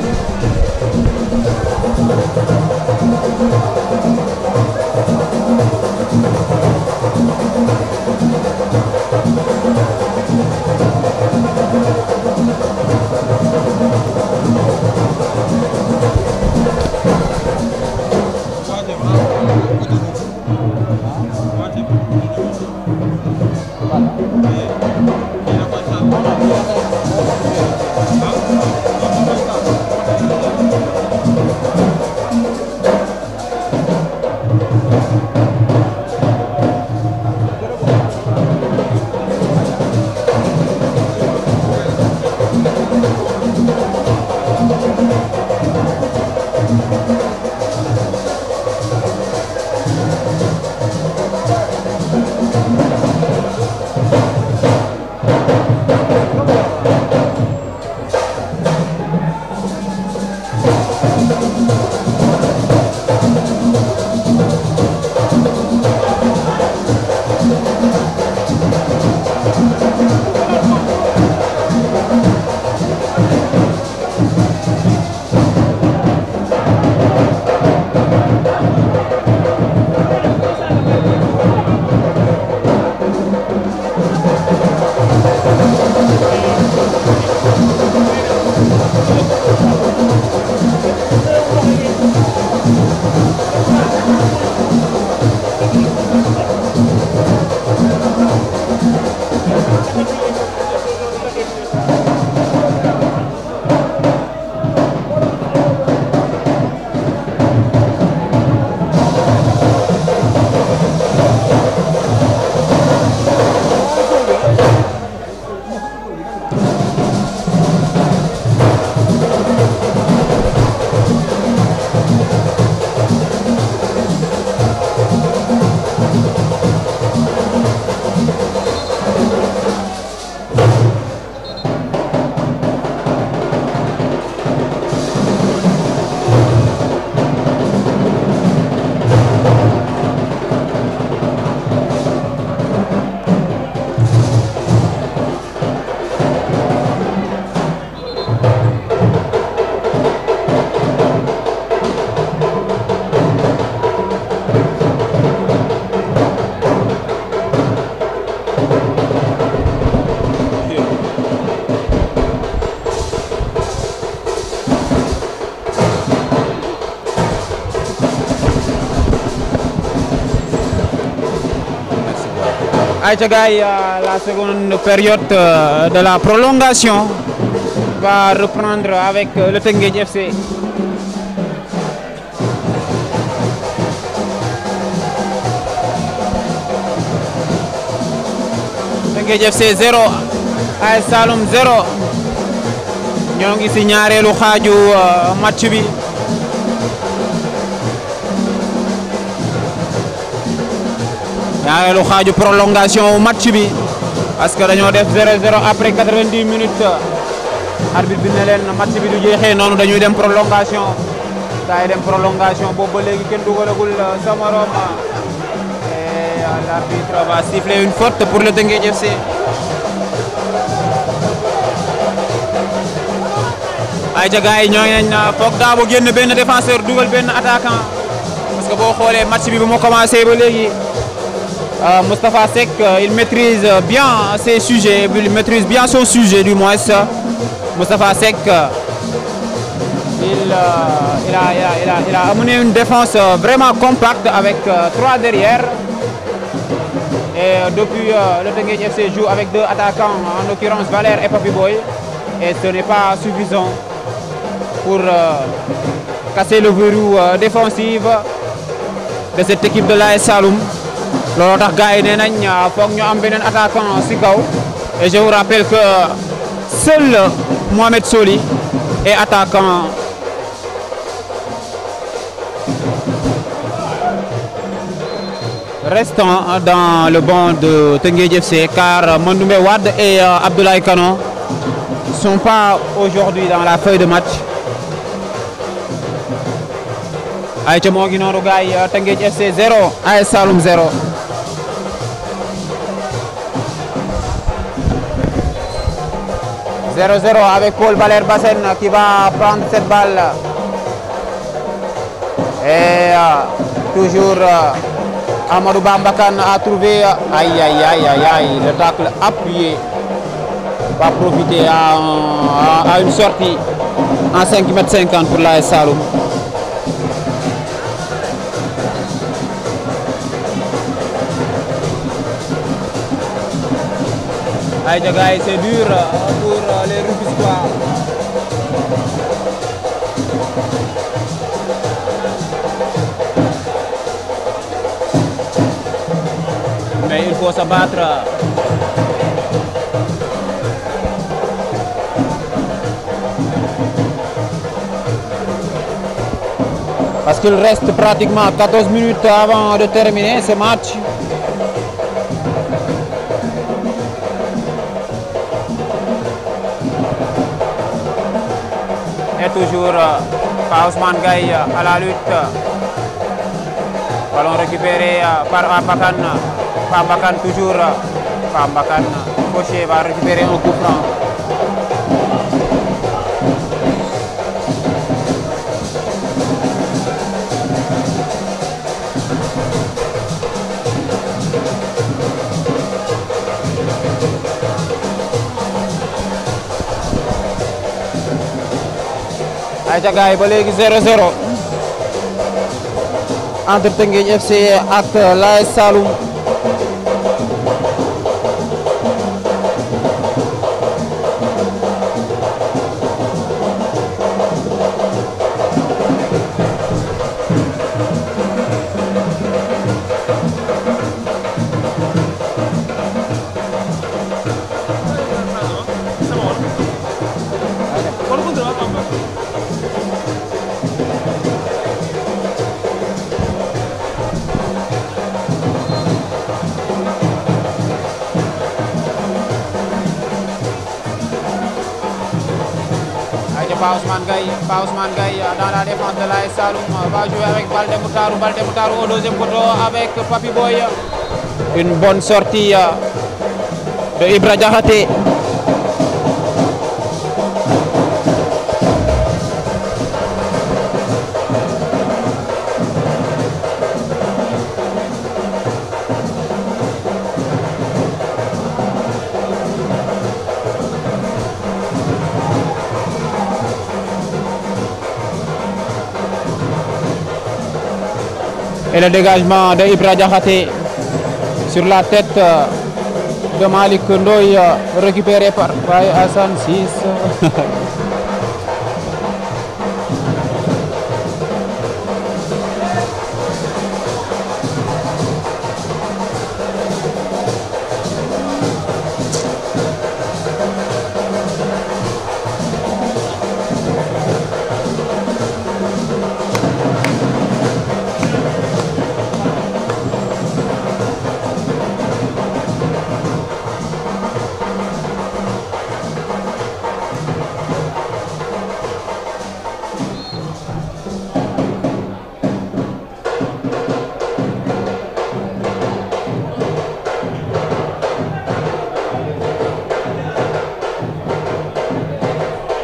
Aïcha Gaï, la seconde période de la prolongation va reprendre avec le Teungueth FC. Teungueth FC 0, AS Saloum 0. ñoo ngi ci ñaareelu xaaju match bi. ñaareelu xaaju prolongation match bi parce que dañoo def 0-0 après 90 minutes arbitre bi ne leen match bi du jeexee noonu dañuy dem prolongation gars yi dem prolongation boobu ba léegi kenn dugalagul sa morom l'arbitre va siffler une faute pour le Teungueth FC. ay ca gars yi ñoo ngi nañ foog Dabo génn benn défenseur dugal benn attaquant parce que boo xoolee match bi bu mu commencé ba léegi Moustapha Seck il maîtrise bien ses sujets, il maîtrise bien son sujet du moins. Moustapha Seck il a amené une défense vraiment compacte avec 3 derrière. Et depuis le Teungueth FC joue avec 2 attaquants, en l'occurrence Valère et Papi Boy. Et ce n'est pas suffisant pour casser le verrou défensif de cette équipe de l'AS Saloum. looloo tax gars yi nee nañ foog ñu am beneen attaquant si kaw. Et je vous rappelle que seul Mohamed Soli est attaquant. Restant dans le banc de Teungueth FC car Mandoumbe Wade et Abdoulaye Kano ne sont pas aujourd'hui dans la feuille de match. Aïcha moo ngi noonu gars yi Teungueth FC 0 AS Saloum 0. Avec Paul Valère Bassène qui va prendre cette balle. Et toujours Amadou Bambakan a trouvé le tacle appuyé. Va profiter à une sortie en 5,50 m pour l'AS Saloum. Aïcha gars, c'est dur pour les Rufisquois. Mais il faut se battre. Parce qu'il reste pratiquement 14 minutes avant de terminer ce match. Et toujours par Ousmane Gaye à la lutte. Ballon récupéré par Pambakan. Pambakan toujours. Pambakan. Fauché va récupérer un coup franc. Aïcha gars yi ba léegi 0-0 entre Teungueth FC ak l'AS Saloum. Pa Ousmane Gaye dans la défense de l'AS Saloum va jouer avec Baldé Moutarou au deuxième poteau avec Papi Boy. Une bonne sortie de Ibra Diakhaté. Et le dégagement de Ibra Diakhaté sur la tête de Malik Ndoye, récupéré par Baye Hassan 6.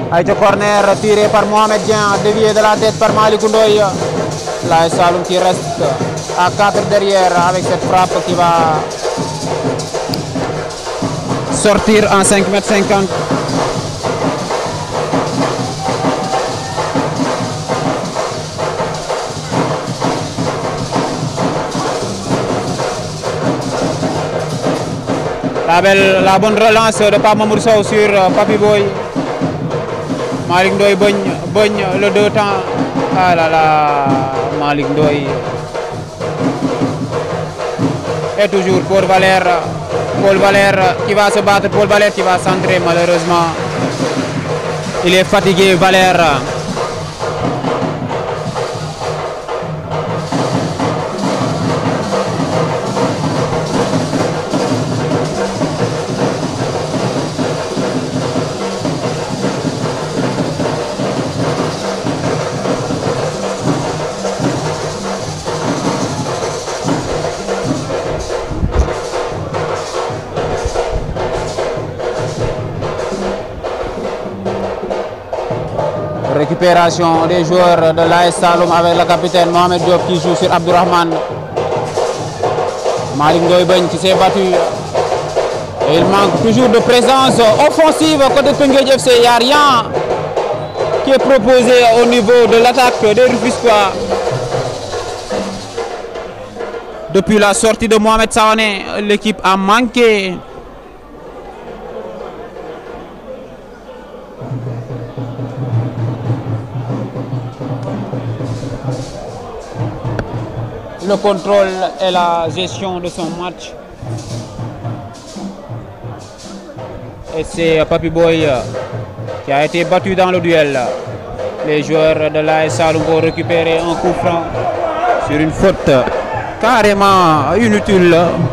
Aïcha corner tiré par Mohamed Dieng, dévié de la tête par Malick Ndoye. L'AS Saloum qui reste à 4 derrière avec cette frappe qui va sortir en 5,50 m. La bonne relance de Pape Mamadou Sow sur Papi Boy. Malick Ndoye bogne le 2 temps. Ah là là, Malick Ndoye. Et toujours Paul Valère qui va se battre, Paul Valère qui va centrer malheureusement. Il est fatigué, Valère. Récupération des joueurs de l'AS Saloum avec le capitaine Mohamed Diop qui joue sur Abdourahmane. Malick Ndoye qui s'est battu. Et il manque toujours de présence offensive côté Teungueth FC. Il n'y a rien qui est proposé au niveau de l'attaque des Rufisquois. Depuis la sortie de Mohamed Sawane, l'équipe a manqué. Le contrôle et la gestion de son match. Et c'est Papi Boy qui a été battu dans le duel. Les joueurs de l'AS Saloum vont récupérer un coup franc sur une faute carrément inutile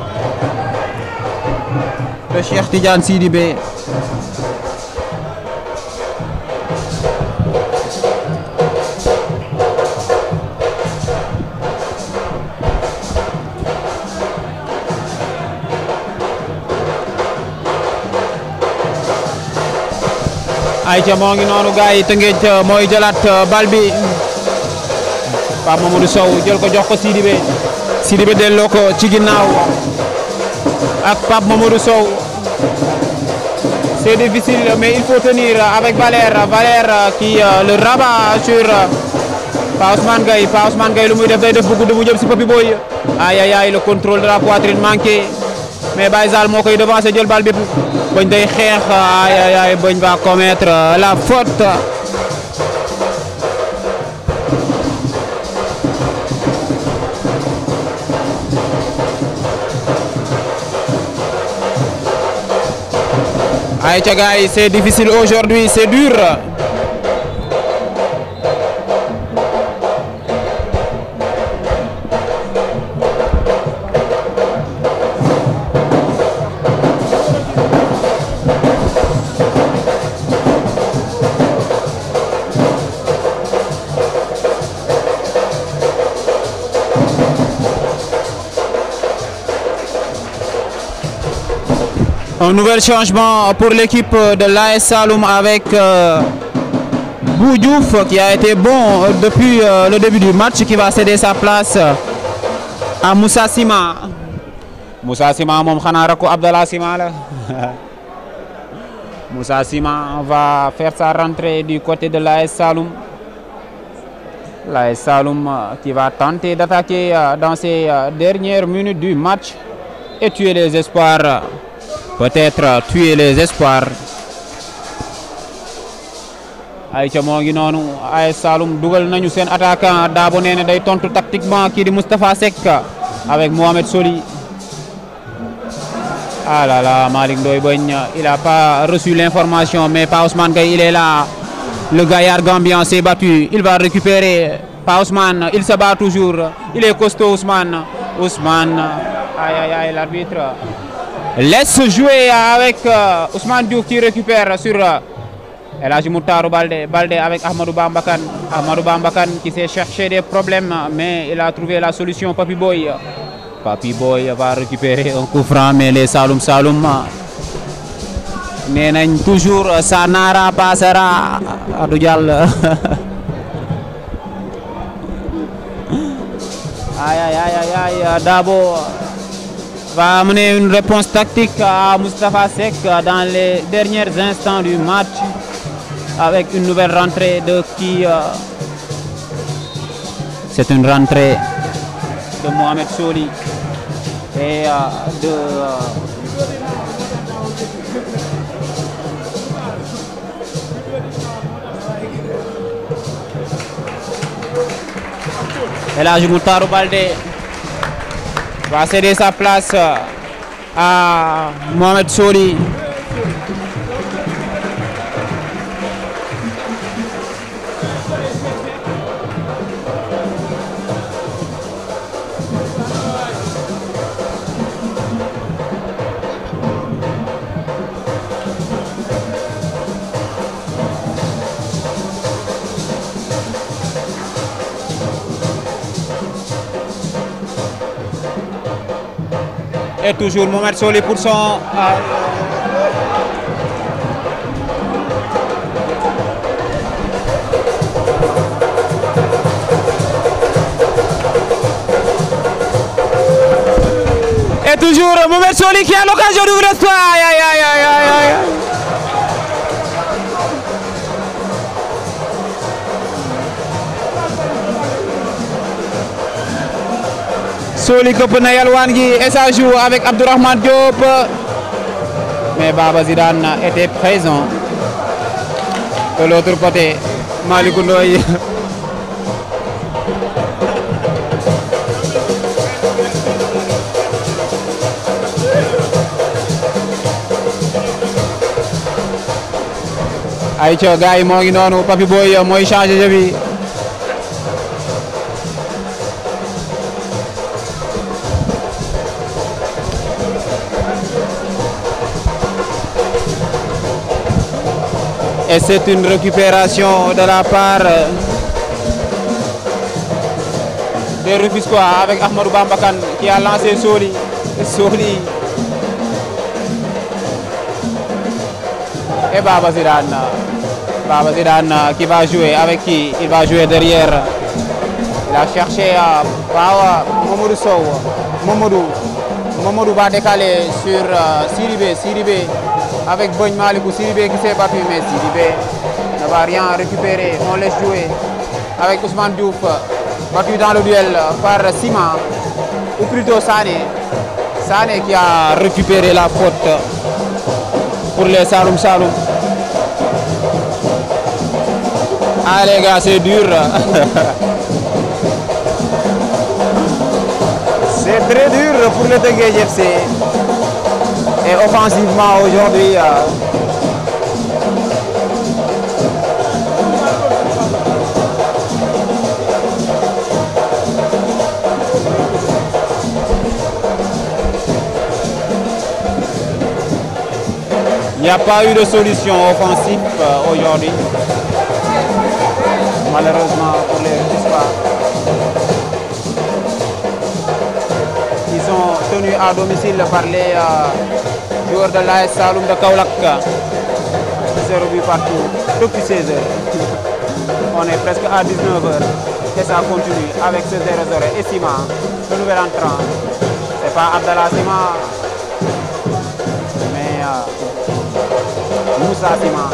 de Cheikh Tidiane Sidibé. Aïcha moo ngi noonu gars yi Teungueth mooy jëlaat bal bi Pape Mamadou Sow jël ko jox ko Sidibé delloo ko ci ginnaaw ak Pape Mamadou Sow. C'est difficile mais il faut tenir avec Valère qui le rabat sur Pa Ousmane Gaye lu muy def day def bu gudd bu jëm si Papi Boy. Aïe aïe aïe, le contrôle de la poitrine manqué mais Baye Zal moo koy devancé jël bal bi. Boñ day xeex, aïe aïe aïe, Boñ va commettre la faute. Aïcha gars yi, c'est difficile aujourd'hui, c'est dur. Un nouvel changement pour l'équipe de l'AS Saloum avec Bou Diouf qui a été bon depuis le début du match, qui va céder sa place à Moussa Sima. Moussa Sima moom xanaa rakku Abdallah Sima la. Moussa Sima va faire sa rentrée du côté de l'AS Saloum. L'AS Saloum qui va tenter d'attaquer dans ces dernières minutes du match et tuer les espoirs. Peut-être tuer les espoirs. Aïcha moo ngi noonu AS Saloum dugal nañu seen attaquant Dabo nee na day tontu tactiquement kii di Moustapha Seck avec Mohamed Soli. Ah là là, Malick Ndoye il n'a pas reçu l'information mais Pa Ousmane Gaye il est là. Le gaillard gambien s'est battu, il va récupérer. Pa Ousmane, il se bat toujours, il est costaud Ousmane. Aïe aïe aïe, l'arbitre laisse jouer avec Ousmane Diouf qui récupère sur El Hadji Moutarou Baldé avec Ahmadou Bambakan qui s'est cherché des problèmes mais il a trouvé la solution. Papi Boy va récupérer un coup franc mais les Saloum nee nañ toujours ça n'ara passera du jàll. Aïe aïe aïe aïe, Dabo va amener une réponse tactique à Moustapha Seck dans les derniers instants du match avec une nouvelle rentrée de qui c'est une rentrée de Mohamed Soli et de El Hadji Moutarou Baldé va céder sa place à Mohamed Soli. Et toujours Mohamed Soli pour son et toujours Mohamed Soli qui a l'occasion d'ouvrir le score. Aïe aïe aïe aïe aïe aïe. Soli këpp na yalwaan gi et ça joue avec Abdourahmane Diop, mais Baba Zidane était présent de l'autre côté. Malick Ndoye ayca gars yi moo ngi noonu, Papi Boy mooy changé jeu bi. Et c'est une récupération de la part des Rufisquois avec Ahmadou Bamba Kane qui a lancé Soli. Soli et Baba Zidane. Baba Zidane qui va jouer avec qui? Il va jouer derrière. Il a cherché Mamadou Sow. Mamadou va décaler sur Sidibé. Sidibé avec Bogne Malikou. Sidibé qui s'est battu, mais Sidibé ne va rien récupérer. On laisse jouer avec Ousmane Diouf, battu dans le duel par Sima, ou plutôt Sané. Sané qui a récupéré la faute pour les Saloum Saloum. Ah les gars, c'est dur. C'est très dur pour le Teungueth FC. Et offensivement aujourd'hui, il n'y a pas eu de solution offensive aujourd'hui, malheureusement pour les Rufisquois. Ils sont tenus à domicile par les joueurs de l'AS Saloum de Kaolack. 0 but partout depuis 16 h. On est presque à 19 h et ça continue avec ce 0-0. Et Sima, le nouvel entrant, c'est pas Abdallah Sima, mais Moussa Sima.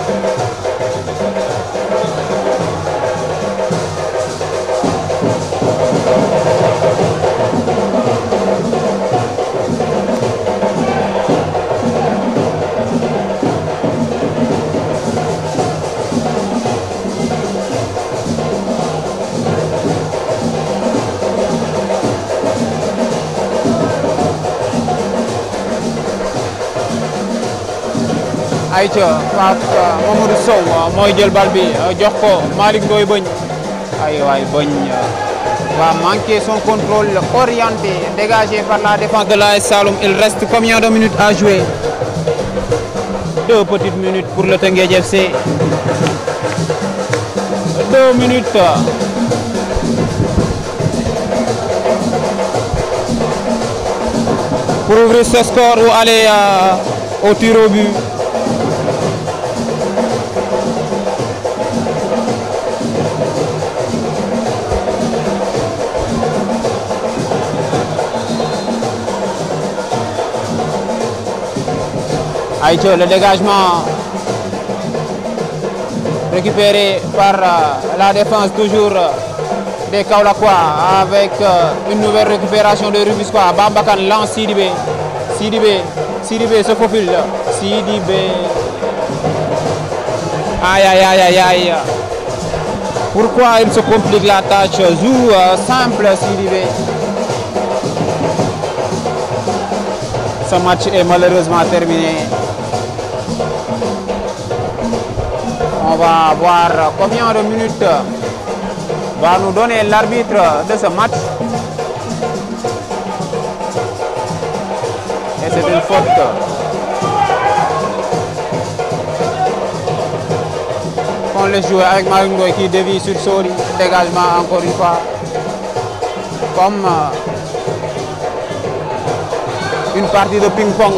Aïcha Mamadou Sow mooy jël bal bi jox ko Malick Ndoye Bogne. Ay waay Bogne va manquer son contrôle orienté, dégagé par la défense de l'AS Saloum. Il reste combien de minutes à jouer? 2 petites minutes pour le Teungueth FC. 2 minutes. Pour ouvrir ce score ou aller au tir au but. Aïcha, le dégagement récupéré par la défense toujours des Kaolackois avec une nouvelle récupération de Rufisquois. Bambakan lance Sidibé. Sidibé se faufile. Sidibé. Aïe aïe aïe aïe aïe. Pourquoi il se complique la tâche? Joue simple Sidibé. Ce match est malheureusement terminé. On va voir combien de minutes va nous donner l'arbitre de ce match. Et c'est une faute. On laisse jouer avec Maringo qui dévie sur Sori. Dégagement encore une fois. Comme une partie de ping-pong.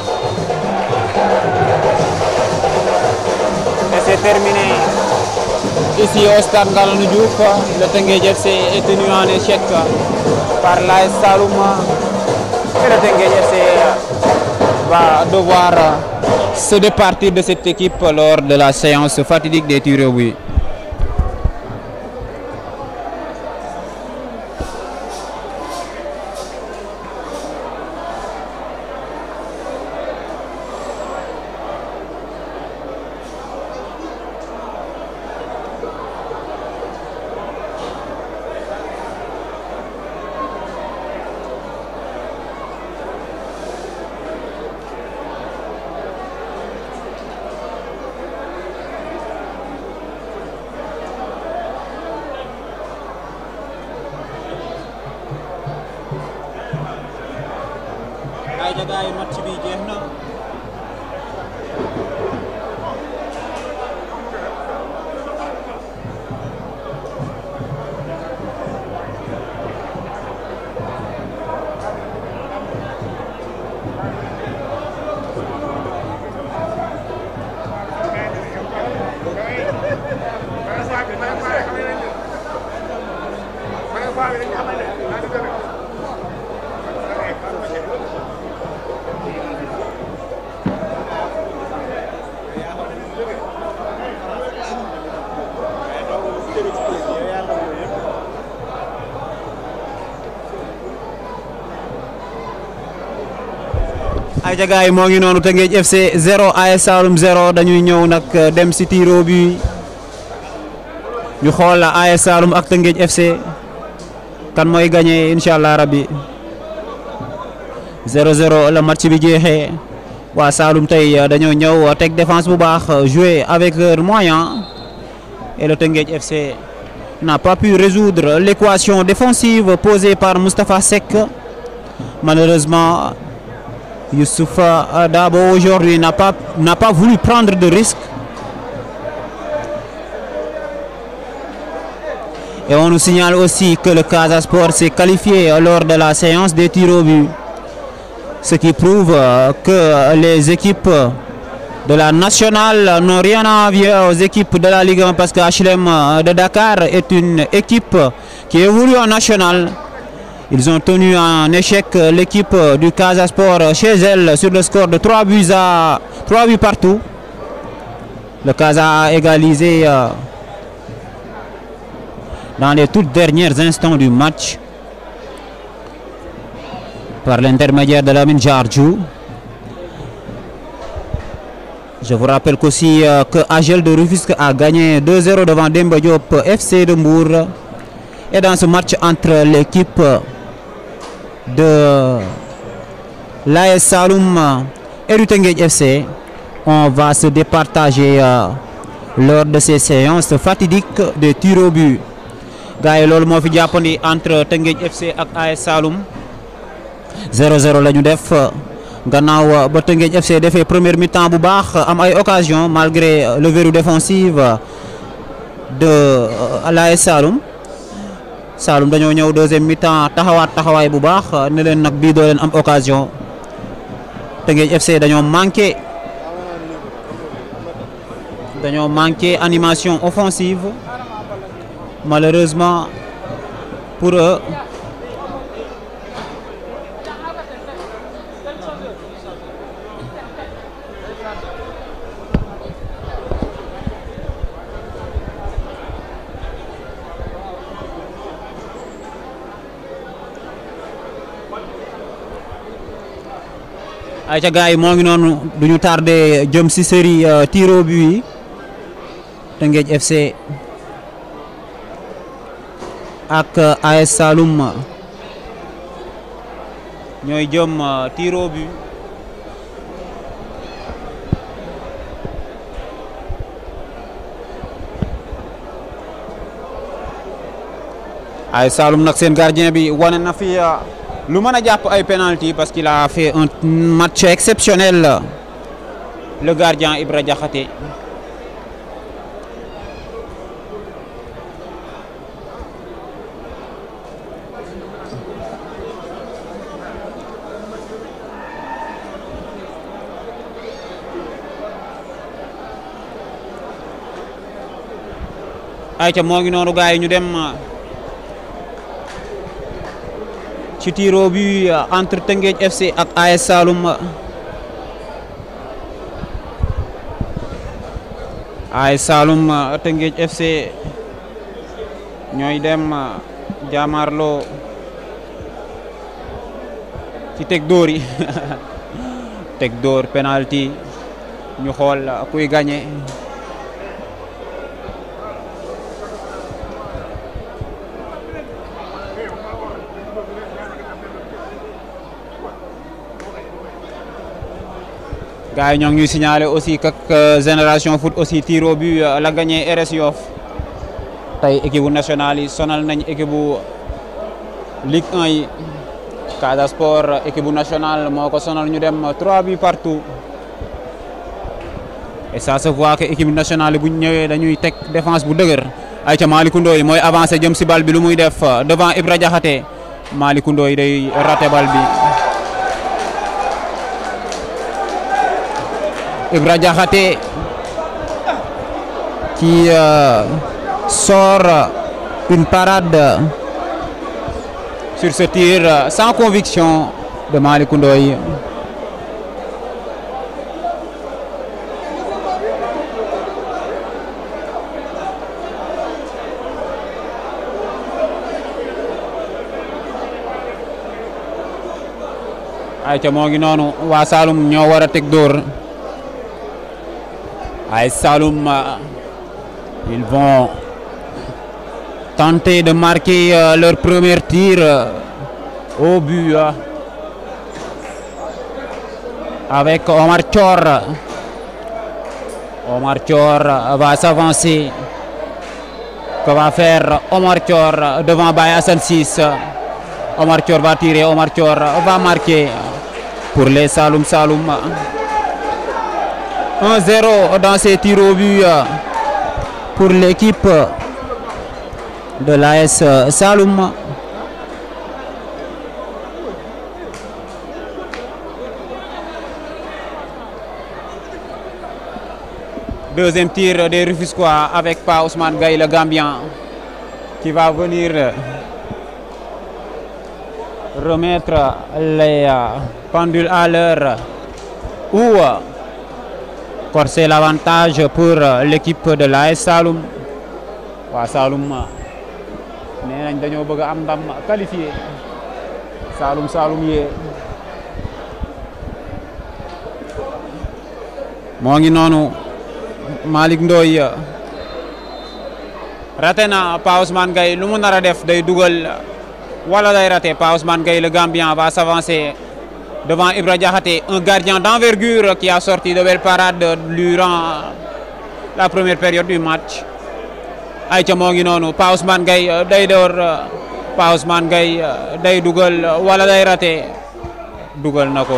Et c'est terminé. Ici au stade Ngalandou Diouf, le Teungueth FC est tenu en échec par l'AS Saloum. Et le Teungueth FC va devoir se départir de cette équipe lors de la séance fatidique des tirs au but. ay jagaay match bi jeex na. ay jagaay moo ngi noonu Teungueth FC 0 AS Saloum 0 dañuy ñëw nag dem si tiro bi ñu xool AS Saloum ak Teungueth FC kan mooy gagné inshallah rabbi 0-0 la match bi jeexee waa Saloum tey dañoo ñëw teg défense bu baax jouer avec leurs moyens et le Teungueth FC n'a pas pu résoudre l'équation défensive posée par Moustapha Seck. Malheureusement Youssoufa Dabo aujourd'hui n'a pas voulu prendre de risques. Et on nous signale aussi que le Casa Sport s'est qualifié lors de la séance des tirs au but. Ce qui prouve que les équipes de la nationale n'ont rien à envier aux équipes de la Ligue 1 parce que HLM de Dakar est une équipe qui évolue en national. Ils ont tenu en échec l'équipe du Casa Sport chez elle sur le score de 3 buts partout. Le Casa a égalisé dans les toutes derniers instants du match par l'intermédiaire de Lamine Jardiou. Je vous rappelle qu'aussi que AGEL de Rufisque a gagné 2-0 devant Demba Diop FC de Mbour. Et dans ce match entre l'équipe de l'AS Saloum et du Teungueth FC, on va se départager lors de ces séances fatidiques de tirs au but. Gars yi loolu moo fi jàppandi entre Teungueth FC ak AS Saloum 0-0 la ñu def gannaaw ba Teungueth FC defee première mi-temps bu baax am ay occasion malgré le verrou défensif de l'AS Saloum. Saloum dañoo ñëw deuxième mi-temps taxawaay bu baax ne leen nag bii doo leen am occasion. Teungueth FC dañoo manqué animation offensive malheureusement pour eux. ay ca gars yi moo ngi noonu duñu tardé jëm si série tir au but yi Teungueth FC ak AS Saloum ñooy jëm tir au but. AS Saloum nag seen gardien bi wane na fi lu mën a jàpp ay penalty parce qu'il a fait un match exceptionnel le gardien Ibra Diakhaté. ayca moo ngi noonu gars yi ñu dem ci tir au but entre Teungueth FC ak AS Saloum. AS Saloum Teungueth FC ñooy dem jaamarloo ci teg dóor yi teg dóor penalty ñu xool kuy gagné. gars yi ñoo ngi ñuy signalé aussi que Génération Foot aussi tir au but la gagné RS Yoff tey équipe bu nationale yi sonal nañ équipe bu Ligue 1 yi Casa Sport équipe bu nationale moo ko sonal ñu dem 3 buts partout et ça se voit que équipe nationale bu ñu ñëwee dañuy teg défense bu dëgër. ayca Malick Ndoye mooy avancé jëm si bal bi lu muy def devant Ibra Diakhaté Malick Ndoye day raté bal bi. Ibra Diakhaté qui sort une parade sur ce tir sans conviction de Malick Ndoye. ayca moo ngi noonu waa Saloum ñoo war a teg dóor. AS Saloum, ils vont tenter de marquer leur premier tir au but avec Omar Thior. Omar Thior va s'avancer. Que va faire Omar Thior devant Baye Assane Ciss? Omar Thior va tirer, Omar Thior va marquer pour les Saloum. 1-0 dans ces tirs au but pour l'équipe de l'AS Saloum. Deuxième tir des Rufisquois avec Pa Ousmane Gaye, le Gambien, qui va venir remettre les pendules à l'heure ou corser l'avantage pour l'équipe de l'AS Saloum. waa Saloum nee nañ dañoo bëgg a am ndam qualifié. Saloum yee moo ngi noonu. Malick Ndoye raté na Pa Ousmane Gaye, lu mu nar a def day dugal wala day raté. Pa Ousmane Gaye, le Gambien, va s'avancer devant Ibra Diakhaté, un gardien d'envergure qui a sorti de belles parades durant la première période du match. ayca moo ngi noonu. Pa Ousmane Gaye day door. Pa Ousmane Gaye day dugal wala day raté. dugal na ko.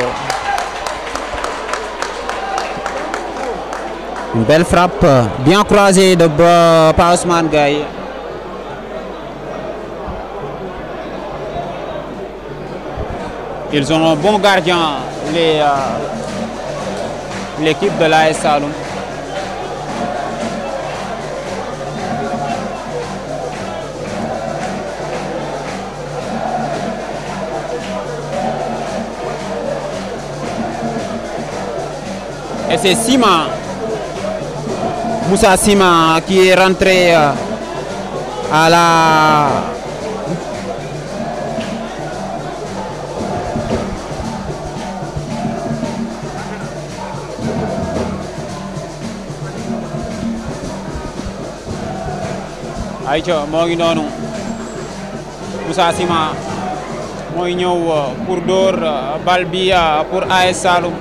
Une belle frappe bien croisée de Pa Ousmane Gaye. Ils ont un bon gardien, l'équipe de l'AS Saloum. Et c'est Sima, Moussa Sima, qui est rentré à la ayca moo ngi noonu Moussa Sima mooy ñëw pour dóor bal bi pour AS Saloum.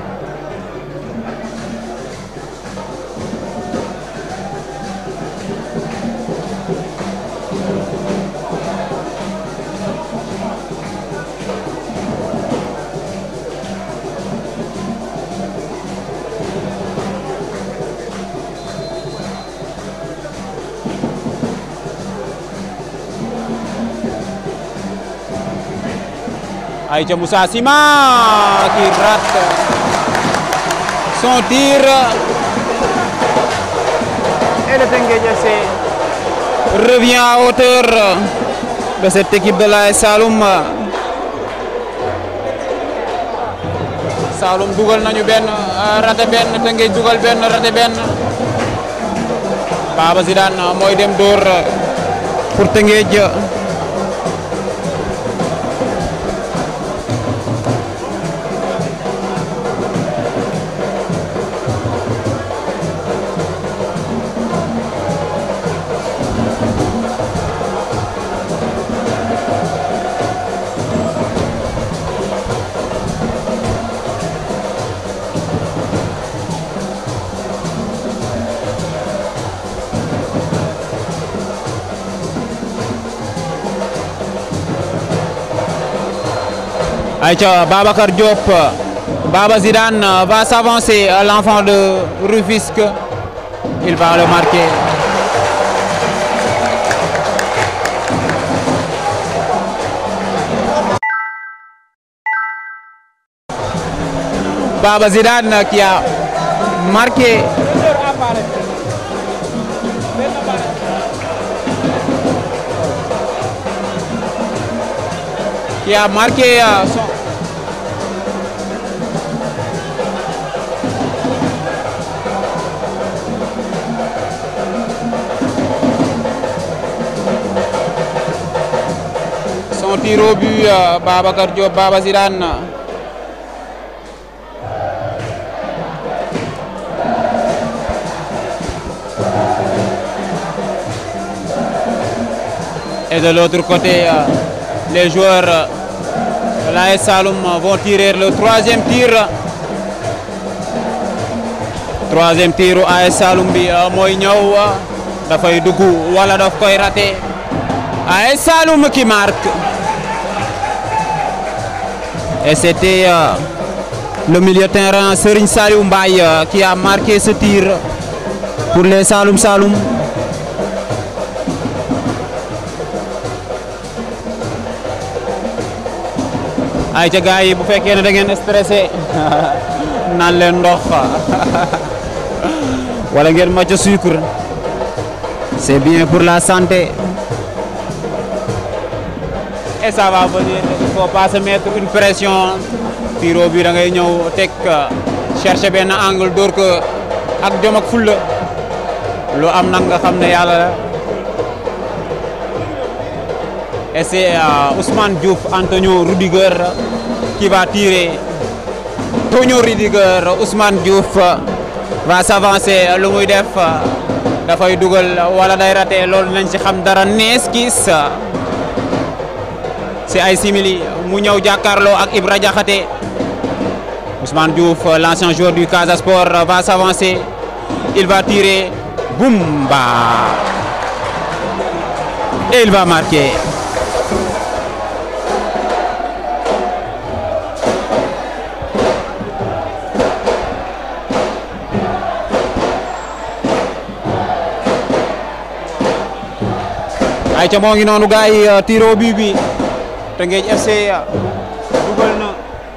Aïcha Moussa Sima qui rate son tir et le Teungueth FC revient à hauteur de cette équipe de l'AS Saloum. Saloum dugal nañu benn raté benn Teungueth dugal benn raté benn Baba Zidane mooy dem dóor pour Teungueth. Aïcha Babacar Diop, Baba Zidane va s'avancer à l'enfant de Rufisque. Il va le marquer. Baba Zidane qui a marqué. Qui a marqué son tir au but. Babacar Diop, Baba Zidane. Et de l'autre côté, les joueurs de l'AS Saloum vont tirer le troisième tir. Troisième tir u AS Saloum bi mooy ñëw dafay dugg wala daf koy raté. AS Saloum qui marque. Et c'était le milieu de terrain Serigne Saliou Mbaye qui a marqué ce tir pour les Saloum Saloum. ay ca gars yi bu fekkee ne da ngeen stressé naan leen ndox wala ngeen macca sucre, c'est bien pour la santé et ça va venir. Il faut pas se mettre une pression. Tiro bi da ngay ñëw teg chercher benn angle dóor ko ak jom ak fulla lu am nag nga xam ne yàlla la. Et c'est Ousmane Diouf, Antonio Rudiger qui va tirer. Antonio Rudiger, Ousmane Diouf va s'avancer. Lu muy def dafay dugal wala day raté loolu nañ ci xam dara nees gis. C'est ay simili mu ñëw jàkkaarloo ak Ibra Diakhaté. Ousmane Diouf, l'ancien joueur du Casa Sport, va s'avancer. Il va tirer. Boumba. Et il va marquer. Aïcha moo ngi noonu gars yi tiro bi bi Teungueth FC dugal na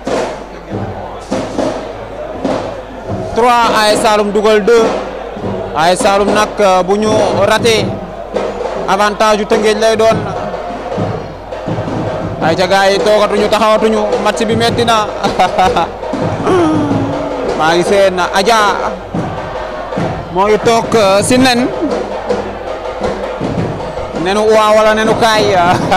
3 AS Saloum dugal 2 AS Saloum nag bu ñu raté avantage yu Teungueth lay doon. Aïcha gars yi toogatuñu taxawatuñu match bi metti na maa ngi seen Adja moo ngi toog si nen nenu uwa wala nenu kaay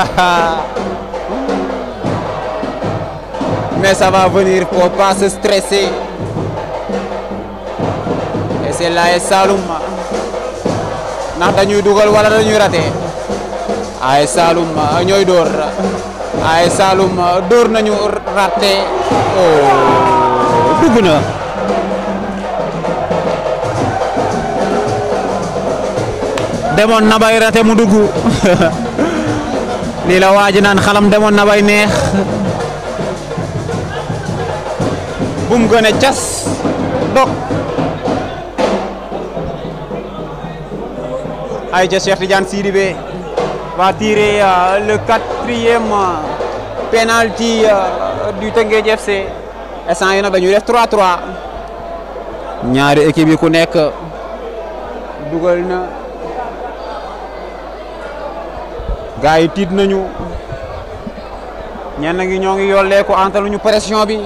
mais ça va venir, faut pas se stresser. Et c'est l'AS Saloum ndax dañuy dugal wala dañuy raté AS Saloum ñooy door AS Saloum door nañu raté dugg na demoon na bay raté mu dugg lii la waaji naan xalam demoon na bay neex bum gën a cas dog Aïcha Cheikh Tidiane Sidibé va tirer le 4e penalty du Teungueth FC instant yi nag dañuy def 3-3 ñaari équipe yi ku nekk dugal na gars yi tiit nañu ñenn ngi ñoo ngi yollee ko antaluñu pression bi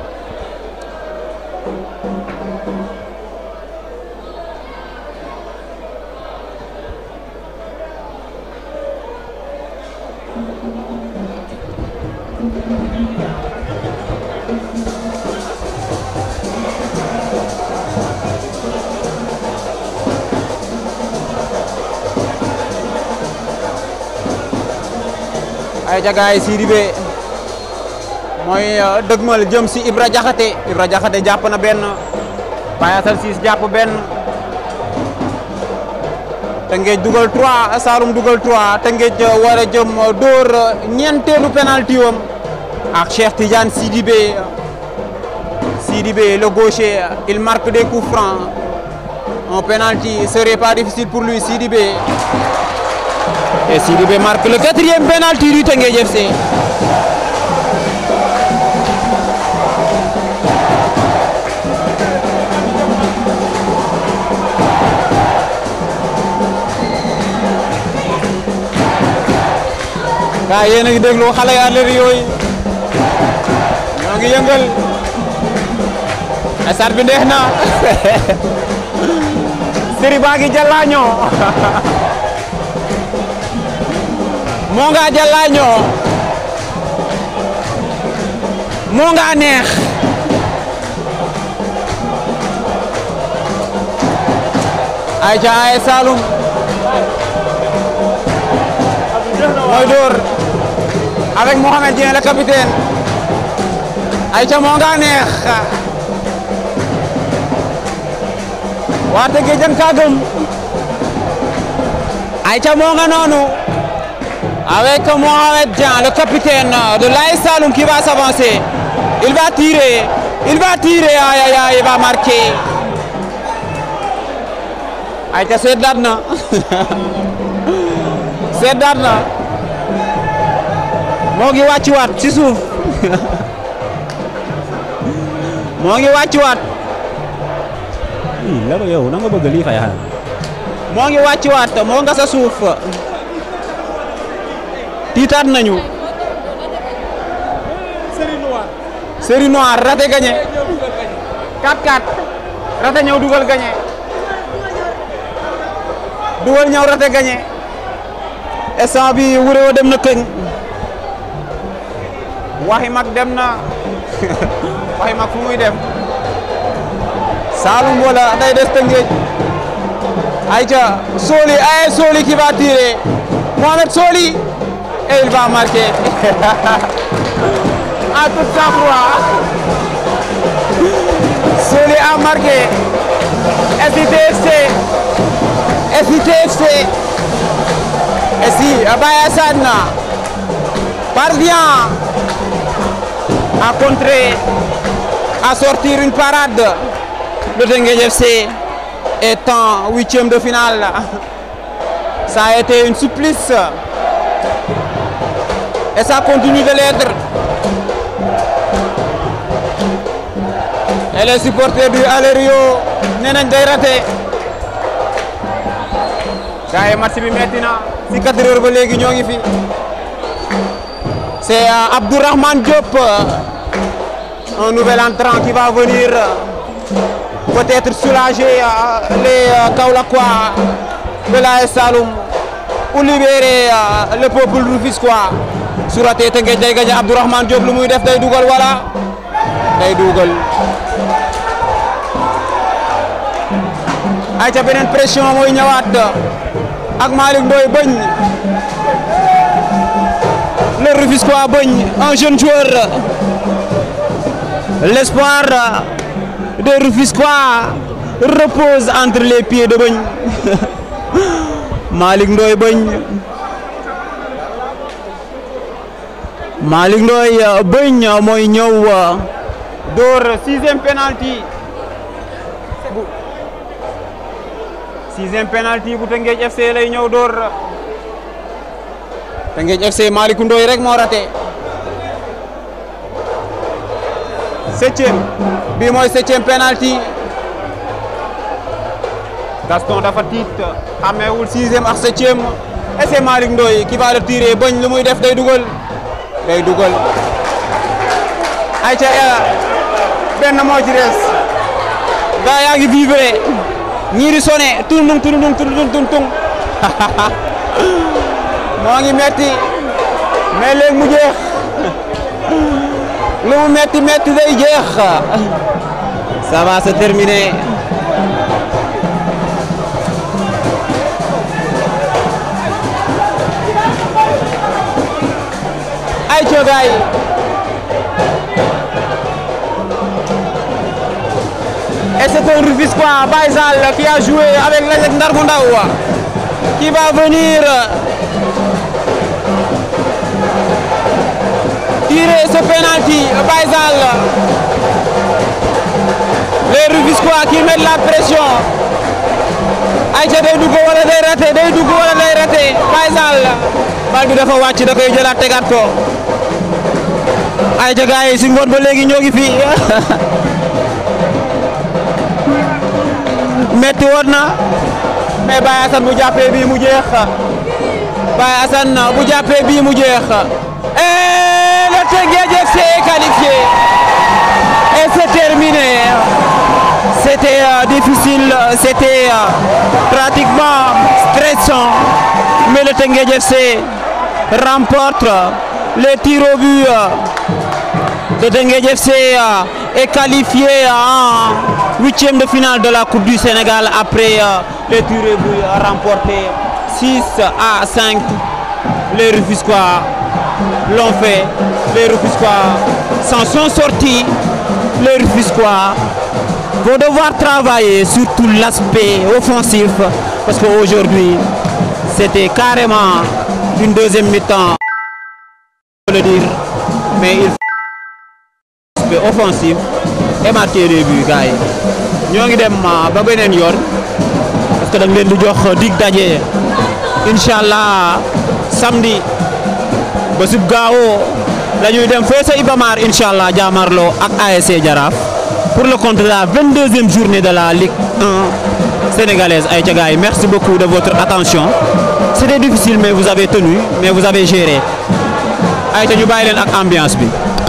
ay jagaay Sidibé mooy dëgmal jëm si Ibra Jaxate jàpp na benn Payatal Ciss jàpp benn Teungueth dugal 3 Saloum dugal 3 Teungueth war a jëm dóor ñeenteelu penalty wam ak Cheikh Tidiane Sidibé le gaucher il marque des coups francs un penalty serait pas difficile pour lui Sidibé. Et Sidibé marque le 4e penalty du Teungueth FC. gaa yéen a ngi déglu xale yu àlleer yooyu ñoo ngi yëngal stade bi neex na Seri baa ngi jàllaañoo moo nga jàllaañoo moo nga neex Aïcha AS Saloum mooy door avec Mohamed Dieng le capitaine Aïcha moo nga neex waa Teungueth jëm ka gëm Aïcha moo nga noonu avec Mohamed Dieng le capitaine de l'AS Saloum qui va s'avancer il va tirer aïe aïe aïe il va marquer Aïcha seddaat na seddaat na moo ngi wàccuwaat ci suuf moo ngi wàccuwaat la ko yow na nga bëgg lii fay xal moo ngi wàccuwaat moo nga sa suuf tiitaat nañu Série Noire raté gagné 4-4 raté ñëw dugal gagné dugal ñëw raté gagné instant bi Wuré dem na këñ waxi mag dem na waxi mag fu muy dem Saloum wala day des Teungueth Aïcha Soli AS Soli qui va tirer Mohamed Soli et il va marquer à tout sang-froid Soli a marqué SITFC et si Abaya Sadna parvient à contrer à sortir une parade le Teungueth FC est en 8e de finale ça a été une supplice et ça continue de l'être et les supporters du Alerio nee nañ day raté gars yi match bi metti na si 4 heures ba léegi ñoo ngi fi c'est Abdourahmane Diop un nouvel entrant qui va venir peut-être soulager les Kaolackois de l'AS Saloum ou libérer le peuple rufisquois su raté Teungueth day gagné Abdourahmane Diop lu muy def day dugal wala day dugal ay ca beneen pression mooy ñëwaat ak Malick Ndoye bañ le Rufisquois bañ un jeune joueur l'espoir des Rufisquois repose entre les pieds de bañ Malick Ndoye bañ Malick Ndoye bañ mooy ñëw door 6e penalty bu Teungueth FC lay ñëw door Teungueth FC Malick Ndoye rek moo raté 7e bi mooy 7e penalty Gaston dafa tiit xàmmeewul 6e ak 7e et c'est Malick Ndoye qui va le tirer bañ lu muy def day dugal ay ca benn moo ci des gaa yaa ngi vivre ñii di sonné tung moo ngi metti mais léegi mu jeex lu mu metti day jeex ça va se terminer ay ca gaay et c'est un Rufisquois Baye Sall qui a joué avec l'ASEC Ndargou Ndaw qui va venir tirer ce penalty. Baye Sall, les Rufisquois qui mettent la pression. Aïcha day dugg wala day raté Baye Sall bal bi dafa wàcc da koy jëlaat tegaat ko Aïcha gars yi si ngoon ba léegi ñoo ngi fi metti woon na mais Baye Assane bu jàppee bii mu jeex Baye Assane bu jàppee bii mu jeex et le Teungueth FC est qualifié et c'est terminé. C'était difficile, c'était pratiquement stressant, mais le Teungueth FC remporte les tirs au but. Le Teungueth FC est qualifié en 8e de finale de la Coupe du Sénégal après les tirs au but remportés 6-5. Les Rufisquois l'ont fait, les Rufisquois s'en sont sortis. Les Rufisquois vont devoir travailler sur tout l'aspect offensif parce qu'aujourd'hui c'était carrément une deuxième mi-temps, je peux le dire, mais il faut l'aspect offensif et marquer des buts gars yi ñoo ngi dem ba beneen yoon parce que da nga leen di jox dig daje inshallah samedi ba sub gaawoo dañuy dem fee sa Iba Mar inshallah jaamarloo ak ASC Jaraaf pour le compte de la 22e journée de la Ligue 1 sénégalaise. Aïcha gars, merci beaucoup de votre attention. C'était difficile mais vous avez tenu, mais vous avez géré. Aïcha ñu bàyyi leen ak ambiance bi.